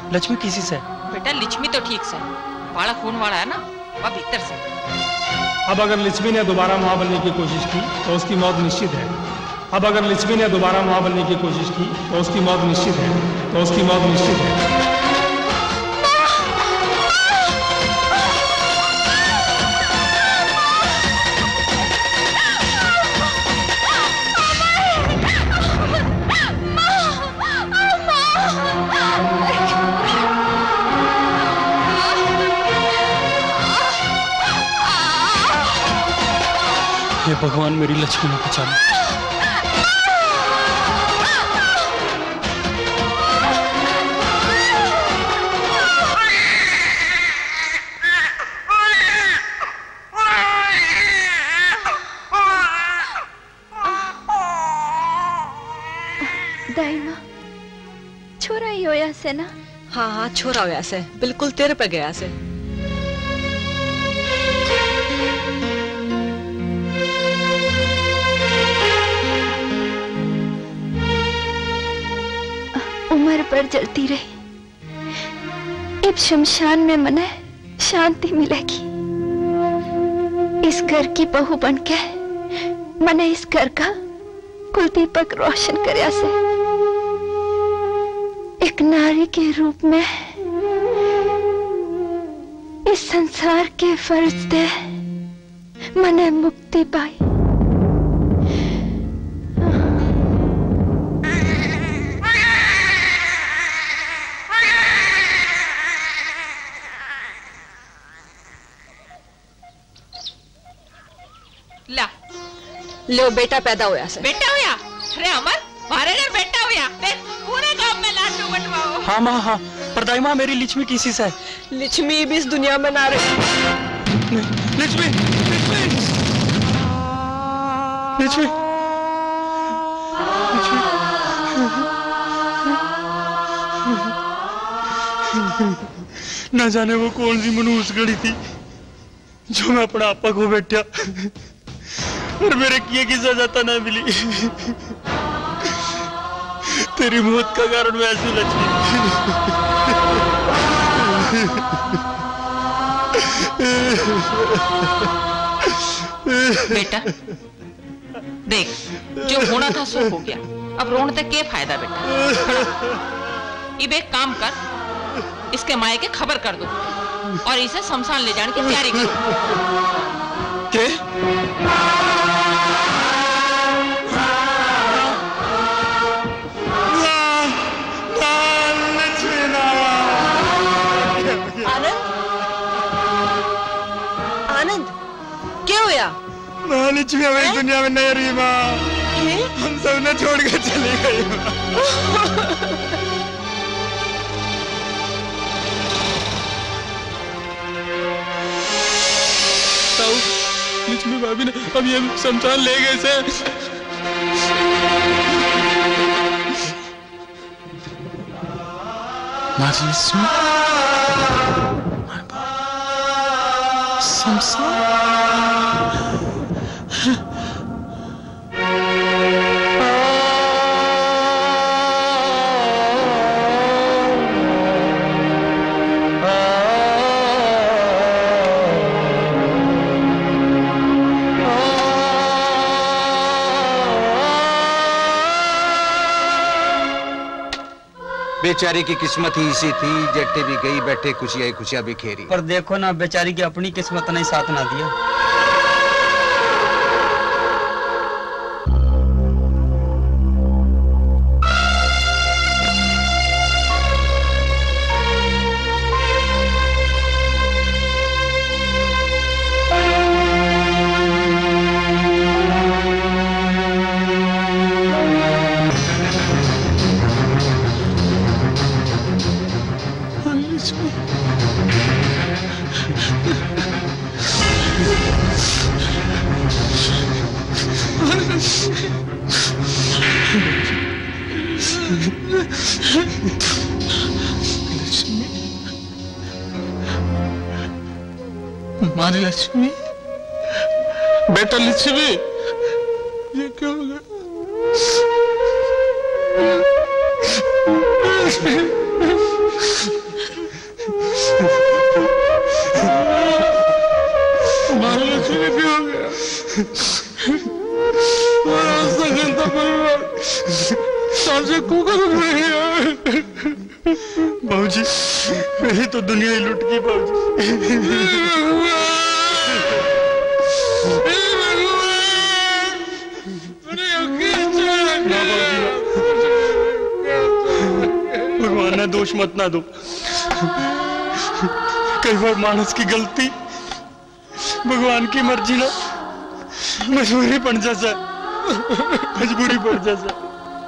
लक्ष्मी किसी से? बेटा लक्ष्मी तो ठीक से, बालक खून वाला है ना, वह भीतर से। अब अगर लक्ष्मी ने दोबारा माँ बनने की कोशिश की तो उसकी मौत निश्चित है। अब अगर लक्ष्मी ने दोबारा माँ बनने की कोशिश की तो उसकी मौत निश्चित है, तो उसकी मौत निश्चित है। हे भगवान, मेरी लक्ष्मी ने बचा ली। दाइमा, छोरा ही होया से ना? हाँ हाँ, छोरा होया से, बिल्कुल तेरे पे गया से। उम्र पर जलती रही, अब शमशान में मने शांति मिलेगी। इस घर की बहू बनके मने इस घर का कुल दीपक रोशन करया से, एक नारी के रूप में इस संसार के फर्ज दे मने मुक्ति पाई। ला लो बेटा पैदा होया से। बेटा होया? अरे अमर, मारे ने बेटा होया, देख पूरे गांव में लाडू बंटवाओ। हाँ माँ हाँ, पर दाई माँ मेरी लक्ष्मी किसी से? लक्ष्मी भी इस दुनिया में ना रही। लक्ष्मी, लक्ष्मी, लक्ष्मी, ना जाने वो कौन सी मनहूस घड़ी थी जो मैं अपना आपा को बैठा और मेरे किए की सजा तो ना मिली। तेरी मौत का कारण वैसी लक्ष्मी। बेटा देख, जो होना था सो हो गया, अब रोने तक क्या फायदा बेटा। अब एक काम कर, इसके माए के खबर कर दो और इसे शमशान ले जाने की तैयारी करो। क्या? आनंद, क्या होया? लक्ष्मी हमें दुनिया में नहीं रही माँ, हम सबने छोड़ कर चली गई। लक्ष्मी भाभी ने अब ये शमशान ले गए से। लक्ष्मी बेचारी की किस्मत ही इसी थी, जट्टे भी गई बैठे खुशियां खुशियां बिखेरी। पर देखो ना, बेचारी की अपनी किस्मत ने साथ ना दिया। हमारी लक्ष्मी, बेटा लक्ष्मी, ये क्या हो गया? सांसे कुकर नहीं है। बाबूजी मेरी तो दुनिया ही लुट गई भगवान ने दोष मत ना दो। कई बार मानस की गलती भगवान की मर्जी ना मजबूरी पड़ जैसा मजबूरी पड़ जैसा।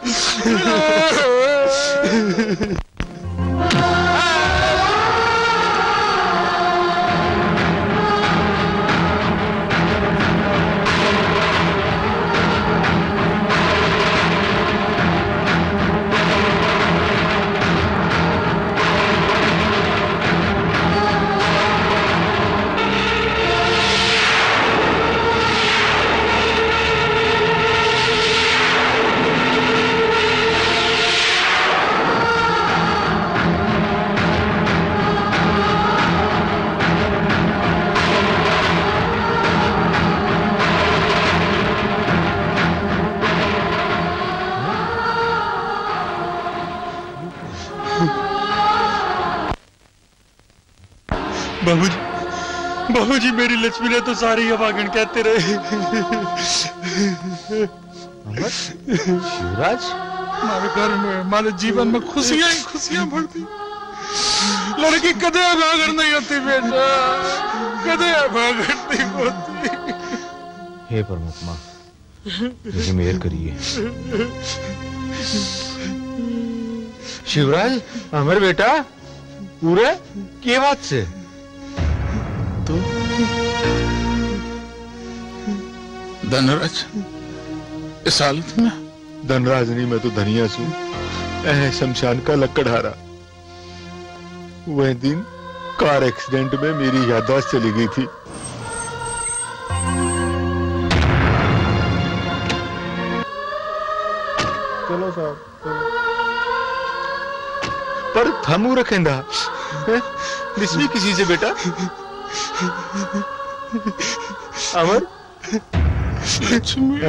बाबूजी बाबूजी मेरी लक्ष्मी ने तो सारी अभागन कहते रहे। शिवराज हमारे घर में हमारे जीवन में खुशियां ही खुशियां भरती। लड़की कदे अभागन नहीं होती बेटा, कदे अभागन नहीं होती। हे परमात्मा मुझे मेहर करिए। शिवराज अमर बेटा पूरे के बात से तो धनराज इस हालत में? धनराज नहीं मैं तो धनिया सू शमशान का लकड़हारा। वह दिन कार एक्सीडेंट में मेरी याददाश्त चली गई थी। चलो साहब पर थमू रखेंदा लिस्मी किसी से बेटा अमर लक्ष्मी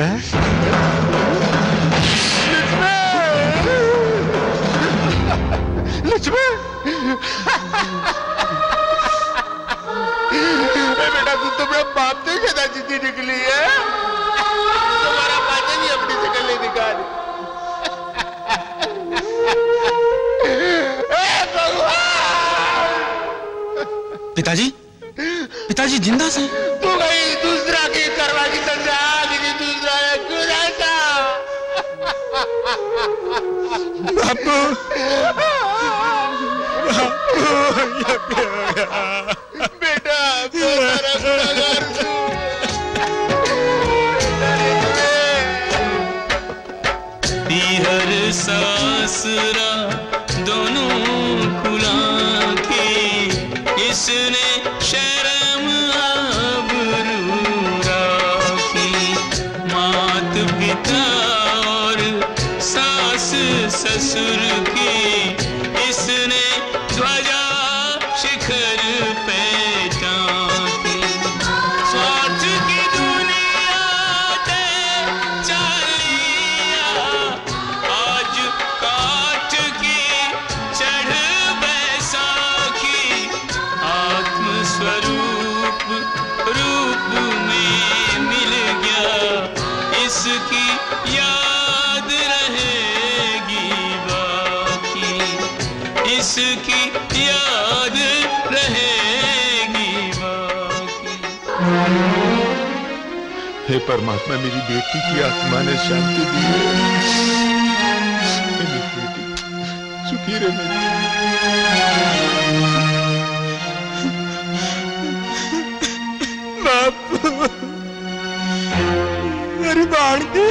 लक्ष्मी बेटा तू तो मेरा बाप से ज्यादा जिद्दी निकली है। तुम्हारा बात नहीं अपनी शक्ल नहीं दिखा रही। पिताजी पिताजी जिंदा से तू गई दूसरा की करवा की संजा लेकिन दूसरा है गुरासा। बापू बेटा तेरा गुनाहगार हर सासरा दोनों खुला के इसने शर्म आबरू राखी। मात पिता और सास ससुर की इसने ध्वजा शिखर पे टांगी। स्वार्थ की दुनिया ते चालिया आज काट की चढ़ बैसाखी। आत्म स्वरूप रूप में मिल गया इसकी याद रहेगी बाकी। इसकी याद रहेगी बाकी। हे परमात्मा मेरी बेटी की आत्मा ने शांति दी है। मेरी बेटी सुखी रहे। बापू मेरी बाण की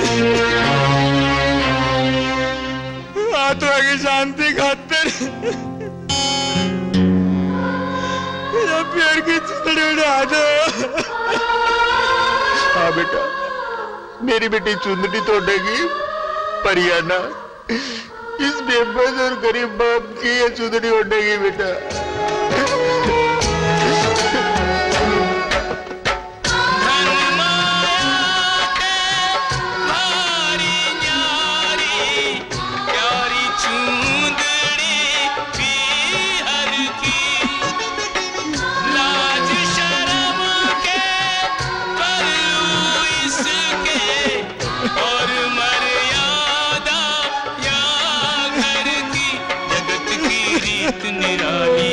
आत्मा की शांति खातिर पेड़ की चितड़ी उड़ा दो। हाँ बेटा मेरी बेटी चुंदड़ी तोड़ेगी पर या ना इस बेबस और गरीब बाप की ये चुंदड़ी उड़ेगी बेटा। धन माया के भारी न्यारी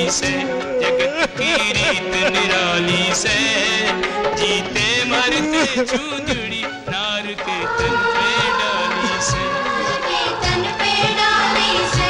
निराली से, जगत की रीत निराली से, जीते मरते चूंदड़ी नार के तन पे डाली से, तन पे डाली से।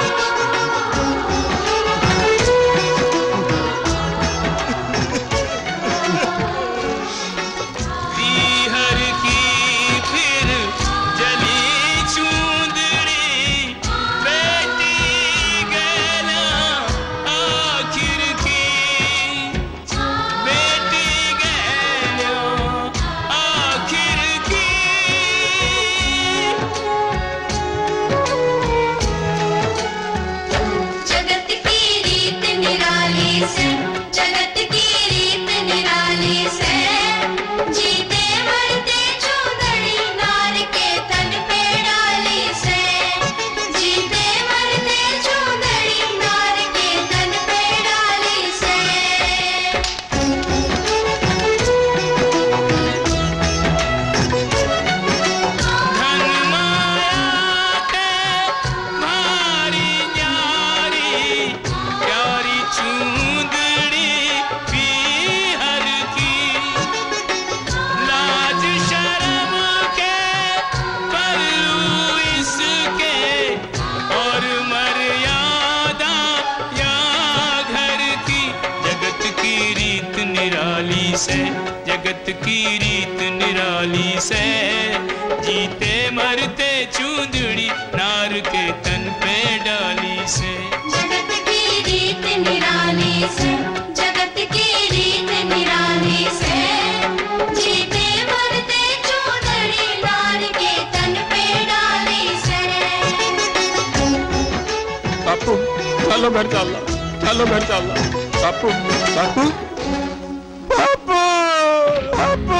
पीहर की फिर जली चूंदड़ी, बेटी गैला आखिर की, बेटी गैला आखिर की। जगत की रीत निराली से, जगत की रीत निराली से, जीते मरते चूंदड़ी नार के तन पे डाली से, जीते मरते चूंदड़ी नार के तन पे डाली से। धन माया के मारी न्यारी, प्यारी चूंदड़ी पीहर की, लाज शर्म के पल्लू इसके, और मर्यादा या घर की। जगत की रीत निराली से, जगत की रीत निराली से, जीते मरते चूंदड़ी नार के तन पे डाली से, जगत की रीत निराली से, जगत की रीत निराली से, जीते मरते चूंदड़ी नार के तन पे डाली से। बापू चलो घर चलना, चलो घर चलना। बापू बापू बापू बापू